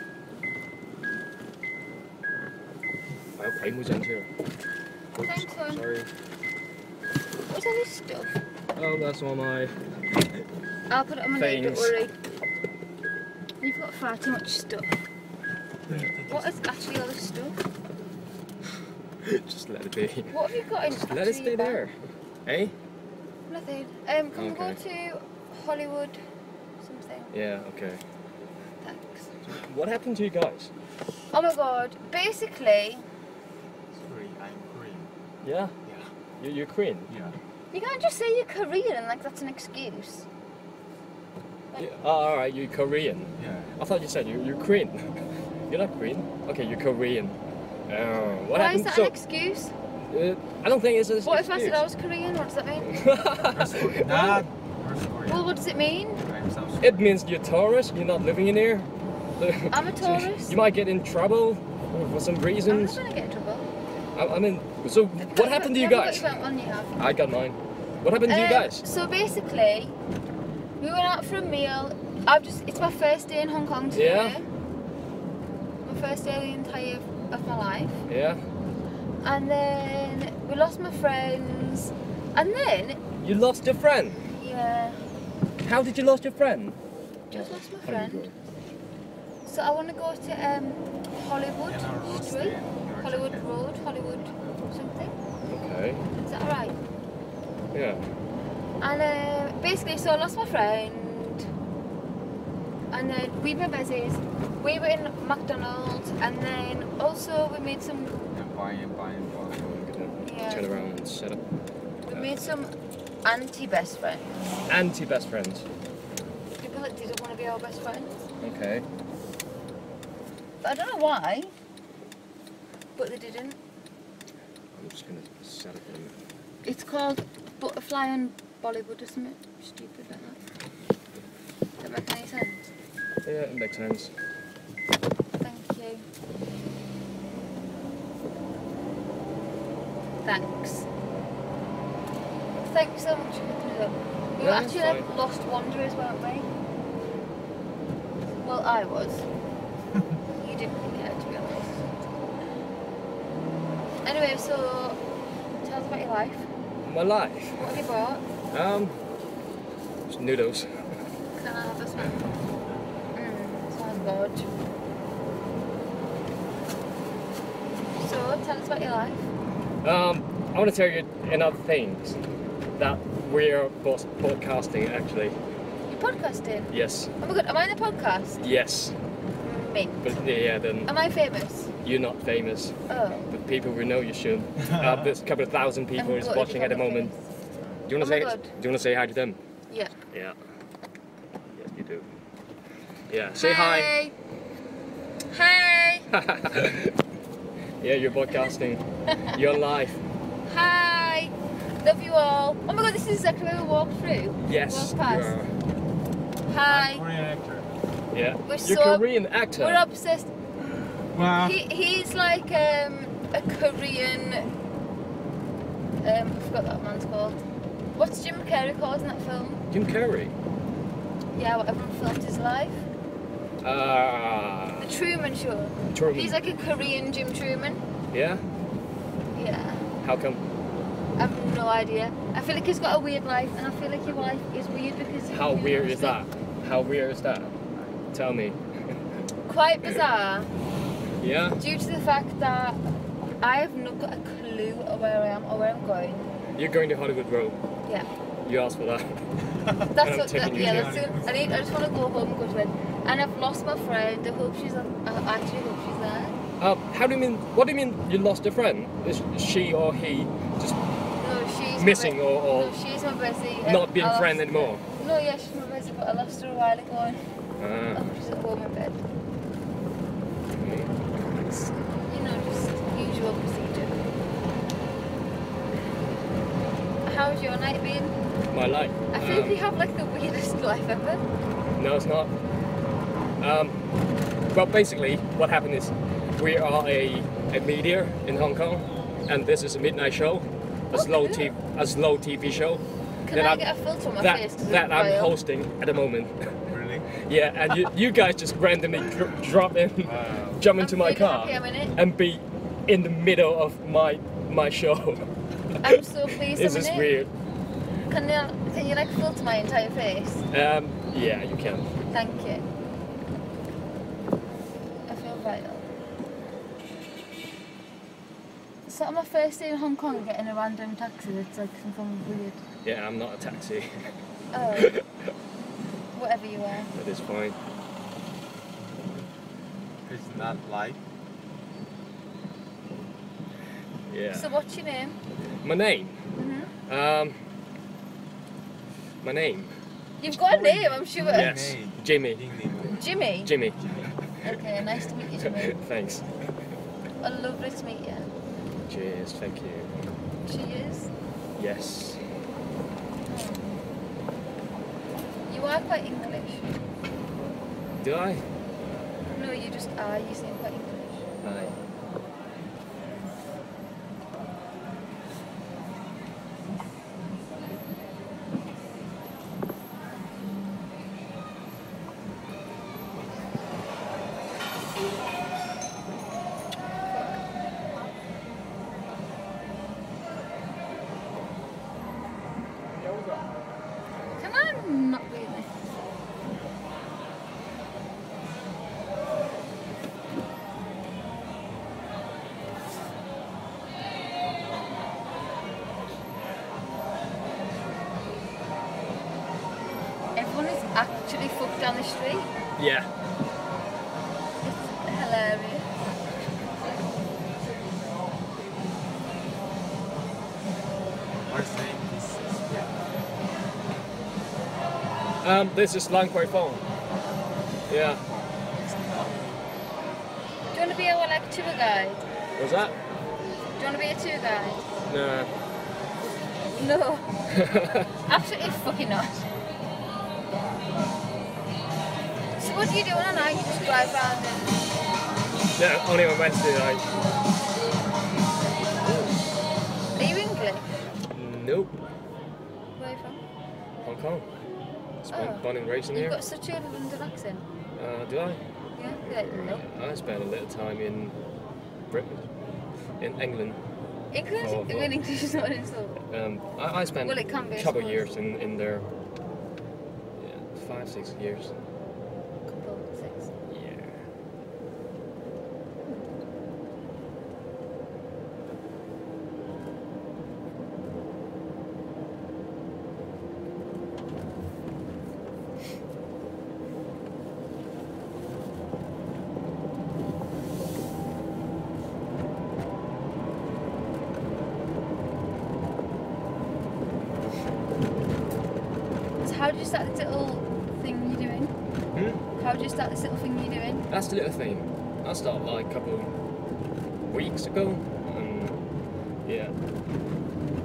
喺屋企妹陣車。 Thanks, hon. Sorry. What's all this stuff? Oh, that's all my. I'll put it on my leg, don't Things. worry. You've got far too much stuff. What is actually all this stuff? Just let it be. What have you got in Just let it actually stay your bag? there. Eh? Nothing. Um, can we go Okay. to Hollywood something? Yeah. Okay. Thanks. What happened to you guys? Oh my god. Basically, Sorry, I'm Korean. Yeah. Yeah. You you're Korean. Yeah. you can't just say you're Korean like that's an excuse. Yeah. Oh, all right. You're Korean. Yeah. I thought you said you you're Korean. You're not Korean. Okay, you're Korean. Oh, what Why happened? is that so, an excuse? uh, I don't think it's a. What if I said I was Korean? What does that mean? Dad, where's Korean? Well, what does it mean? I'm South Korean. It means you're tourist. You're not living in here. I'm a tourist. You might get in trouble for some I'm not reasons. gonna get in trouble. I, I mean, so what happened to you guys? What one you have? I got mine. What happened to you Um, guys? So basically, we went out for a meal. I've just, it's my first day in Hong Kong today. Yeah. My first day of the entire of my life. Yeah. And then we lost my friends. And then, You lost your friend. yeah, How did you lose your friend? just lost my How did you friend. So I want to go to um, Hollywood Yeah, no, Road Street, Street. You're Hollywood okay. Road, Hollywood something. go? Okay. Is that alright? Yeah. And uh, basically, so I lost my friend, and then we were busy. We were in McDonald's, and then also we made some. Yeah, buying, buying, buying. I'm gonna Yeah. turn around and set up. We made some anti-best friends. Anti-best friends. People that didn't want to be our best friends. Okay. But I don't know why. But they didn't. I'm just gonna set up them. It's called Butterfly on Bollywood or something stupid like that. Does that make any sense? Yeah, it makes sense. Thank you. Thanks. Thanks so much for picking us up. We were Yeah, actually it's like fine. lost wanderers, weren't we? Well, I was. You didn't really care, to be honest. Anyway, so tell us about your life. My life. What have you bought? Um. Just noodles. Can I have this one? Mmm, sounds good. So, tell us about your life. Um. I want to tell you another things that we're both podcasting actually. You're podcasting? Yes. Oh my god, am I in the podcast? Yes. Mint. But yeah, then Am I famous? you're not famous. Oh. But people will know you should. Uh, there's a couple of thousand people I'm is gutted watching if at the I'm moment. famous. Do you want Oh to my say? God. Do you want to say hi to them? Yeah. Yeah. Yes, you do. Yeah. Say hi. Hey. Hey. Yeah, you're podcasting. You're on live. Hi. Love you all. Oh my god, this is exactly where we walked through. Yes. Walked past. You are. Hi. I'm Korean actor. Yeah. We're You're so- a Korean actor. We're obsessed. Wow. He, he's like um, a Korean. Um, I forgot that man's called. What's Jim Carrey called in that film? Jim Carrey. Yeah, what everyone filmed his life. Ah. The Truman Show. Truman. He's like a Korean Jim Truman. Yeah. Yeah. How come? I have no idea. I feel like he's got a weird life, and I feel like your life is weird because. he- How he weird loves is that? How weird is that? Tell me. it. Quite bizarre, Yeah. due to the fact that I have not got a clue of where I am or where I'm going. You're going to Hollywood Road. Yeah. You asked for that. That's I'm what. taking That, you yeah, to that's it. I need. I just want to go home and go to bed. And I've lost my friend. I hope she's. I actually hope she's there. Uh, how do you mean? What do you mean you lost a friend? Is she or he just No, she's my missing be- or, or No, she's my bestie. Um, not being I friend lost- anymore? No, yeah, she's my bestie, but I lost her a while ago. And I Ah. hope she's at home in bed. Okay. It's, you know, just usual procedure. How's your night been? My life. I feel like Um, you have like the weirdest life ever. No, it's not. Um, well, basically, what happened is we are a, a media in Hong Kong, and this is a midnight show, a slow Okay. T V, a slow T V show Can that I I'm- get a filter on my that face? 'Cause that it's I'm vile. hosting at the moment. Really? Yeah, and you, you guys just randomly dr- drop in, Wow. jump I'm into my really car, happy I'm in it. and be in the middle of my my show. I'm so pleased This I'm is in it. weird. Can you, can you like filter my entire face? Um, yeah, you can. Thank you. I feel vital. So on my first day in Hong Kong, getting a random taxi that's like something weird. Yeah, I'm not a taxi. Oh, whatever you are. That is fine. It's not life. Yeah. So what's your name? My name. hmm Um. My name. You've got a name, I'm sure. Yes. Name. Jimmy. Ding ding. Jimmy. Jimmy. Okay, nice to meet you, Jimmy. Thanks. Oh, lovely to meet you. Cheers. Thank you. Cheers. Yes. You are quite English. Do I? No, you just are. You seem quite English. Aye. Come on, not really. Everyone is actually fucked down the street. Yeah. It's hilarious. What's the name? This is Um, this is Lang Kwai Fong. Yeah. Do you want to be our like tour guide? Was that? Do you want to be a tour guide? No. No. Absolutely fucking not. So what do you do on a night? You just drive around and... No, only on Wednesday night. Are you English? Nope. Where are you from? Hong Kong. Spent Oh. born and raised in You've here. got such a London accent. Uh, do I? Yeah? You're like, no. I spent a little time in Britain, in England. English? Oh, I mean, well. English is not an insult. Um, I, I spent Well, it can be, I a couple suppose. years in, in there. Yeah, five, six years. Couple, six. Yeah. So how do you start this little thing you're doing? Hmm? How do you start this little thing you're doing? That's the little thing. I started like a couple weeks ago. And yeah.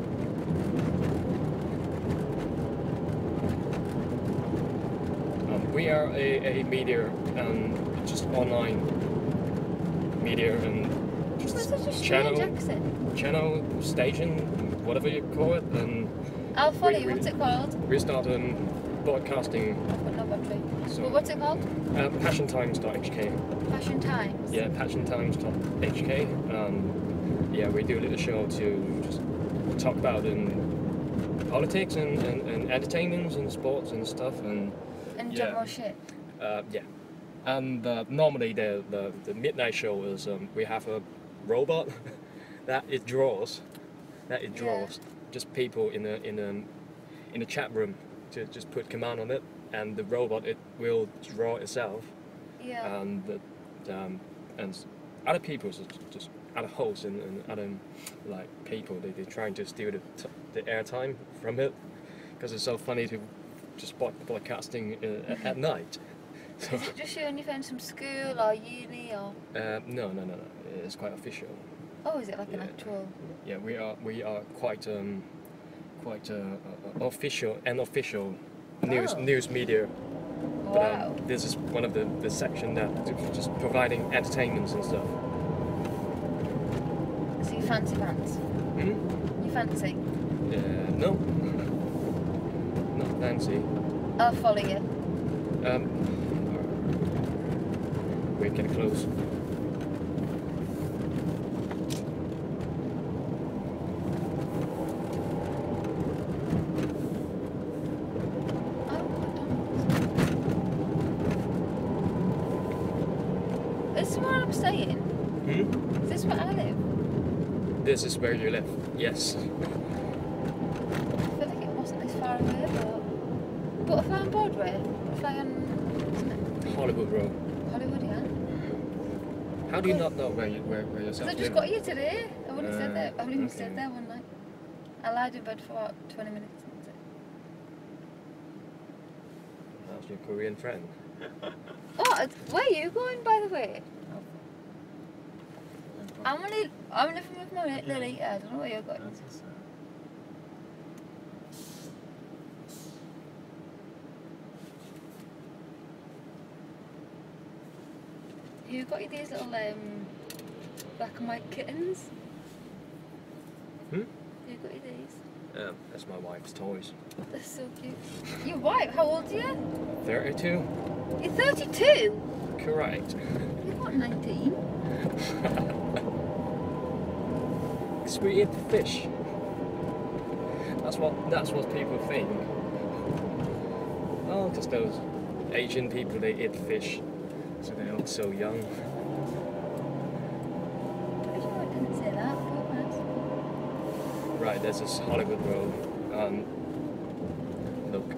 Um, we are a, a media, um, just online media and You've got such a strange channel, accent. channel station, whatever you call it, and I'll follow we- you. we- What's it called? we started broadcasting. I've got no battery. So, But what's it called? uh, passion times dot h k. Fashion Times. Yeah, passion times dot h k. Um, yeah, we do a little show to just talk about in politics and, and, and entertainment and sports and stuff, and And yeah. general shit. uh, yeah. And uh, normally the, the the midnight show is um, we have a robot that it draws, that it Yeah. draws just people in a in a in a chat room to just put command on it, and the robot it will draw itself. Yeah. and the, um, and s- other people just, just other hosts and, and other like people they they're trying to steal the t- the airtime from it because it's so funny to just broad- broadcasting uh, at, at night. So Is it just you and your friends from school or uni or? uh, no no no no it's quite official. Oh, is it like an Yeah. actual? Yeah, we are we are quite um quite uh, uh, official and official news Oh. news media. But Wow. um, this is one of the, the section that just providing entertainments and stuff. So you fancy pants? Hmm? You fancy? Uh, no. Not fancy. I'll follow you. Um, we're getting close. Oh, McDonald's. This is where I'm staying. Hmm? Is this where I live? This is where you live. Yes. I feel like it wasn't this far away, but Butterfly on Broadway, Butterfly on, isn't it? Hollywood Road. Hollywood, yeah. How do you not know where you where, where Because yourself I just live? got here today. I would have Uh, stayed there. I would have okay. stayed there one night. I lied in bed for about twenty minutes. And that's it. How's your Korean friend? Oh, it's- where are you going, by the way? I'm only, I'm living with my mate Lily. I don't know where you're going. That's so sad. You got you these little um, black and white kittens? Hmm? You got you these? Um, that's my wife's toys. They're so cute. Your wife? How old are you? Thirty-two. You're thirty-two. Correct. You're not nineteen. Because we eat fish. That's what that's what people think. Oh, because those Asian people they eat fish, so they look so young. I sure I didn't say that. Go on. Right, there's this Hollywood Road. Um, look,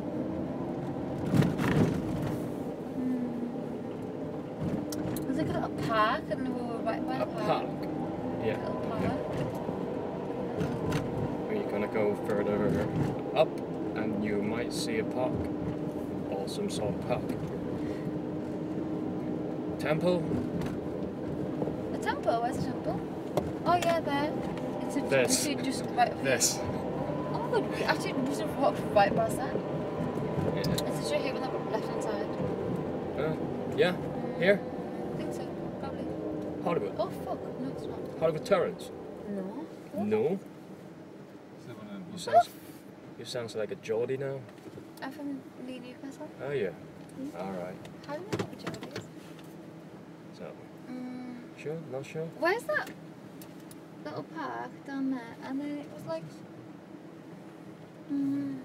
Hmm. There's like a little park and we were right by a the park. park. A Yeah. little Okay. park. We're gonna go further up, and you might see a park, or some sort of park. Temple. A temple? Where's the temple? Oh yeah, there. It's a This. it's just right over there. This. Oh my god, we actually we just walked right past that. Yeah. It's a straight here on the left hand side. Uh, yeah. Here. I think so, probably. Hollywood. Oh fuck, no it's not. Hollywood Terrace. No. No. Is that one of You the- sound. You sound like a Geordie now. I'm from Lee Newcastle. Oh yeah. All right. How do you know what Geordie is? So, Mm, sure? Not sure? where's that little park down there? And then it was like. Mm,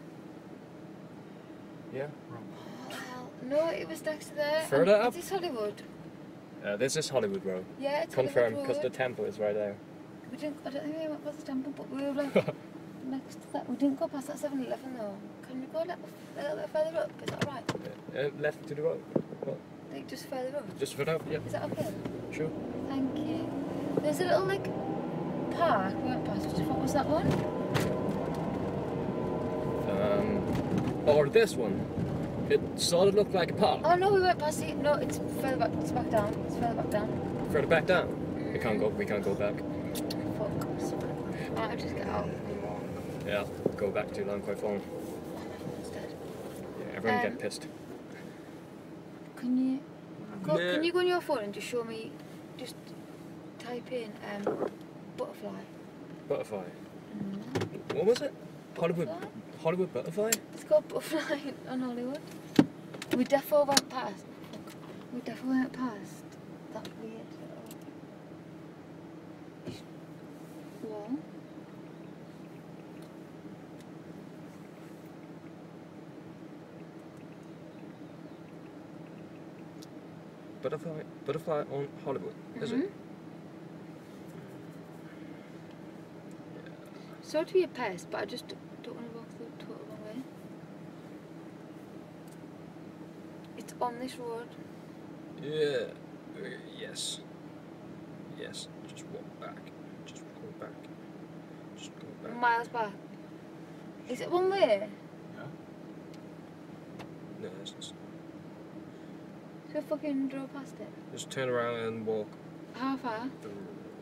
Yeah. well, no, it was next to there. Further And up? Is this Hollywood? Uh, this is Hollywood Road. Yeah, it's Confirmed, Hollywood because the Road. temple is right there. We didn't. I don't think we went past the temple, but we were like next to that. We didn't go past that seven eleven though. Can we go a little, a little bit further up? Is that alright? Uh, left to the road. Well, Like just further up? just further up. Yeah. Is that okay? Sure. Thank you. There's a little like park we went past. Which, what was that one? Um, or this one. It sort of looked like a park. Oh no, we went past it. No, it's further back. It's back down. It's further back down. Further back down. We can't go. We can't go back. Fuck. I might just get out and walk. Yeah. Go back to Lan Kwai Fong. Instead. Yeah, everyone Um, get pissed. Can you go, Yeah. can you go on your phone and just show me? Just type in um, butterfly. Butterfly. What was it? Hollywood. Butterfly? Hollywood butterfly. It's called Butterfly on Hollywood. We defo went past. We defo went past that weird little wall. Butterfly. Butterfly on Hollywood. Is Mhm. it? Sorry to be a pest, but I just don't want to walk the total wrong way. It's on this road. Yeah. Uh, yes. Yes. Just walk back. Just go back. Just go back. Miles back. Is it one way? Yeah. No, it's just, So I fucking drove past it. just turn around and walk. How far? Uh,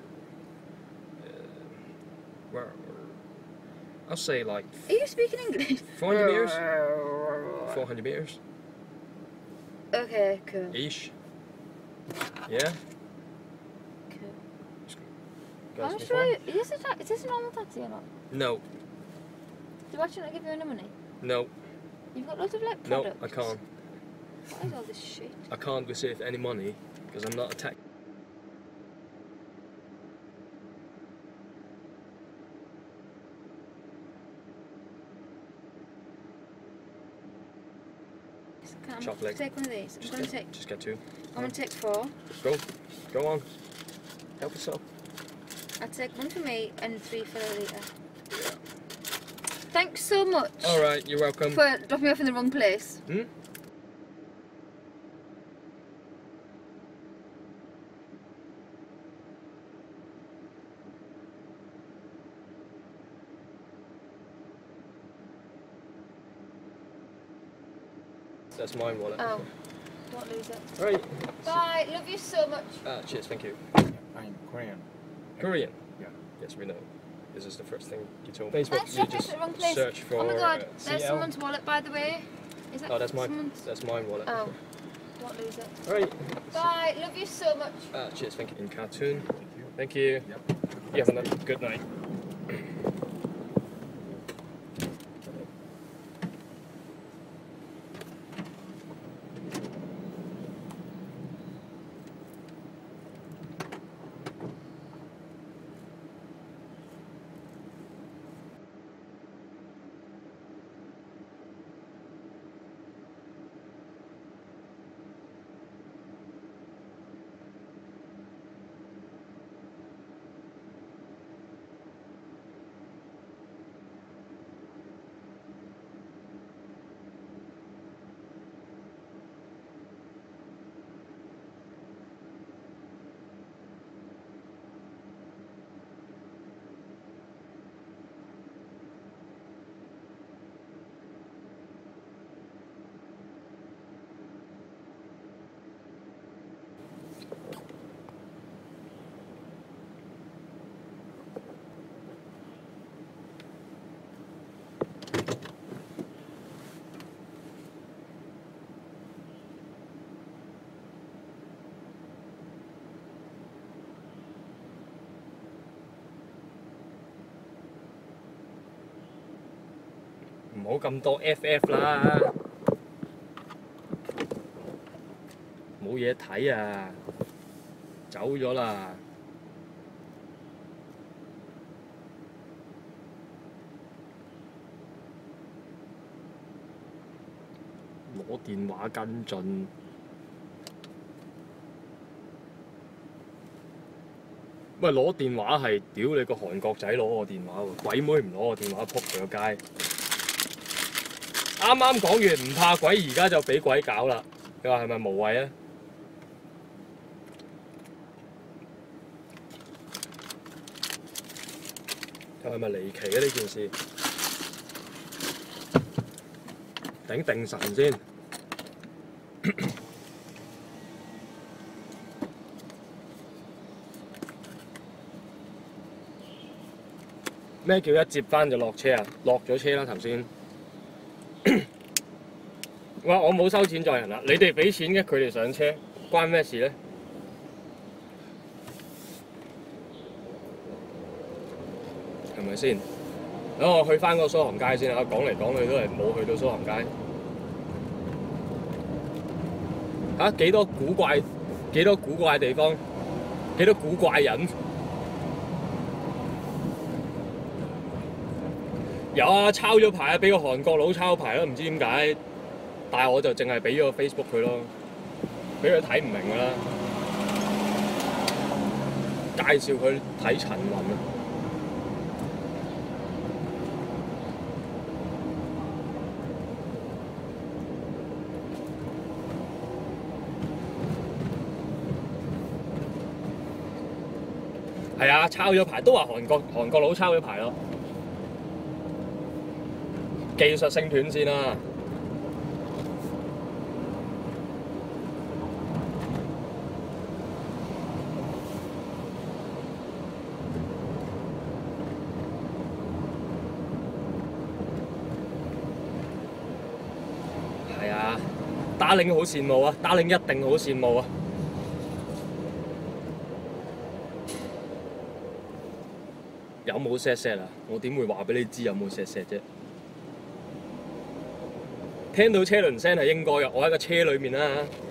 where? I'll say like Are you speaking English? four hundred meters. four hundred meters. Okay, cool. Ish. Yeah. Cool. Guys, How be much do fine. I, is this a ta- is this a normal taxi or not? No. Do I actually not give you any money? No. You've got lots of like No. products. I can't. What is all this shit? I can't receive any money because I'm not a tech. Can I Chocolate. take one of these? I'm Just gonna get, take. just get two. I'm gonna take four. Go. Go on. Help yourself. I'll take one for me and three for Lita. Thanks so much All right. You're welcome. for dropping me off in the wrong place. Hmm? That's my wallet. Oh, don't lose it. Right. Bye. Love you so much. Uh, cheers. Thank you. I'm Korean. Korean. Yeah. Yes, we know. This is the first thing you told me. Facebook, Thanks, you Jeff, just at the wrong place. search for Oh my god, uh, there's C L. someone's wallet, by the way. Is that Oh, that's my someone's? that's my wallet. Oh, don't lose it. Right. Bye. Love you so much. Uh, cheers. Thank you. In cartoon. Thank you. Yep. You have a good night.唔好咁多 F F 啦，冇嘢睇啊，走咗啦。攞電話跟進。喂，攞電話係屌你個韓國仔攞我電話喎，鬼妹唔攞我電話，撲佢個街！啱啱講完唔怕鬼，而家就俾鬼搞啦！你話係咪無謂啊？係咪離奇啊？呢件事頂定神先。咩叫一接翻就落車啊？落咗車啦頭先。 哇！我冇收錢載人啦，你哋俾錢嘅，佢哋上車，關咩事咧？係咪先？等我去翻個蘇杭街先啦，講嚟講去都係冇去到蘇杭街。嚇、啊、幾多古怪，幾多古怪地方，幾多古怪人。有啊，抄咗牌啊，俾個韓國佬抄牌啦，唔知點解。但係我就淨係俾咗個 Facebook 佢咯，俾佢睇唔明㗎啦。介紹佢睇陳雲啊。係啊，抄咗牌都話韓國韓國佬抄咗牌咯。技術性斷線啦。係啊 ，Darling 好羨慕啊 ，Darling 一定好羨慕啊。有冇 set set 啊？我點會話俾你知有冇 set set 啫？聽到車輪聲係應該嘅，我喺個車裏面啦。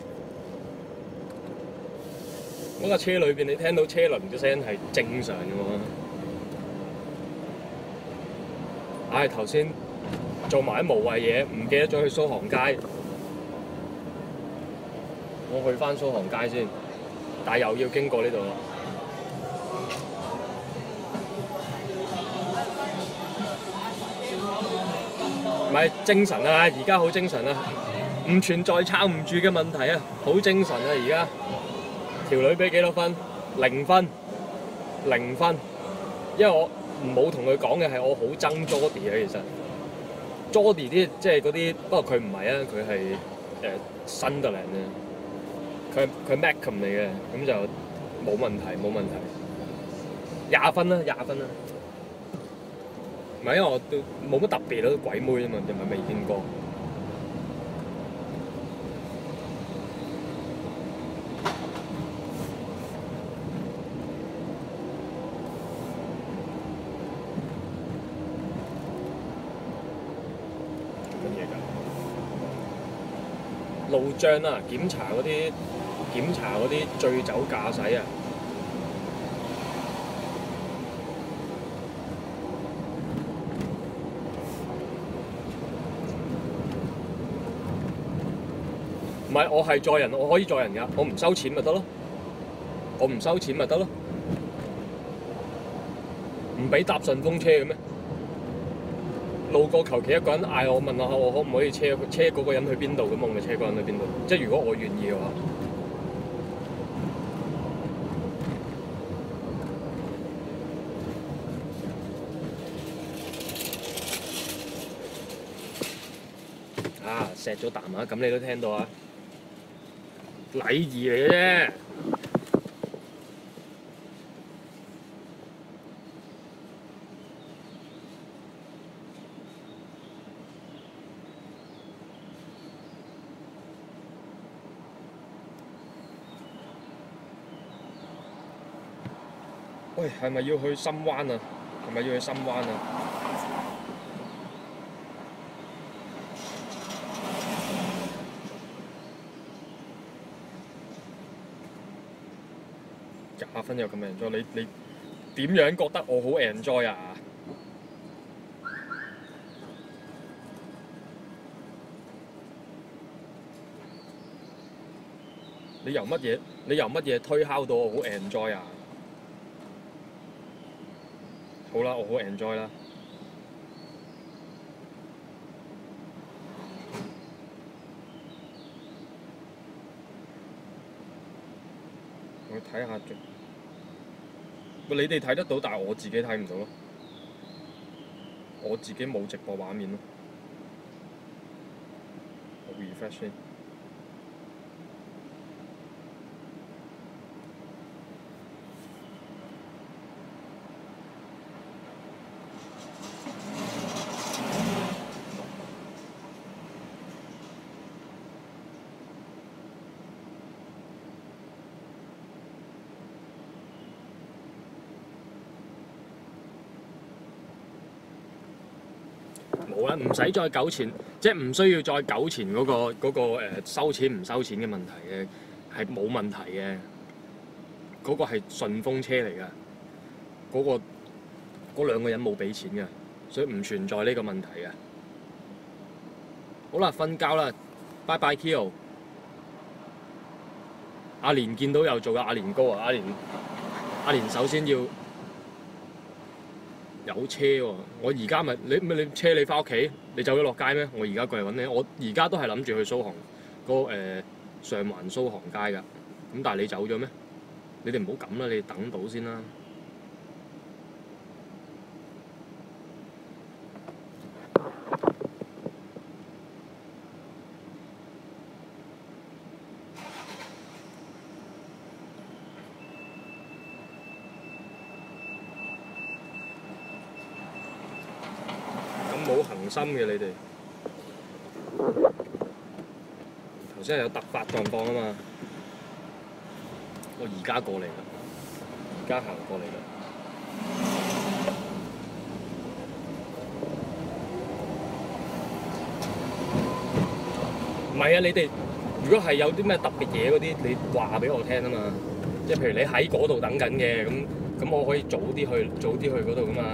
嗰架車裏邊你聽到車輪嘅聲係正常嘅喎。唉，頭先做埋啲無謂嘢，唔記得咗去蘇杭街。我去翻蘇杭街先，但係又要經過呢度啦。唔係精神啊！而家好精神啊，唔存在撐唔住嘅問題啊，好精神啊！而家條女俾幾多分？零分，零分。因為我冇同佢講嘅係我好憎 Jody 啊，其實 Jody 啲即係嗰啲，不過佢唔係啊，佢係誒 Sunderland 啊，佢佢 Mackham 嚟嘅，咁就冇問題冇問題。廿分啦，廿分啦。唔係因為我都冇乜特別咯，鬼妹啊嘛，又唔係未見過。做乜嘢㗎？路障啊，檢查嗰啲檢查嗰啲醉酒駕駛啊！唔係，我係載人，我可以載人㗎，我唔收錢咪得咯，我唔收錢咪得咯，唔俾搭順風車嘅咩？路過求其一個人嗌我問下我可唔可以車車嗰個人去邊度咁，我咪車嗰個人去邊度。即係如果我願意嘅話。啊，錫咗啖啊！咁你都聽到啊？禮儀嚟嘅啫。喂，係咪要去深灣啊？係咪要去深灣啊？廿分有咁 enjoy， 你你點樣覺得我好 enjoy 啊？你由乜嘢？你由乜嘢推敲到我好 enjoy 啊？好啦，我好 enjoy 啦。我睇下最。你哋睇得到，但係我自己睇唔到咯。我自己冇直播畫面咯。我 refresh 先。 冇啦，唔使再糾纏，即係唔需要再糾纏嗰、個嗰、個呃、收錢唔收錢嘅問題嘅，係冇問題嘅。嗰、個係順風車嚟㗎，嗰、個嗰兩個人冇俾錢㗎，所以唔存在呢個問題嘅。好啦，瞓覺啦，拜拜 Kyo。阿蓮見到又做嘅阿蓮哥啊，阿蓮阿蓮首先要有車喎、啊，我而家咪你咪你車你翻屋企，你走咗落街咩？我而家過嚟揾你，我而家都係諗住去蘇杭嗰、呃、上環蘇杭街㗎，咁但係你走咗咩？你哋唔好咁啦，你哋等到先啦。冇恒心嘅你哋，頭先係有突發狀況啊嘛，我而家過嚟啦，而家行過嚟啦。唔係啊，你哋如果係有啲咩特別嘢嗰啲，你話俾我聽啊嘛，即係譬如你喺嗰度等緊嘅，咁咁我可以早啲去，早啲去嗰度噶嘛。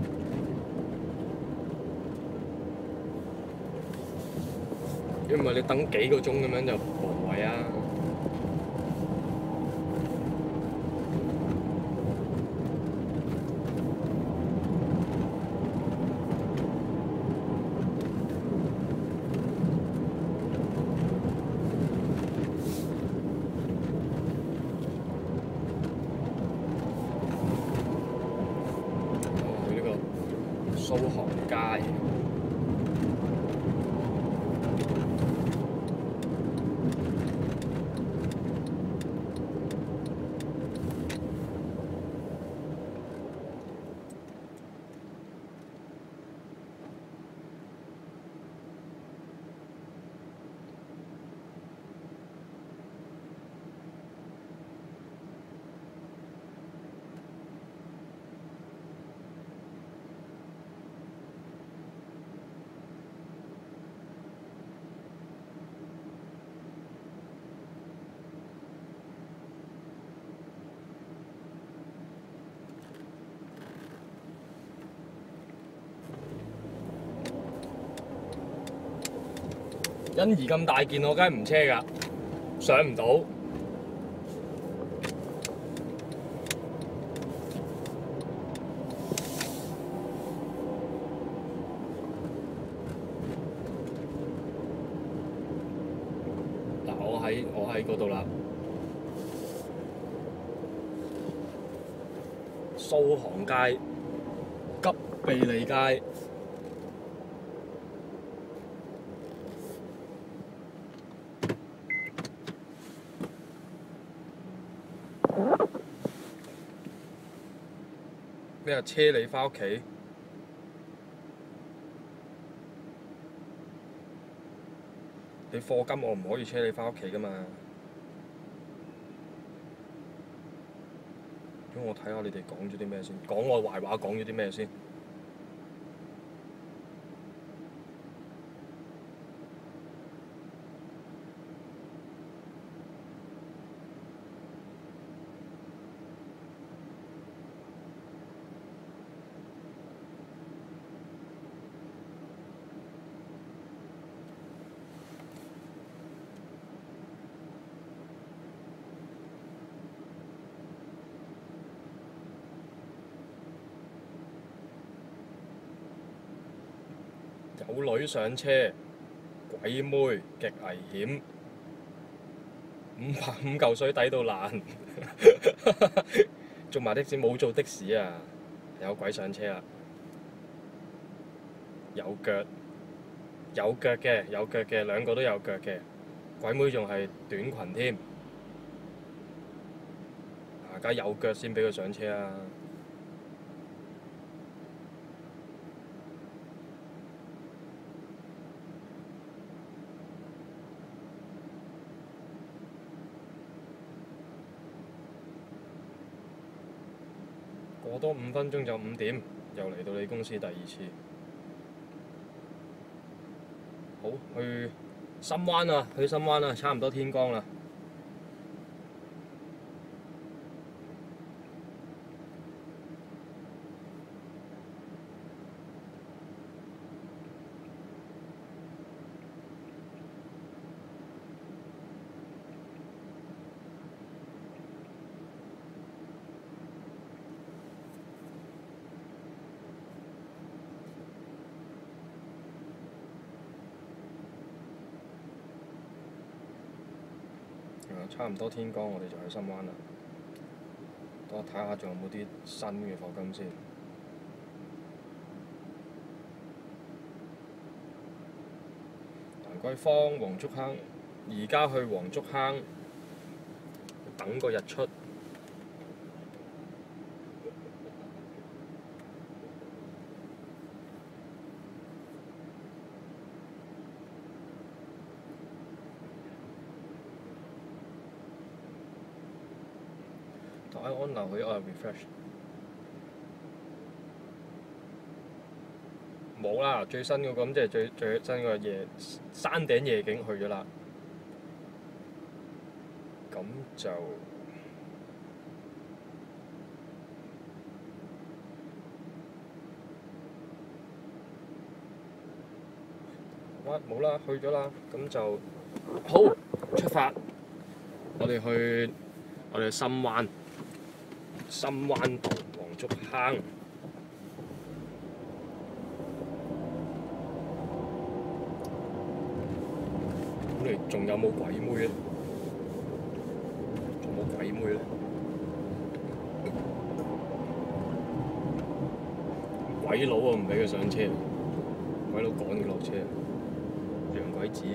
因為你等幾個鐘咁樣就無謂啊！哦，去呢個蘇杭街。欣宜咁大件，我梗係唔車㗎，上唔到。嗱，我喺我喺嗰度啦，蘇杭街、吉庇利街。咩啊？車你返屋企？你課金我唔可以車你返屋企㗎嘛？咁我睇下你哋講咗啲咩先，講我壞話講咗啲咩先？有女上車，鬼妹極危險，五百五嚿水抵到爛，做埋的士冇做的士啊！有鬼上車啊！有腳，有腳嘅，有腳嘅，兩個都有腳嘅，鬼妹仲係短裙添，啊，梗係有腳先俾佢上車啊！過多五分鐘就五點，又嚟到你公司第二次。 好去深灣啊，去深灣啊，差唔多天光啦。差唔多天光，我哋就去深灣啦。等我睇下仲有冇啲新嘅課金先。蘭桂坊、黃竹坑，而家去黃竹坑，等個日出。安留佢啊 refresh 冇啦，最新嗰個咁即係最最新個夜山頂夜景去咗啦，咁就哇冇啦，去咗啦，咁就好出發，我哋去我哋去深灣。深灣道黃竹坑，咁你仲有冇鬼妹咧？仲冇鬼妹咧？鬼佬啊，唔俾佢上車，鬼佬趕佢落車，洋鬼子。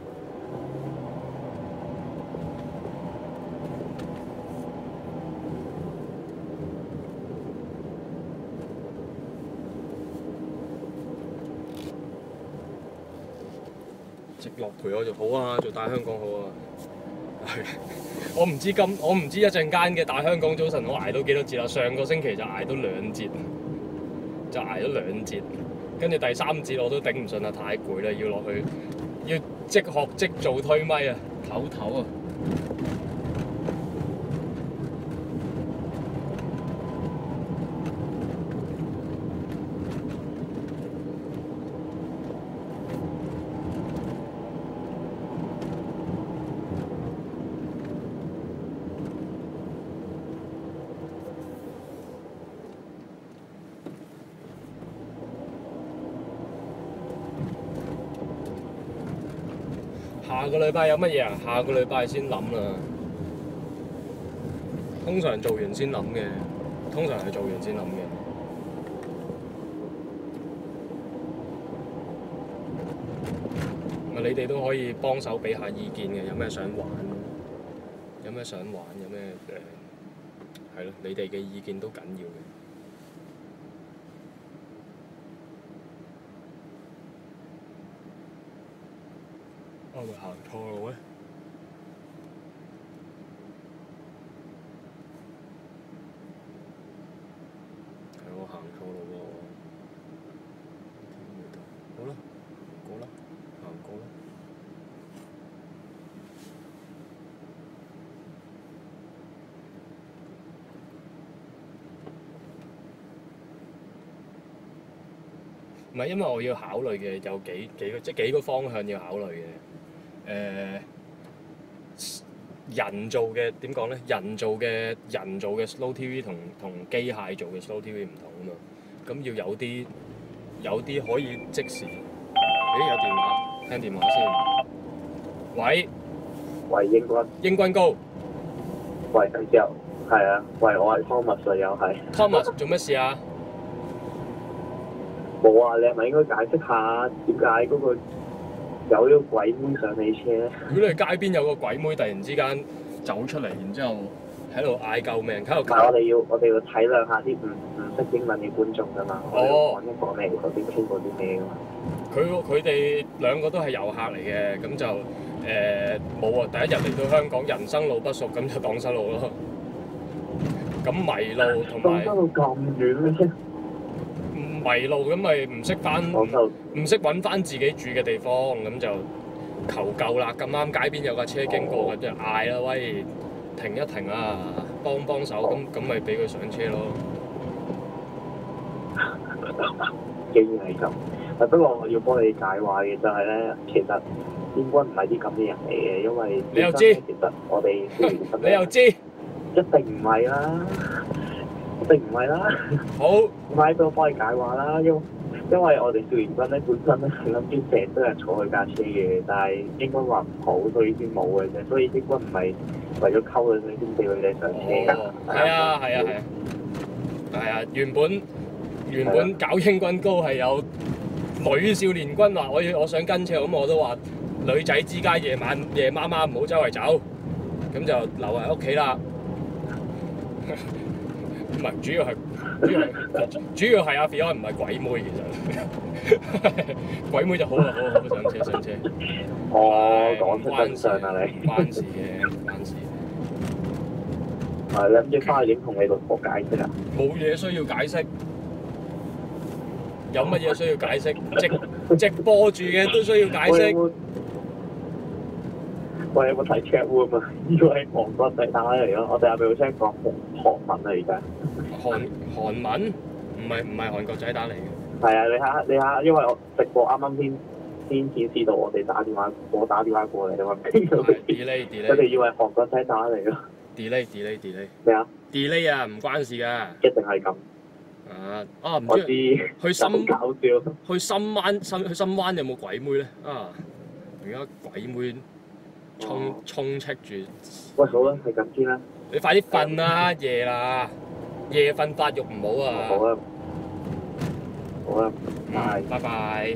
直落陪我就好啊，做大香港好啊。係，我唔知今我唔知一陣間嘅大香港早晨我捱到幾多節啦。上個星期就捱到兩節，就捱咗兩節，跟住第三節我都頂唔順啦，太攰啦，要落去要即學即做推咪啊，唞唞啊。下個禮拜有乜嘢啊？下個禮拜先諗啦。通常做完先諗嘅，通常係做完先諗嘅。咪你哋都可以幫手俾下意見嘅，有咩想玩，有咩想玩，有咩誒，係咯，你哋嘅意見都緊要嘅。我咪行錯路咧？係我行錯路喎。好啦，過啦，行過啦。唔係，因為我要考慮嘅有幾幾個，即係幾個方向要考慮嘅。誒、呃、人造嘅點講咧？人造嘅人造嘅 slow T V 同同機械做嘅 slow T V 唔同啊嘛。咁要有啲有啲可以即時。誒有電話，聽電話先。喂。 喂，英軍。 英軍高。 喂，咁之後係啊，喂，我係 Thomas 啊，又係。 Thomas 做乜事啊？ 冇啊，你係咪應該解釋下點解嗰個有呢個鬼妹上你車咧？ 如果你街邊有個鬼妹突然之間走出嚟，然之後喺度嗌救命，喺度。 但係我哋要我哋要體諒下啲唔唔識英文嘅觀眾㗎嘛。哦。講一講咩？嗰邊傾過啲咩㗎嘛？ 佢佢哋兩個都係遊客嚟嘅，咁就誒冇啊！第一日嚟到香港，人生路不熟，咁就蕩失路咯。咁迷路同埋。蕩失路咁遠咩？唔迷路咁咪唔識翻， 我就唔識揾翻自己住嘅地方，咁就求救啦。咁啱街邊有架車經過，咁就嗌啦，喂，停一停啊，幫幫手，咁咁咪俾佢上車咯。 既然係咁，誒不過我要幫你解話嘅就係咧，其實英軍唔係啲咁嘅人嚟嘅，因為你又知其實我哋你又知， 一定唔係啦，一定唔係啦。 好， 唔係都幫你解話啦，因因為我哋少年軍咧本身咧係諗住成日都係坐佢架車嘅，但係英軍話唔好，所以先冇嘅啫。所以英軍唔係為咗溝女先俾佢哋上車㗎。 哦，係啊係啊係啊，係啊，原本原本搞英軍高係有女少年軍話我要我想跟車，咁我都話女仔之間夜晚夜媽媽唔好周圍走，咁就留喺屋企啦。唔係主要係主要係主要係阿 Fiona 唔係鬼妹其實，鬼妹就好啦好啦好上車上車。 哦，講出真相啦你。 唔關事嘅，唔關事。 係你諗住翻去點同你老婆解釋啊？ 冇嘢需要解釋，有乜嘢需要解釋？直直播住嘅都需要解釋。 喂，有冇睇 chat room 啊？呢個係韓國仔打嚟咯，我哋係咪好聽講韓韓文啊？而家韓韓文唔係唔係韓國仔打嚟嘅。 係啊，你睇下你睇下，因為我直播啱啱先先顯示到我哋打電話，我打電話過嚟啊嘛。 delay 佢哋 delay 以為韓國仔打嚟咯。 delay delay delay 咩啊 delay 啊，唔關事㗎。 一定係咁。 啊啊唔我知知。 去深咁搞笑。 去深灣深去深灣有冇鬼妹咧？啊，而家鬼妹充充斥住。 喂，好啦，係咁先啦。 你快啲瞓啦，夜啦，夜瞓發育唔好啊。 好啊。好啊。拜。 拜拜。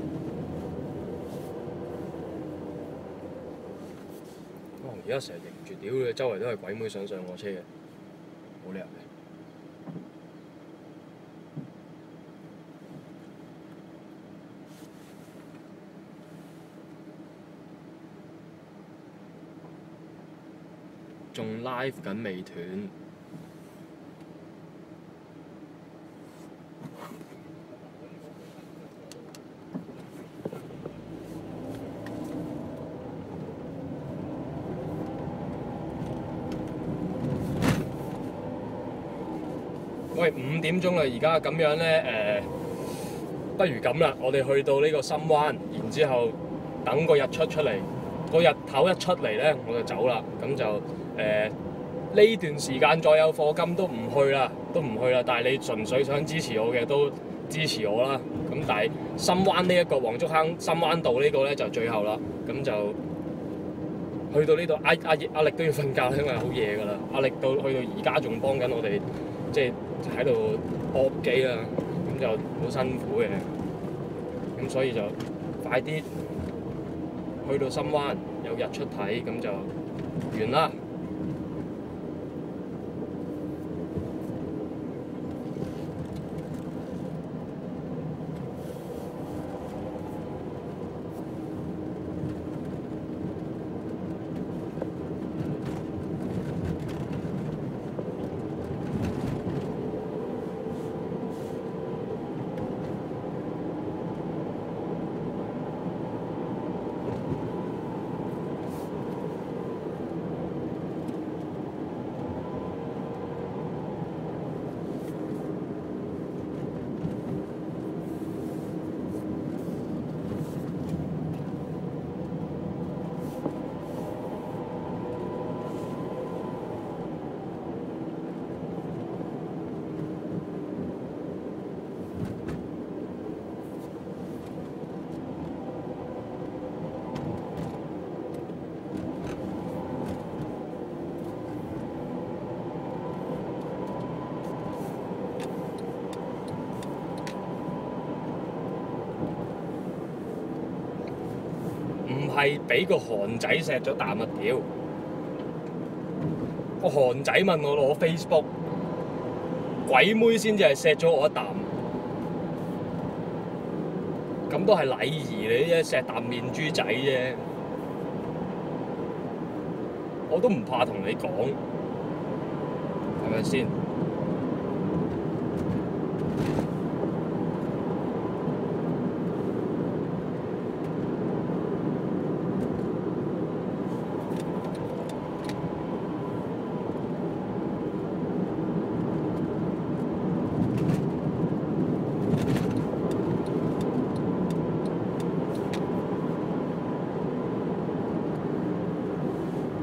哇！而家成日迎住屌你，周圍都係鬼妹想上我車嘅，冇理由嘅。仲 live 緊未斷。喂，五點鐘啦，而家咁樣咧誒，不如咁啦，我哋去到呢個深灣，然之後等個日出出嚟，個日頭一出嚟咧，我就走啦，咁就。誒呢段時間再有課金都唔去啦，都唔去啦。但係你純粹想支持我嘅都支持我啦。咁但係深灣呢一個黃竹坑深灣道呢個咧就最後啦。咁就去到呢度，阿阿阿力都要瞓覺，因為好夜㗎啦。阿力到去到而家仲幫緊我哋，即係喺度惡機啦。咁就好辛苦嘅。咁所以就快啲去到深灣有日出睇，咁就完啦。係俾個韓仔錫咗啖啊屌！個韓仔問我攞 Facebook， 鬼妹先至係錫咗我一啖，咁都係禮儀嚟啫，錫啖面珠仔啫，我都唔怕同你講，係咪先？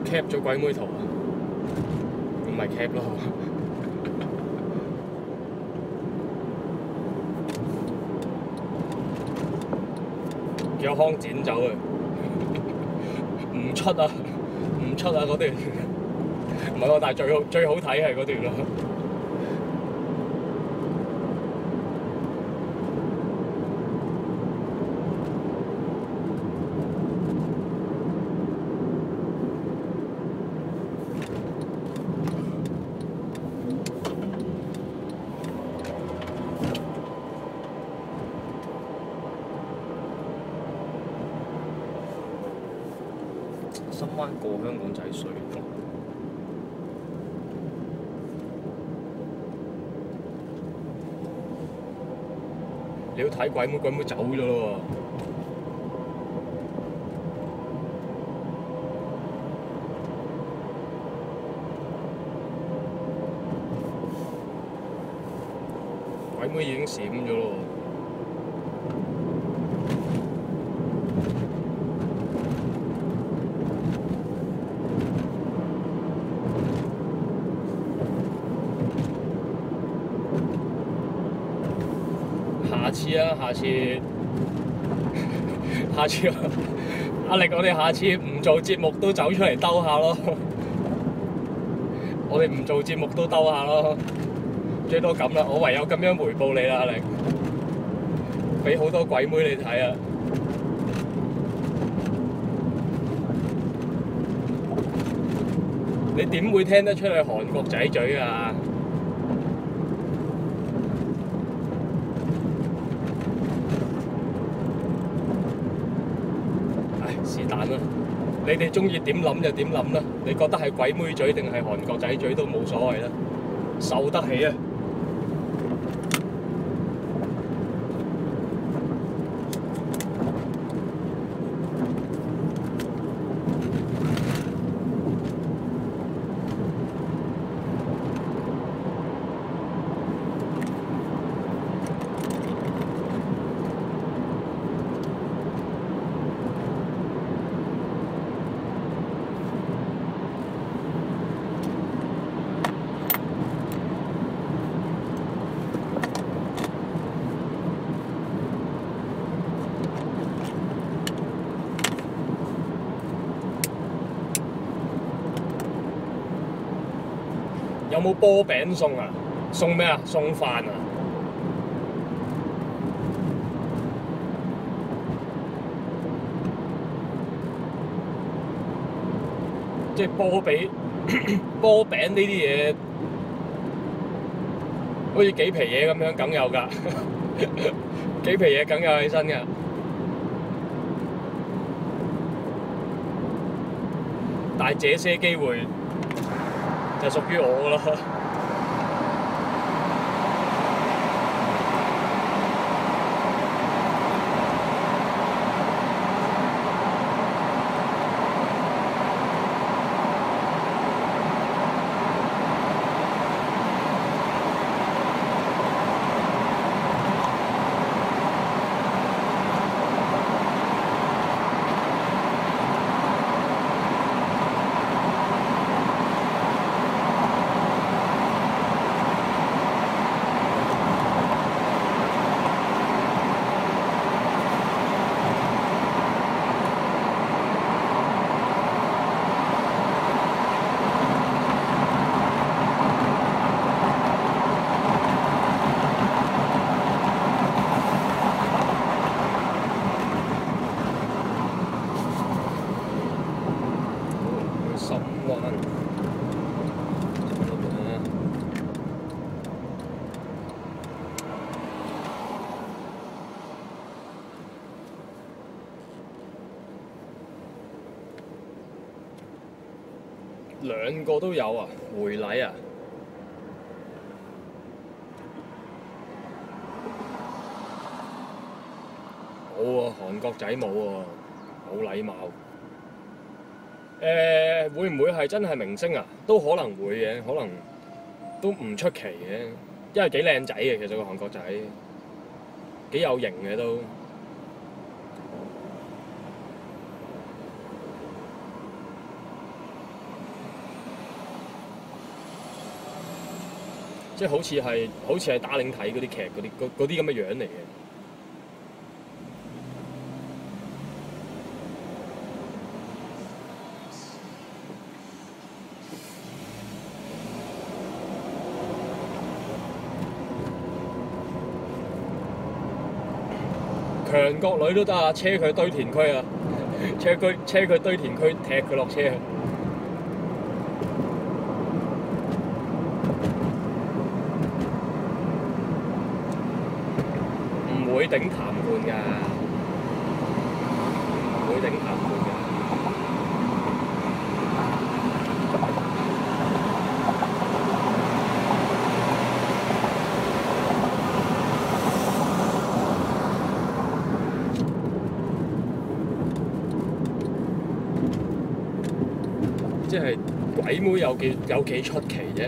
cap 咗鬼妹圖啊！唔係 cap 咯。有康剪走啊！唔出啊！唔出啊！嗰段唔係喎，但係最好最好睇係嗰段咯。深灣過香港仔隧道，你要睇鬼妹，鬼妹走咗咯喎！鬼妹已經閃咗咯喎！下次啊，下次，下次阿力，我哋下次唔做節目都走出嚟兜下咯。我哋唔做節目都兜下咯，最多咁啦。我唯有咁樣回報你啦，阿力，俾好多鬼妹你睇啊！你點會聽得出係韓國仔嘴啊？是但啦，你哋中意點諗就點諗啦。你覺得係鬼妹嘴定係韓國仔嘴都冇所謂啦，受得起啊！有冇波餅送啊？送咩啊？送飯啊？即係波比波餅呢啲嘢，好似幾皮嘢咁樣，梗有㗎。幾皮嘢梗有起身㗎。但係這些機會就屬於我㗎啦。兩個都有啊，回禮啊！冇啊，韓國仔冇啊，冇禮貌。誒、呃，會唔會係真係明星啊？都可能會嘅，可能都唔出奇嘅，因為幾靚仔嘅，其實個韓國仔幾有型嘅都。 即係好似係好似係打領睇嗰啲劇嗰啲嗰啲咁嘅樣嚟嘅。強國女都得啊，車佢堆填區啊，車佢車佢堆填區，踢佢落車。唔會頂談判㗎，唔會頂談判㗎。即係鬼妹有幾有幾出奇啫！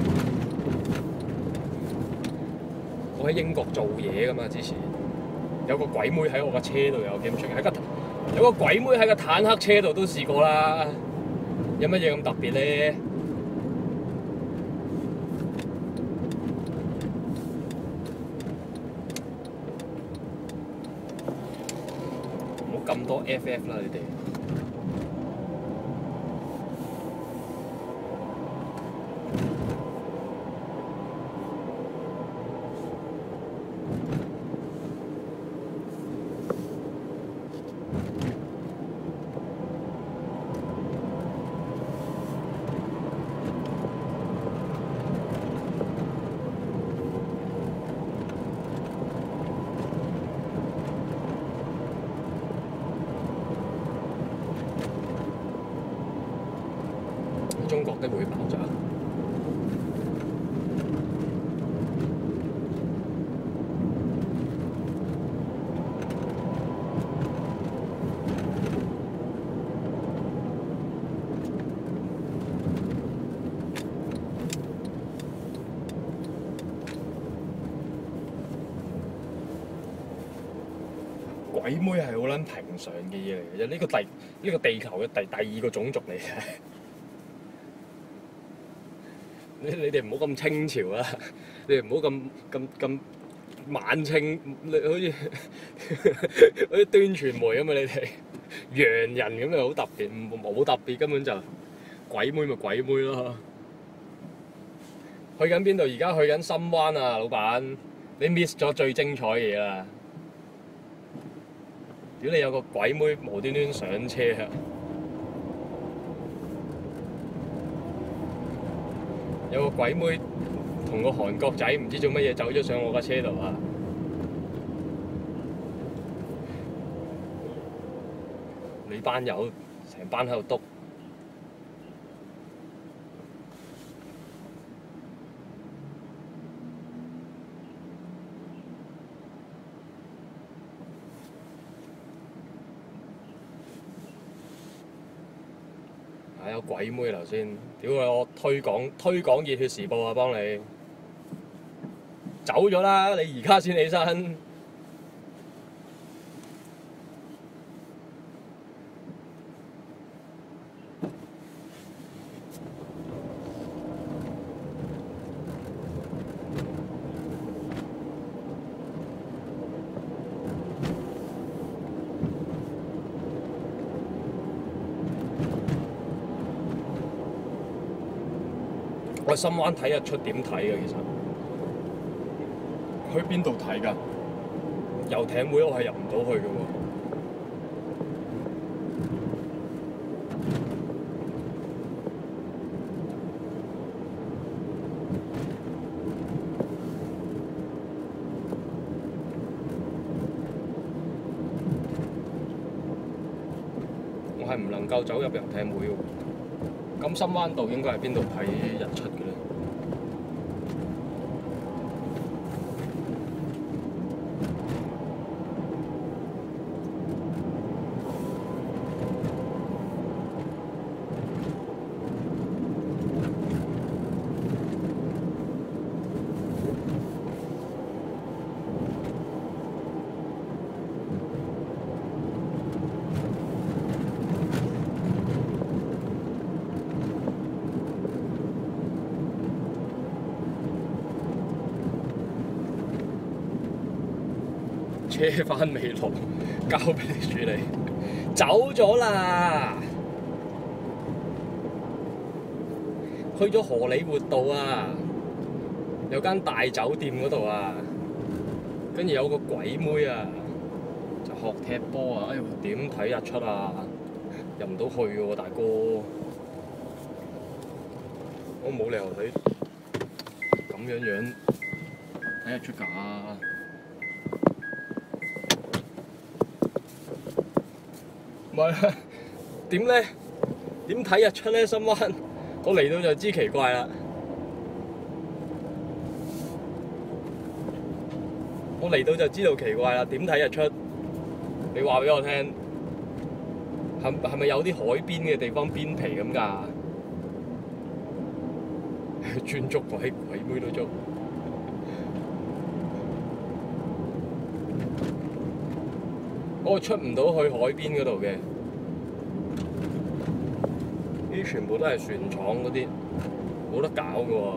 我喺英國做嘢㗎嘛，之前有個鬼妹喺我架車度有幾出奇，喺個有個鬼妹喺個坦克車度都試過啦。有乜嘢咁特別咧？唔好咁多 F F 啦，你哋。中國的會爆炸。鬼妹係好撚平常嘅嘢嚟嘅啫，呢個第呢個地球嘅第第二個種族嚟嘅。你你哋唔好咁清朝啦，你哋唔好咁咁咁晚清，你好似好似端傳媒咁啊！你哋洋人咁又好特別，冇特別，根本就鬼妹咪鬼妹咯。去緊邊度？而家去緊深灣啊，老闆，你 miss 咗最精彩嘅嘢啦！如果你有個鬼妹無端端上車啊！有個鬼妹同個韓國仔唔知做乜嘢走咗上我架車度啊！你班友成班喺度篤，係有鬼妹頭先，屌我推廣推廣熱血時報啊，幫你走咗啦！你而家先起身，我深灣睇日出點睇嘅其實。去邊度睇㗎？遊艇會我係入唔到去嘅喎。我係唔能夠走入遊艇會喎。咁深灣道應該係邊度睇日出嘅咧？ 車翻美羅，交俾你處理。走咗啦，去咗荷里活道啊，有間大酒店嗰度啊，跟住有個鬼妹啊，就學踢波啊！哎呦，點睇日出啊？入唔到去喎，大哥，我冇理由睇咁樣樣睇日出㗎。唔係點咧？點睇日出咧？深灣，我嚟到就知奇怪啦。我嚟到就知道奇怪啦。點睇日出？你話俾我聽，係係咪有啲海邊嘅地方邊皮咁㗎？專捉鬼鬼妹都捉。我出唔到去海邊嗰度嘅，呢啲全部都係船廠嗰啲，冇得搞㗎喎。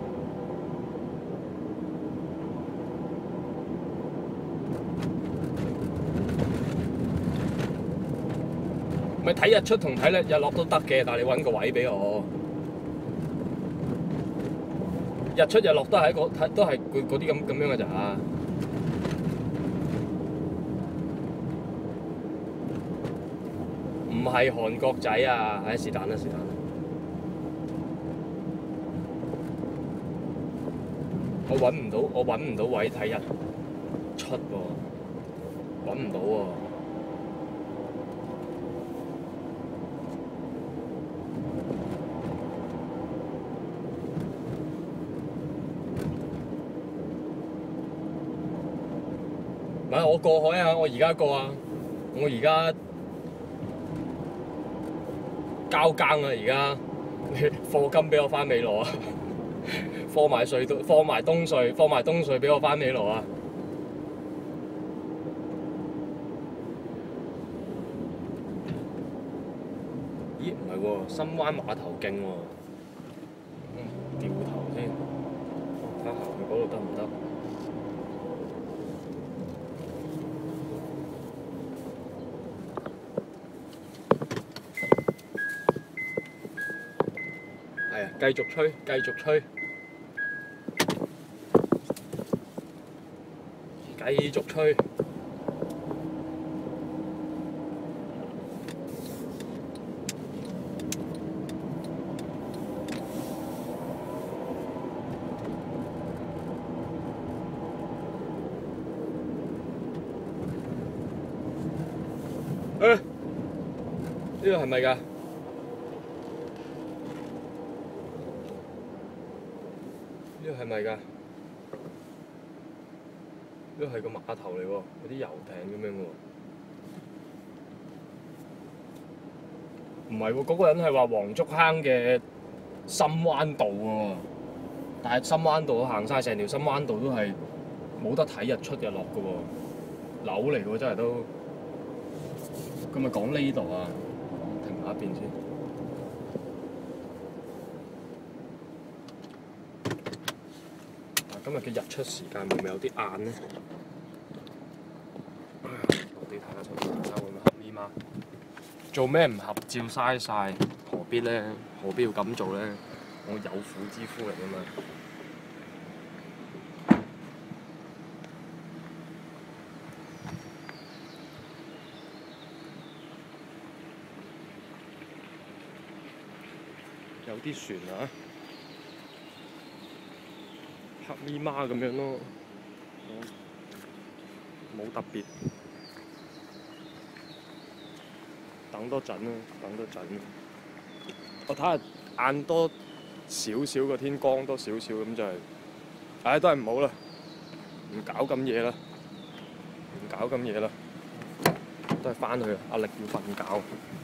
咪睇日出同睇日落都得嘅，但係你揾個位俾我。日出日落都係一個都係嗰啲咁咁樣嘅咋。唔係韓國仔啊！唉，是但啦，是但啦。我揾唔到，我揾唔到位睇日出喎，揾唔到喎。唔係我過海啊！我而家過啊！我而家。交更啊！而家課金俾我翻美羅啊！課埋稅都課埋東稅，課埋東稅俾我翻美羅啊！咦？唔係喎，深灣碼頭徑喎。嗯，掉頭先，睇下行去嗰度得唔得？繼續吹，繼續吹，繼續吹。誒，呢個係咪㗎？呢個係咪㗎？呢個係個碼頭嚟喎，有啲遊艇咁樣喎。唔係喎，嗰個人係話黃竹坑嘅深灣道喎，但係深灣道行晒成條深灣道都係冇得睇日出日落㗎喎，樓嚟㗎喎真係都。佢咪講呢度啊？停下一邊先。今日嘅日出時間會唔會有啲晏呢？我哋睇下先，睇下會唔會合咪嘛？做咩唔合照嘥晒？何必呢？何必要咁做呢？我有婦之夫嚟㗎嘛。有啲船啊！黑咪媽咁樣咯，冇特別，等多陣啦，等多陣。我睇下晏多少少個天光多少少咁就係、是，唉、哎、都係唔好啦，唔搞咁嘢啦，唔搞咁嘢啦，都係翻去啦，阿力要瞓覺。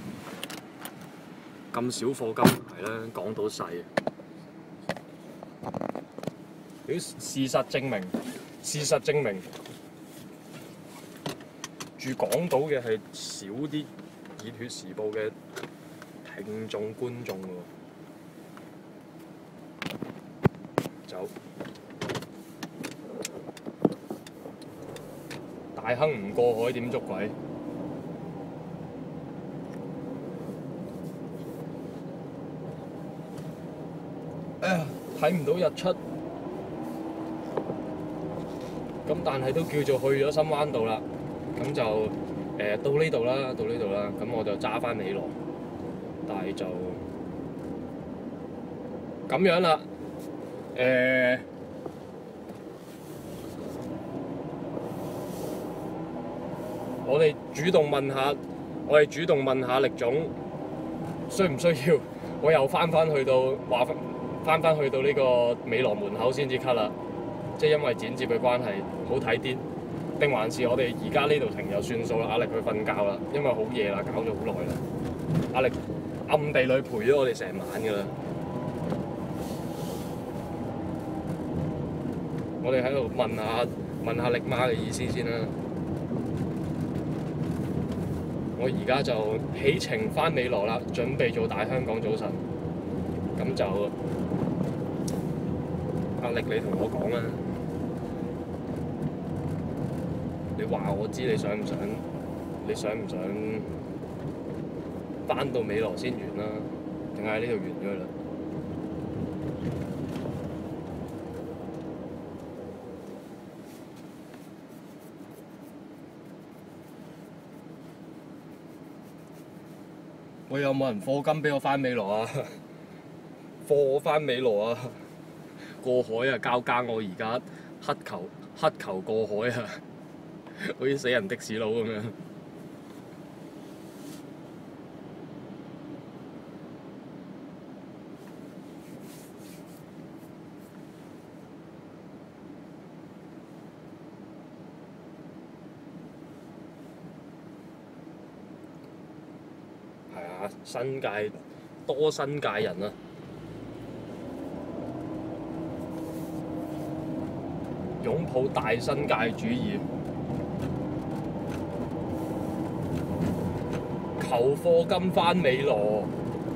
咁少課金係啦，港島細。事實證明，事實證明，住港島嘅係少啲熱血時報嘅聽眾觀眾喎。走，大大坑唔過海點捉鬼？哎呀，睇唔到日出，咁但係都叫做去咗深灣道啦。咁就誒、呃、到呢度啦，到呢度啦。咁我就揸翻美羅，但係就咁樣啦。誒、呃。我哋主動問下，我哋主動問下力總，需唔需要？我又翻翻去到話翻翻翻去到呢個美羅門口先至 cut 啦，即係因為剪接嘅關係，好睇啲。定還是我哋而家呢度停就算數啦？壓力去瞓覺啦，因為好夜啦，搞咗好耐啦。壓力暗地裏陪咗我哋成晚㗎啦。我哋喺度問下問下力媽嘅意思先啦。我而家就起程翻美羅啦，準備做大香港早晨。咁就阿力，你同我講啦，你話我知你想唔想？你想唔想翻到美羅先完啦？定係呢度完咗啦？喂，有冇人課金俾我翻美羅啊？課我翻美羅啊！過海啊，交更我而家乞求乞求過海啊！好似死人的士佬咁樣。新界多新界人啊！擁抱大新界主義，求課金返美羅。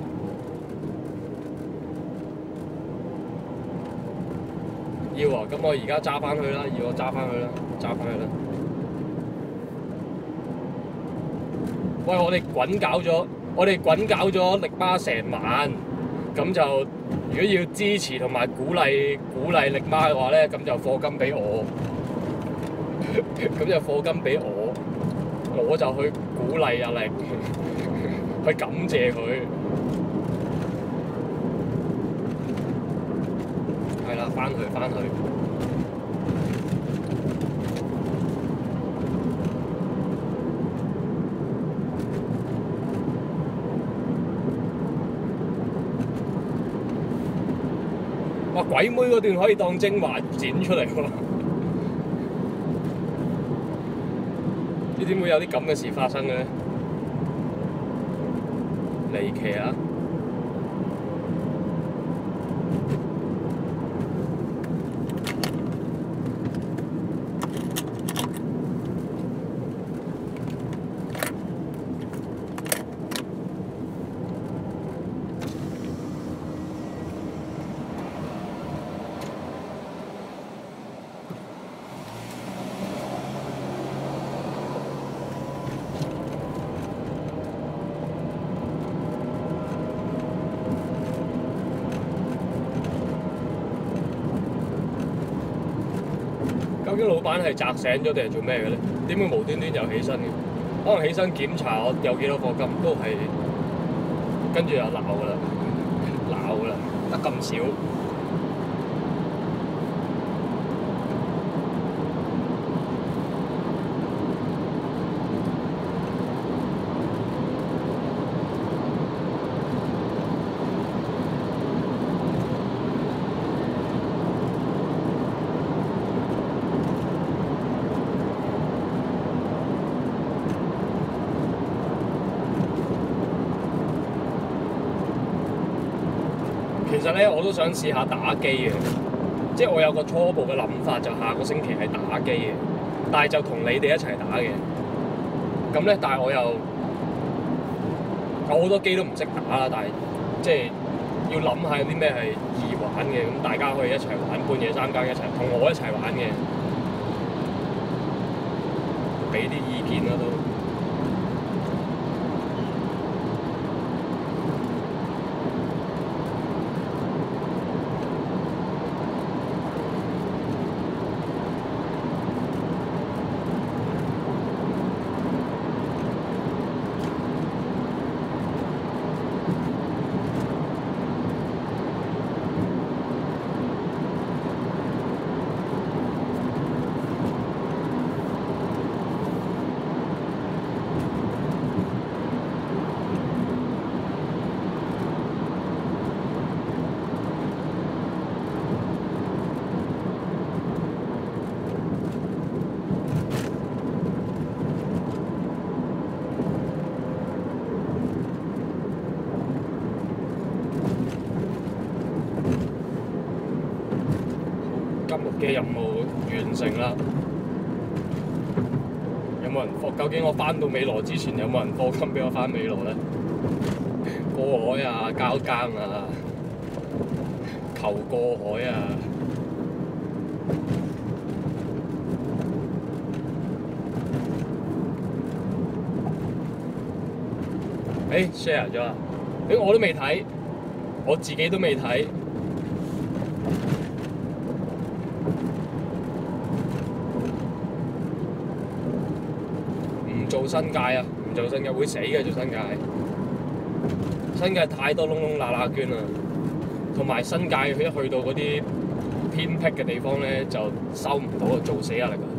要啊！咁我而家揸返去啦，要我揸返去啦，揸返去啦。喂，我哋滾搞咗。我哋滾搞咗力媽成晚，咁就如果要支持同埋鼓勵鼓勵力媽嘅話咧，咁就課金俾我，咁就課金俾我，我就去鼓勵阿力，去感謝佢。係啦，翻去翻去。哇！鬼妹嗰段可以當精華剪出嚟喎，呢點會有啲咁嘅事發生嘅咧？離奇啊！究竟老闆係擲醒咗定係做咩嘅咧？點會無端端又起身嘅？可能起身檢查我有幾多課金，都係跟住又鬧㗎啦，鬧㗎啦，得咁少。其實咧，我都想試下打機嘅，即係我有個初步嘅諗法，就下個星期係打機嘅，但係就同你哋一齊打嘅。咁咧，但係我又有好多機都唔識打啦，但係即係要諗下有啲咩係易玩嘅，咁大家可以一齊玩，半夜三更一齊同我一齊玩嘅。 俾啲意見啦都。今日嘅任務完成啦！有冇人課？究竟我翻到美羅之前有冇人課金俾我翻美羅咧？過海啊，交更啊，求過海啊！誒 share 咗啦！誒我都未睇，我自己都未睇。唔做新界啊！唔做新界會死嘅，做新界。新界太多窿窿罅罅捐啦，同埋新界佢一去到嗰啲偏僻嘅地方咧，就收唔到啊，做死壓力啊！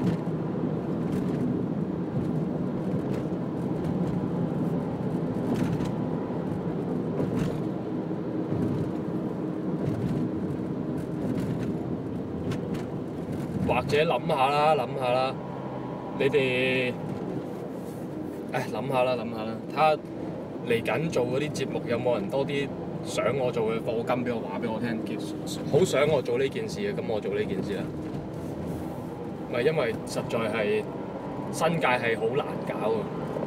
或者諗下啦，諗下啦，你哋，誒諗下啦，諗下啦，睇下嚟緊做嗰啲節目有冇人多啲想我做嘅課金俾我話俾我聽，好想我做呢件事嘅，咁我做呢件事啦。唔係因為實在係新界係好難搞啊！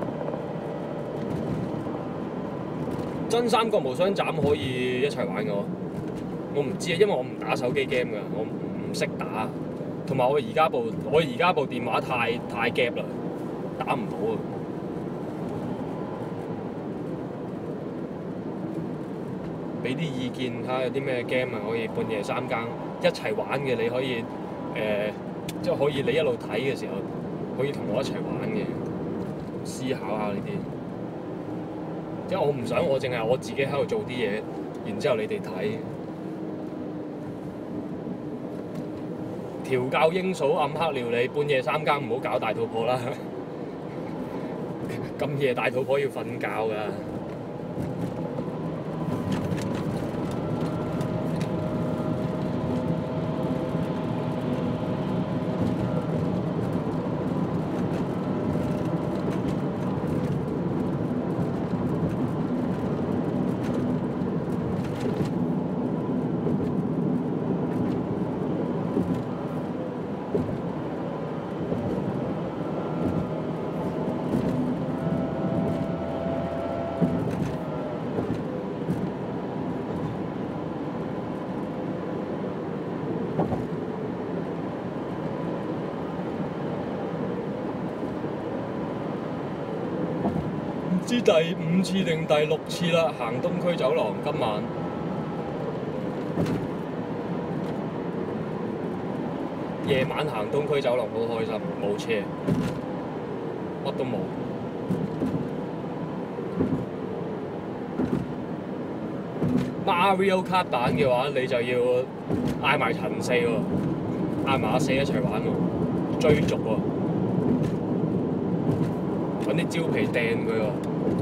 真三國無雙斬可以一齊玩嘅喎，我唔知啊，因為我唔打手機 game 㗎，我唔識打。同埋我而家部我而家部電話太太夾啦，打唔到啊！俾啲意見睇下有啲咩 game 啊可以半夜三更一齊玩嘅，你可以誒、呃，即係可以你一路睇嘅時候可以同我一齊玩嘅，思考下呢啲。因為我唔想我淨係我自己喺度做啲嘢，然之後你哋睇。調教英嫂暗黑料理，半夜三更唔好搞大肚婆啦！咁夜大肚婆要瞓覺㗎。唔知第五次定第六次啦，行東區走廊今晚。夜晚行東區走廊好開心，冇車，乜都冇。Mario Kart 版嘅話，你就要嗌埋陳四喎，嗌埋阿四一齊玩喎，追逐喎，揾啲蕉皮掟佢喎。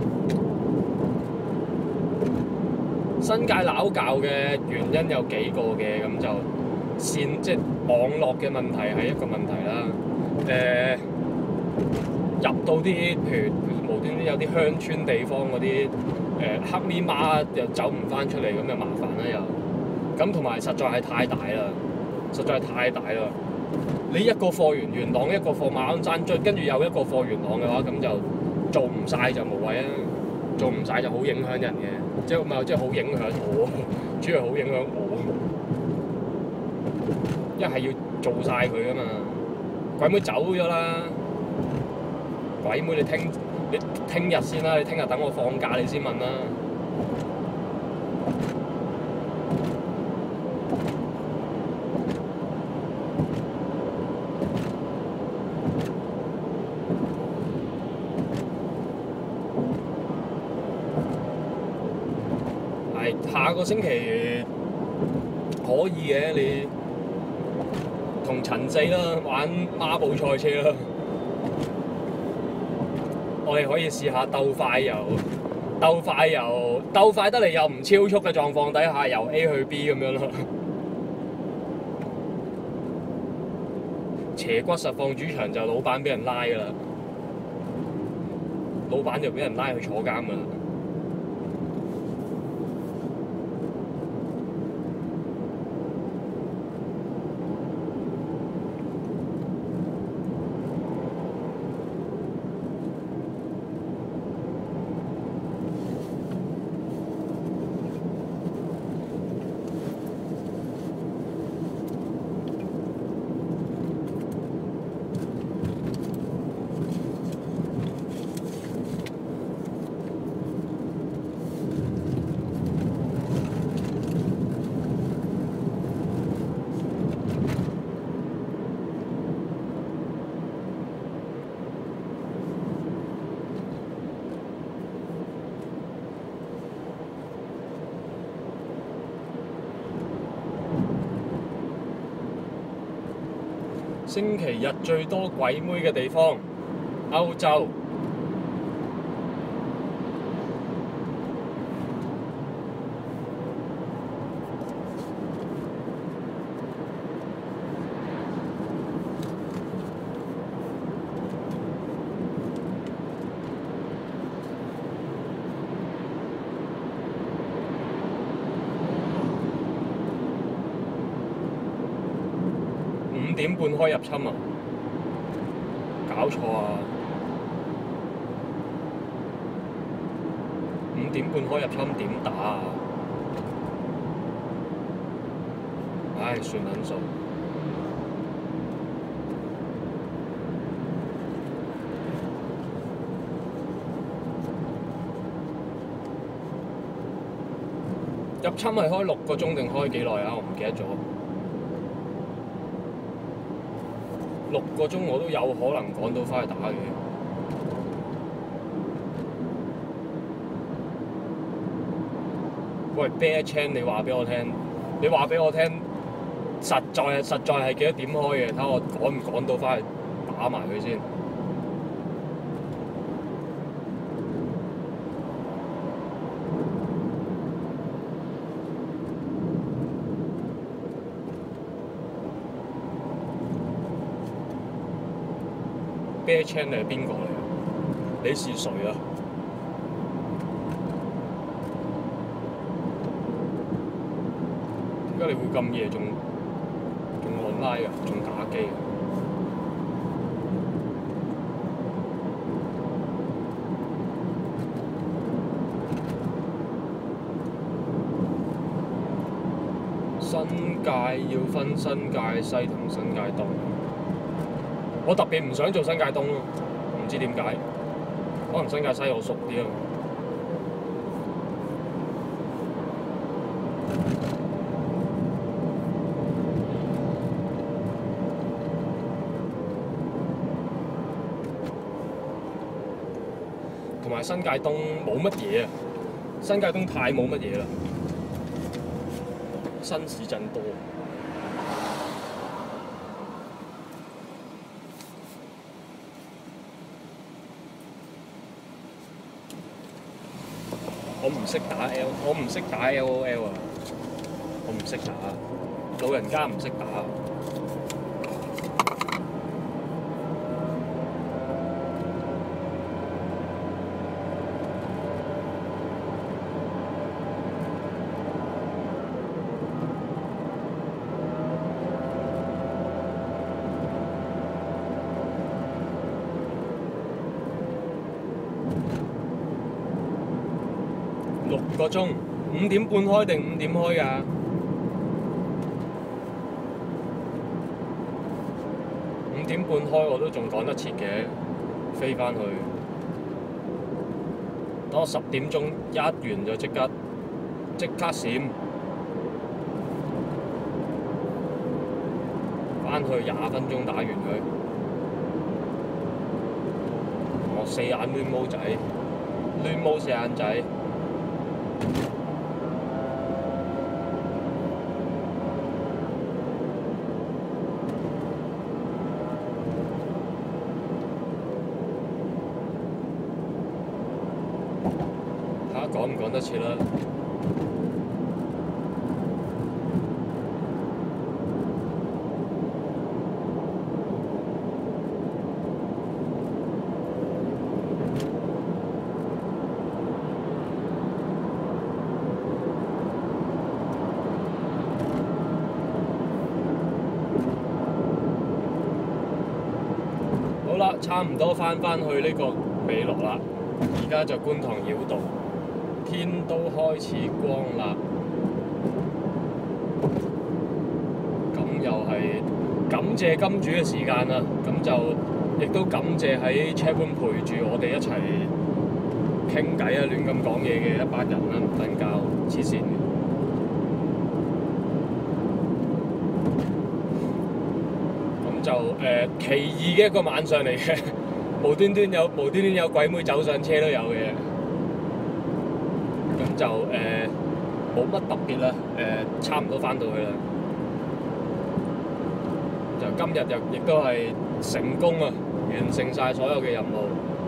新界撈教嘅原因有幾個嘅，咁就線即係網絡嘅問題係一個問題啦。誒、呃，入到啲譬如無端端有啲鄉村地方嗰啲誒黑咪媽又走唔翻出嚟，咁就麻煩啦又。咁同埋實在係太大啦，實在係太大啦。你一個貨源元朗，一個貨馬鞍山，再跟住又一個貨元朗嘅話，咁就做唔晒就無謂啊！做唔晒就好影響人嘅，即係唔係即係好影響我，主要係好影響我。一係要做晒佢啊嘛，鬼妹走咗啦， 鬼妹，你聽你聽日先啦，你聽日等我放假你先問啦。係下個星期可以嘅，你同陳四啦玩孖寶賽車啦。我哋可以試下鬥快遊，鬥快遊，鬥快得嚟又唔超速嘅狀況底下，由 A 去 B 咁樣咯。邪骨實況主場就老闆俾人拉㗎啦，老闆就俾人拉去坐監㗎啦。星期日最多鬼妹嘅地方，歐洲。五點半開入侵啊！搞錯啊！五點半開入侵點打啊？唉，算撚數。入侵係開六個鐘定開幾耐啊？我唔記得咗。六個鐘我都有可能趕到翻去打嘅。喂 ，Bear Chan， 你話俾我聽，你話俾我聽，實在係實在係幾多點開嘅？睇我趕唔趕到翻去打埋佢先。Bear Chan 你係邊個嚟啊？你是誰啊？點解你會咁夜仲仲 online 啊？仲打機啊？新界要分新界西同新界東。我特別唔想做新界東咯，唔知點解，可能新界西我熟啲啊。同埋新界東冇乜嘢啊，新界東太冇乜嘢啦，新市鎮多。我唔識打 L， 我唔識打 L O L 啊！我唔識打，老人家唔識打。六個鐘，五點半開定五點開㗎？五點半開我都仲趕得切嘅。 飛翻去。等我十點鐘一完就即刻即刻閃，翻去廿分鐘打完佢。我四眼亂毛仔，亂毛四眼仔。講唔講得切啦？好啦，差唔多翻返去呢個美樂啦，而家就觀塘繞道。天都開始光啦，咁又係感謝金主嘅時間啦，咁就亦都感謝喺 chatroom 陪住我哋一齊傾偈啊、亂咁講嘢嘅一班人啦，唔瞓覺黐線嘅。咁就誒、呃、奇異嘅一個晚上嚟嘅，無端端有無端端有鬼妹走上車都有嘅。咁就誒冇乜特別啦，誒、呃、差唔多翻到去啦。就今日就亦都係成功啊，完成晒所有嘅任務。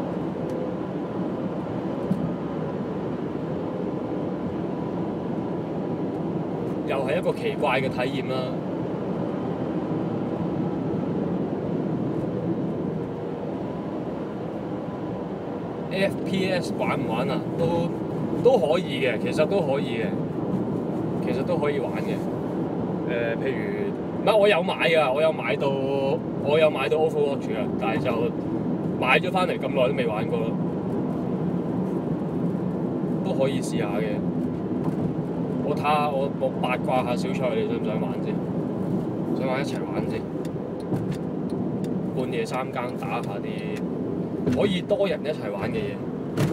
又係一個奇怪嘅體驗啦。F P S 玩唔玩啊？都都可以嘅，其實都可以嘅，其實都可以玩嘅。誒、呃，譬如唔係我有買㗎，我有買到，我有買到 Overwatch 㗎，但係就買咗翻嚟咁耐都未玩過咯，都可以試下嘅。我睇下，我我八卦下小蔡，你想唔想玩先？想玩一齊玩先？半夜三更打下啲可以多人一齊玩嘅嘢。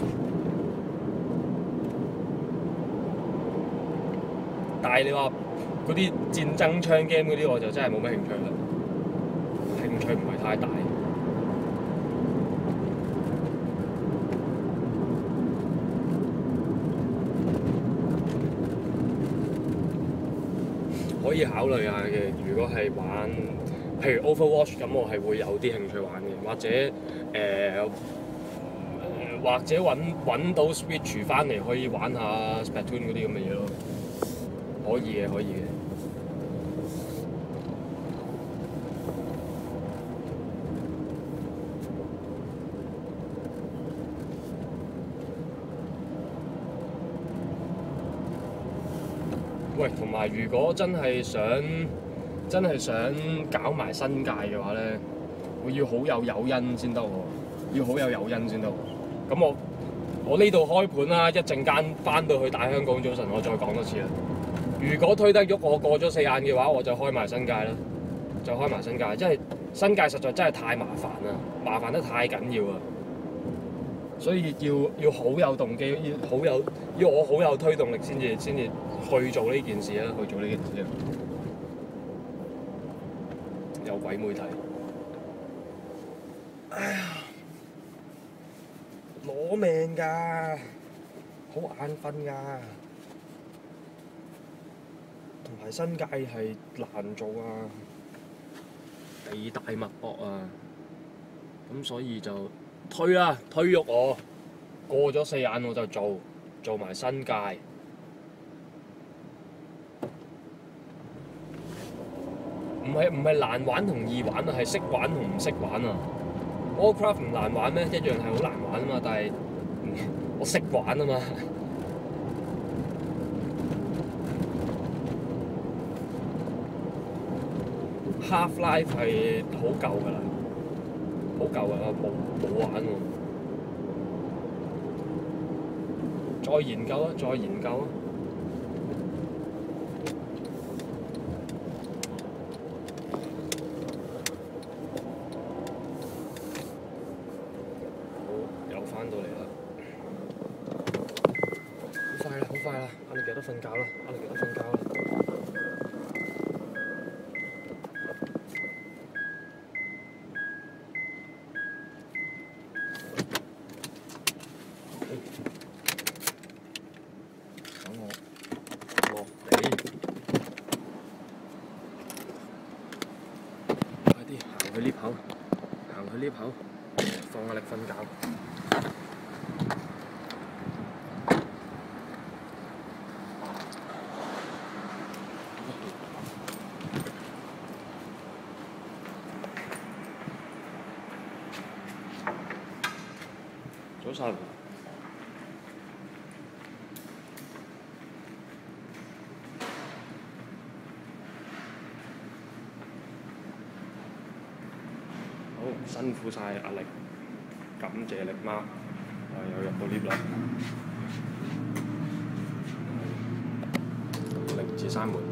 但係你話嗰啲戰爭槍 game 嗰啲，我就真係冇乜興趣啦，興趣唔係太大。可以考慮下嘅，如果係玩，譬如 Overwatch 咁，我係會有啲興趣玩嘅，或者誒、呃，或者揾揾到 Switch 翻嚟可以玩下 Splatoon 嗰啲咁嘅嘢咯。可以嘅，可以嘅。喂，同埋如果真係想真係想搞埋新界嘅話咧，我要好有誘因先得喎，要好有誘因先得喎。咁我我呢度開盤啦，一陣間翻到去大香港早晨，我再講多次啦。如果推得喐我過咗四眼嘅話，我就開埋新界啦，就開埋新界，因為新界實在真係太麻煩啦，麻煩得太緊要啊，所以要要好有動機，要好有要我好有推動力先至先至去做呢件事啊，去做呢件事啊，有鬼妹睇，哎呀，攞命㗎，好眼瞓㗎。同埋新界係難做啊，地大物博啊，咁所以就推啦，推喐我，過咗四眼我就做，做埋新界。唔係唔係難玩同易玩啊，係識玩同唔識玩啊。Warcraft 唔難玩咩？一樣係好難玩啊嘛，但係我識玩啊嘛。Half-Life 係好舊㗎啦，好舊㗎啦，冇冇玩喎。再研究啊，再研究啊。 阿力有得瞓覺啦，阿力有得瞓覺啦。等我落地，快啲行去 lift 口，行去 lift 口，放阿力瞓覺。早晨。好，辛苦晒阿力，感謝力媽，啊又入到 lift 啦，力唔知閂門。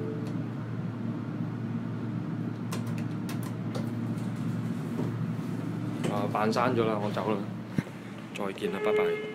啊，扮閂咗啦，我走啦，再見啦，拜拜。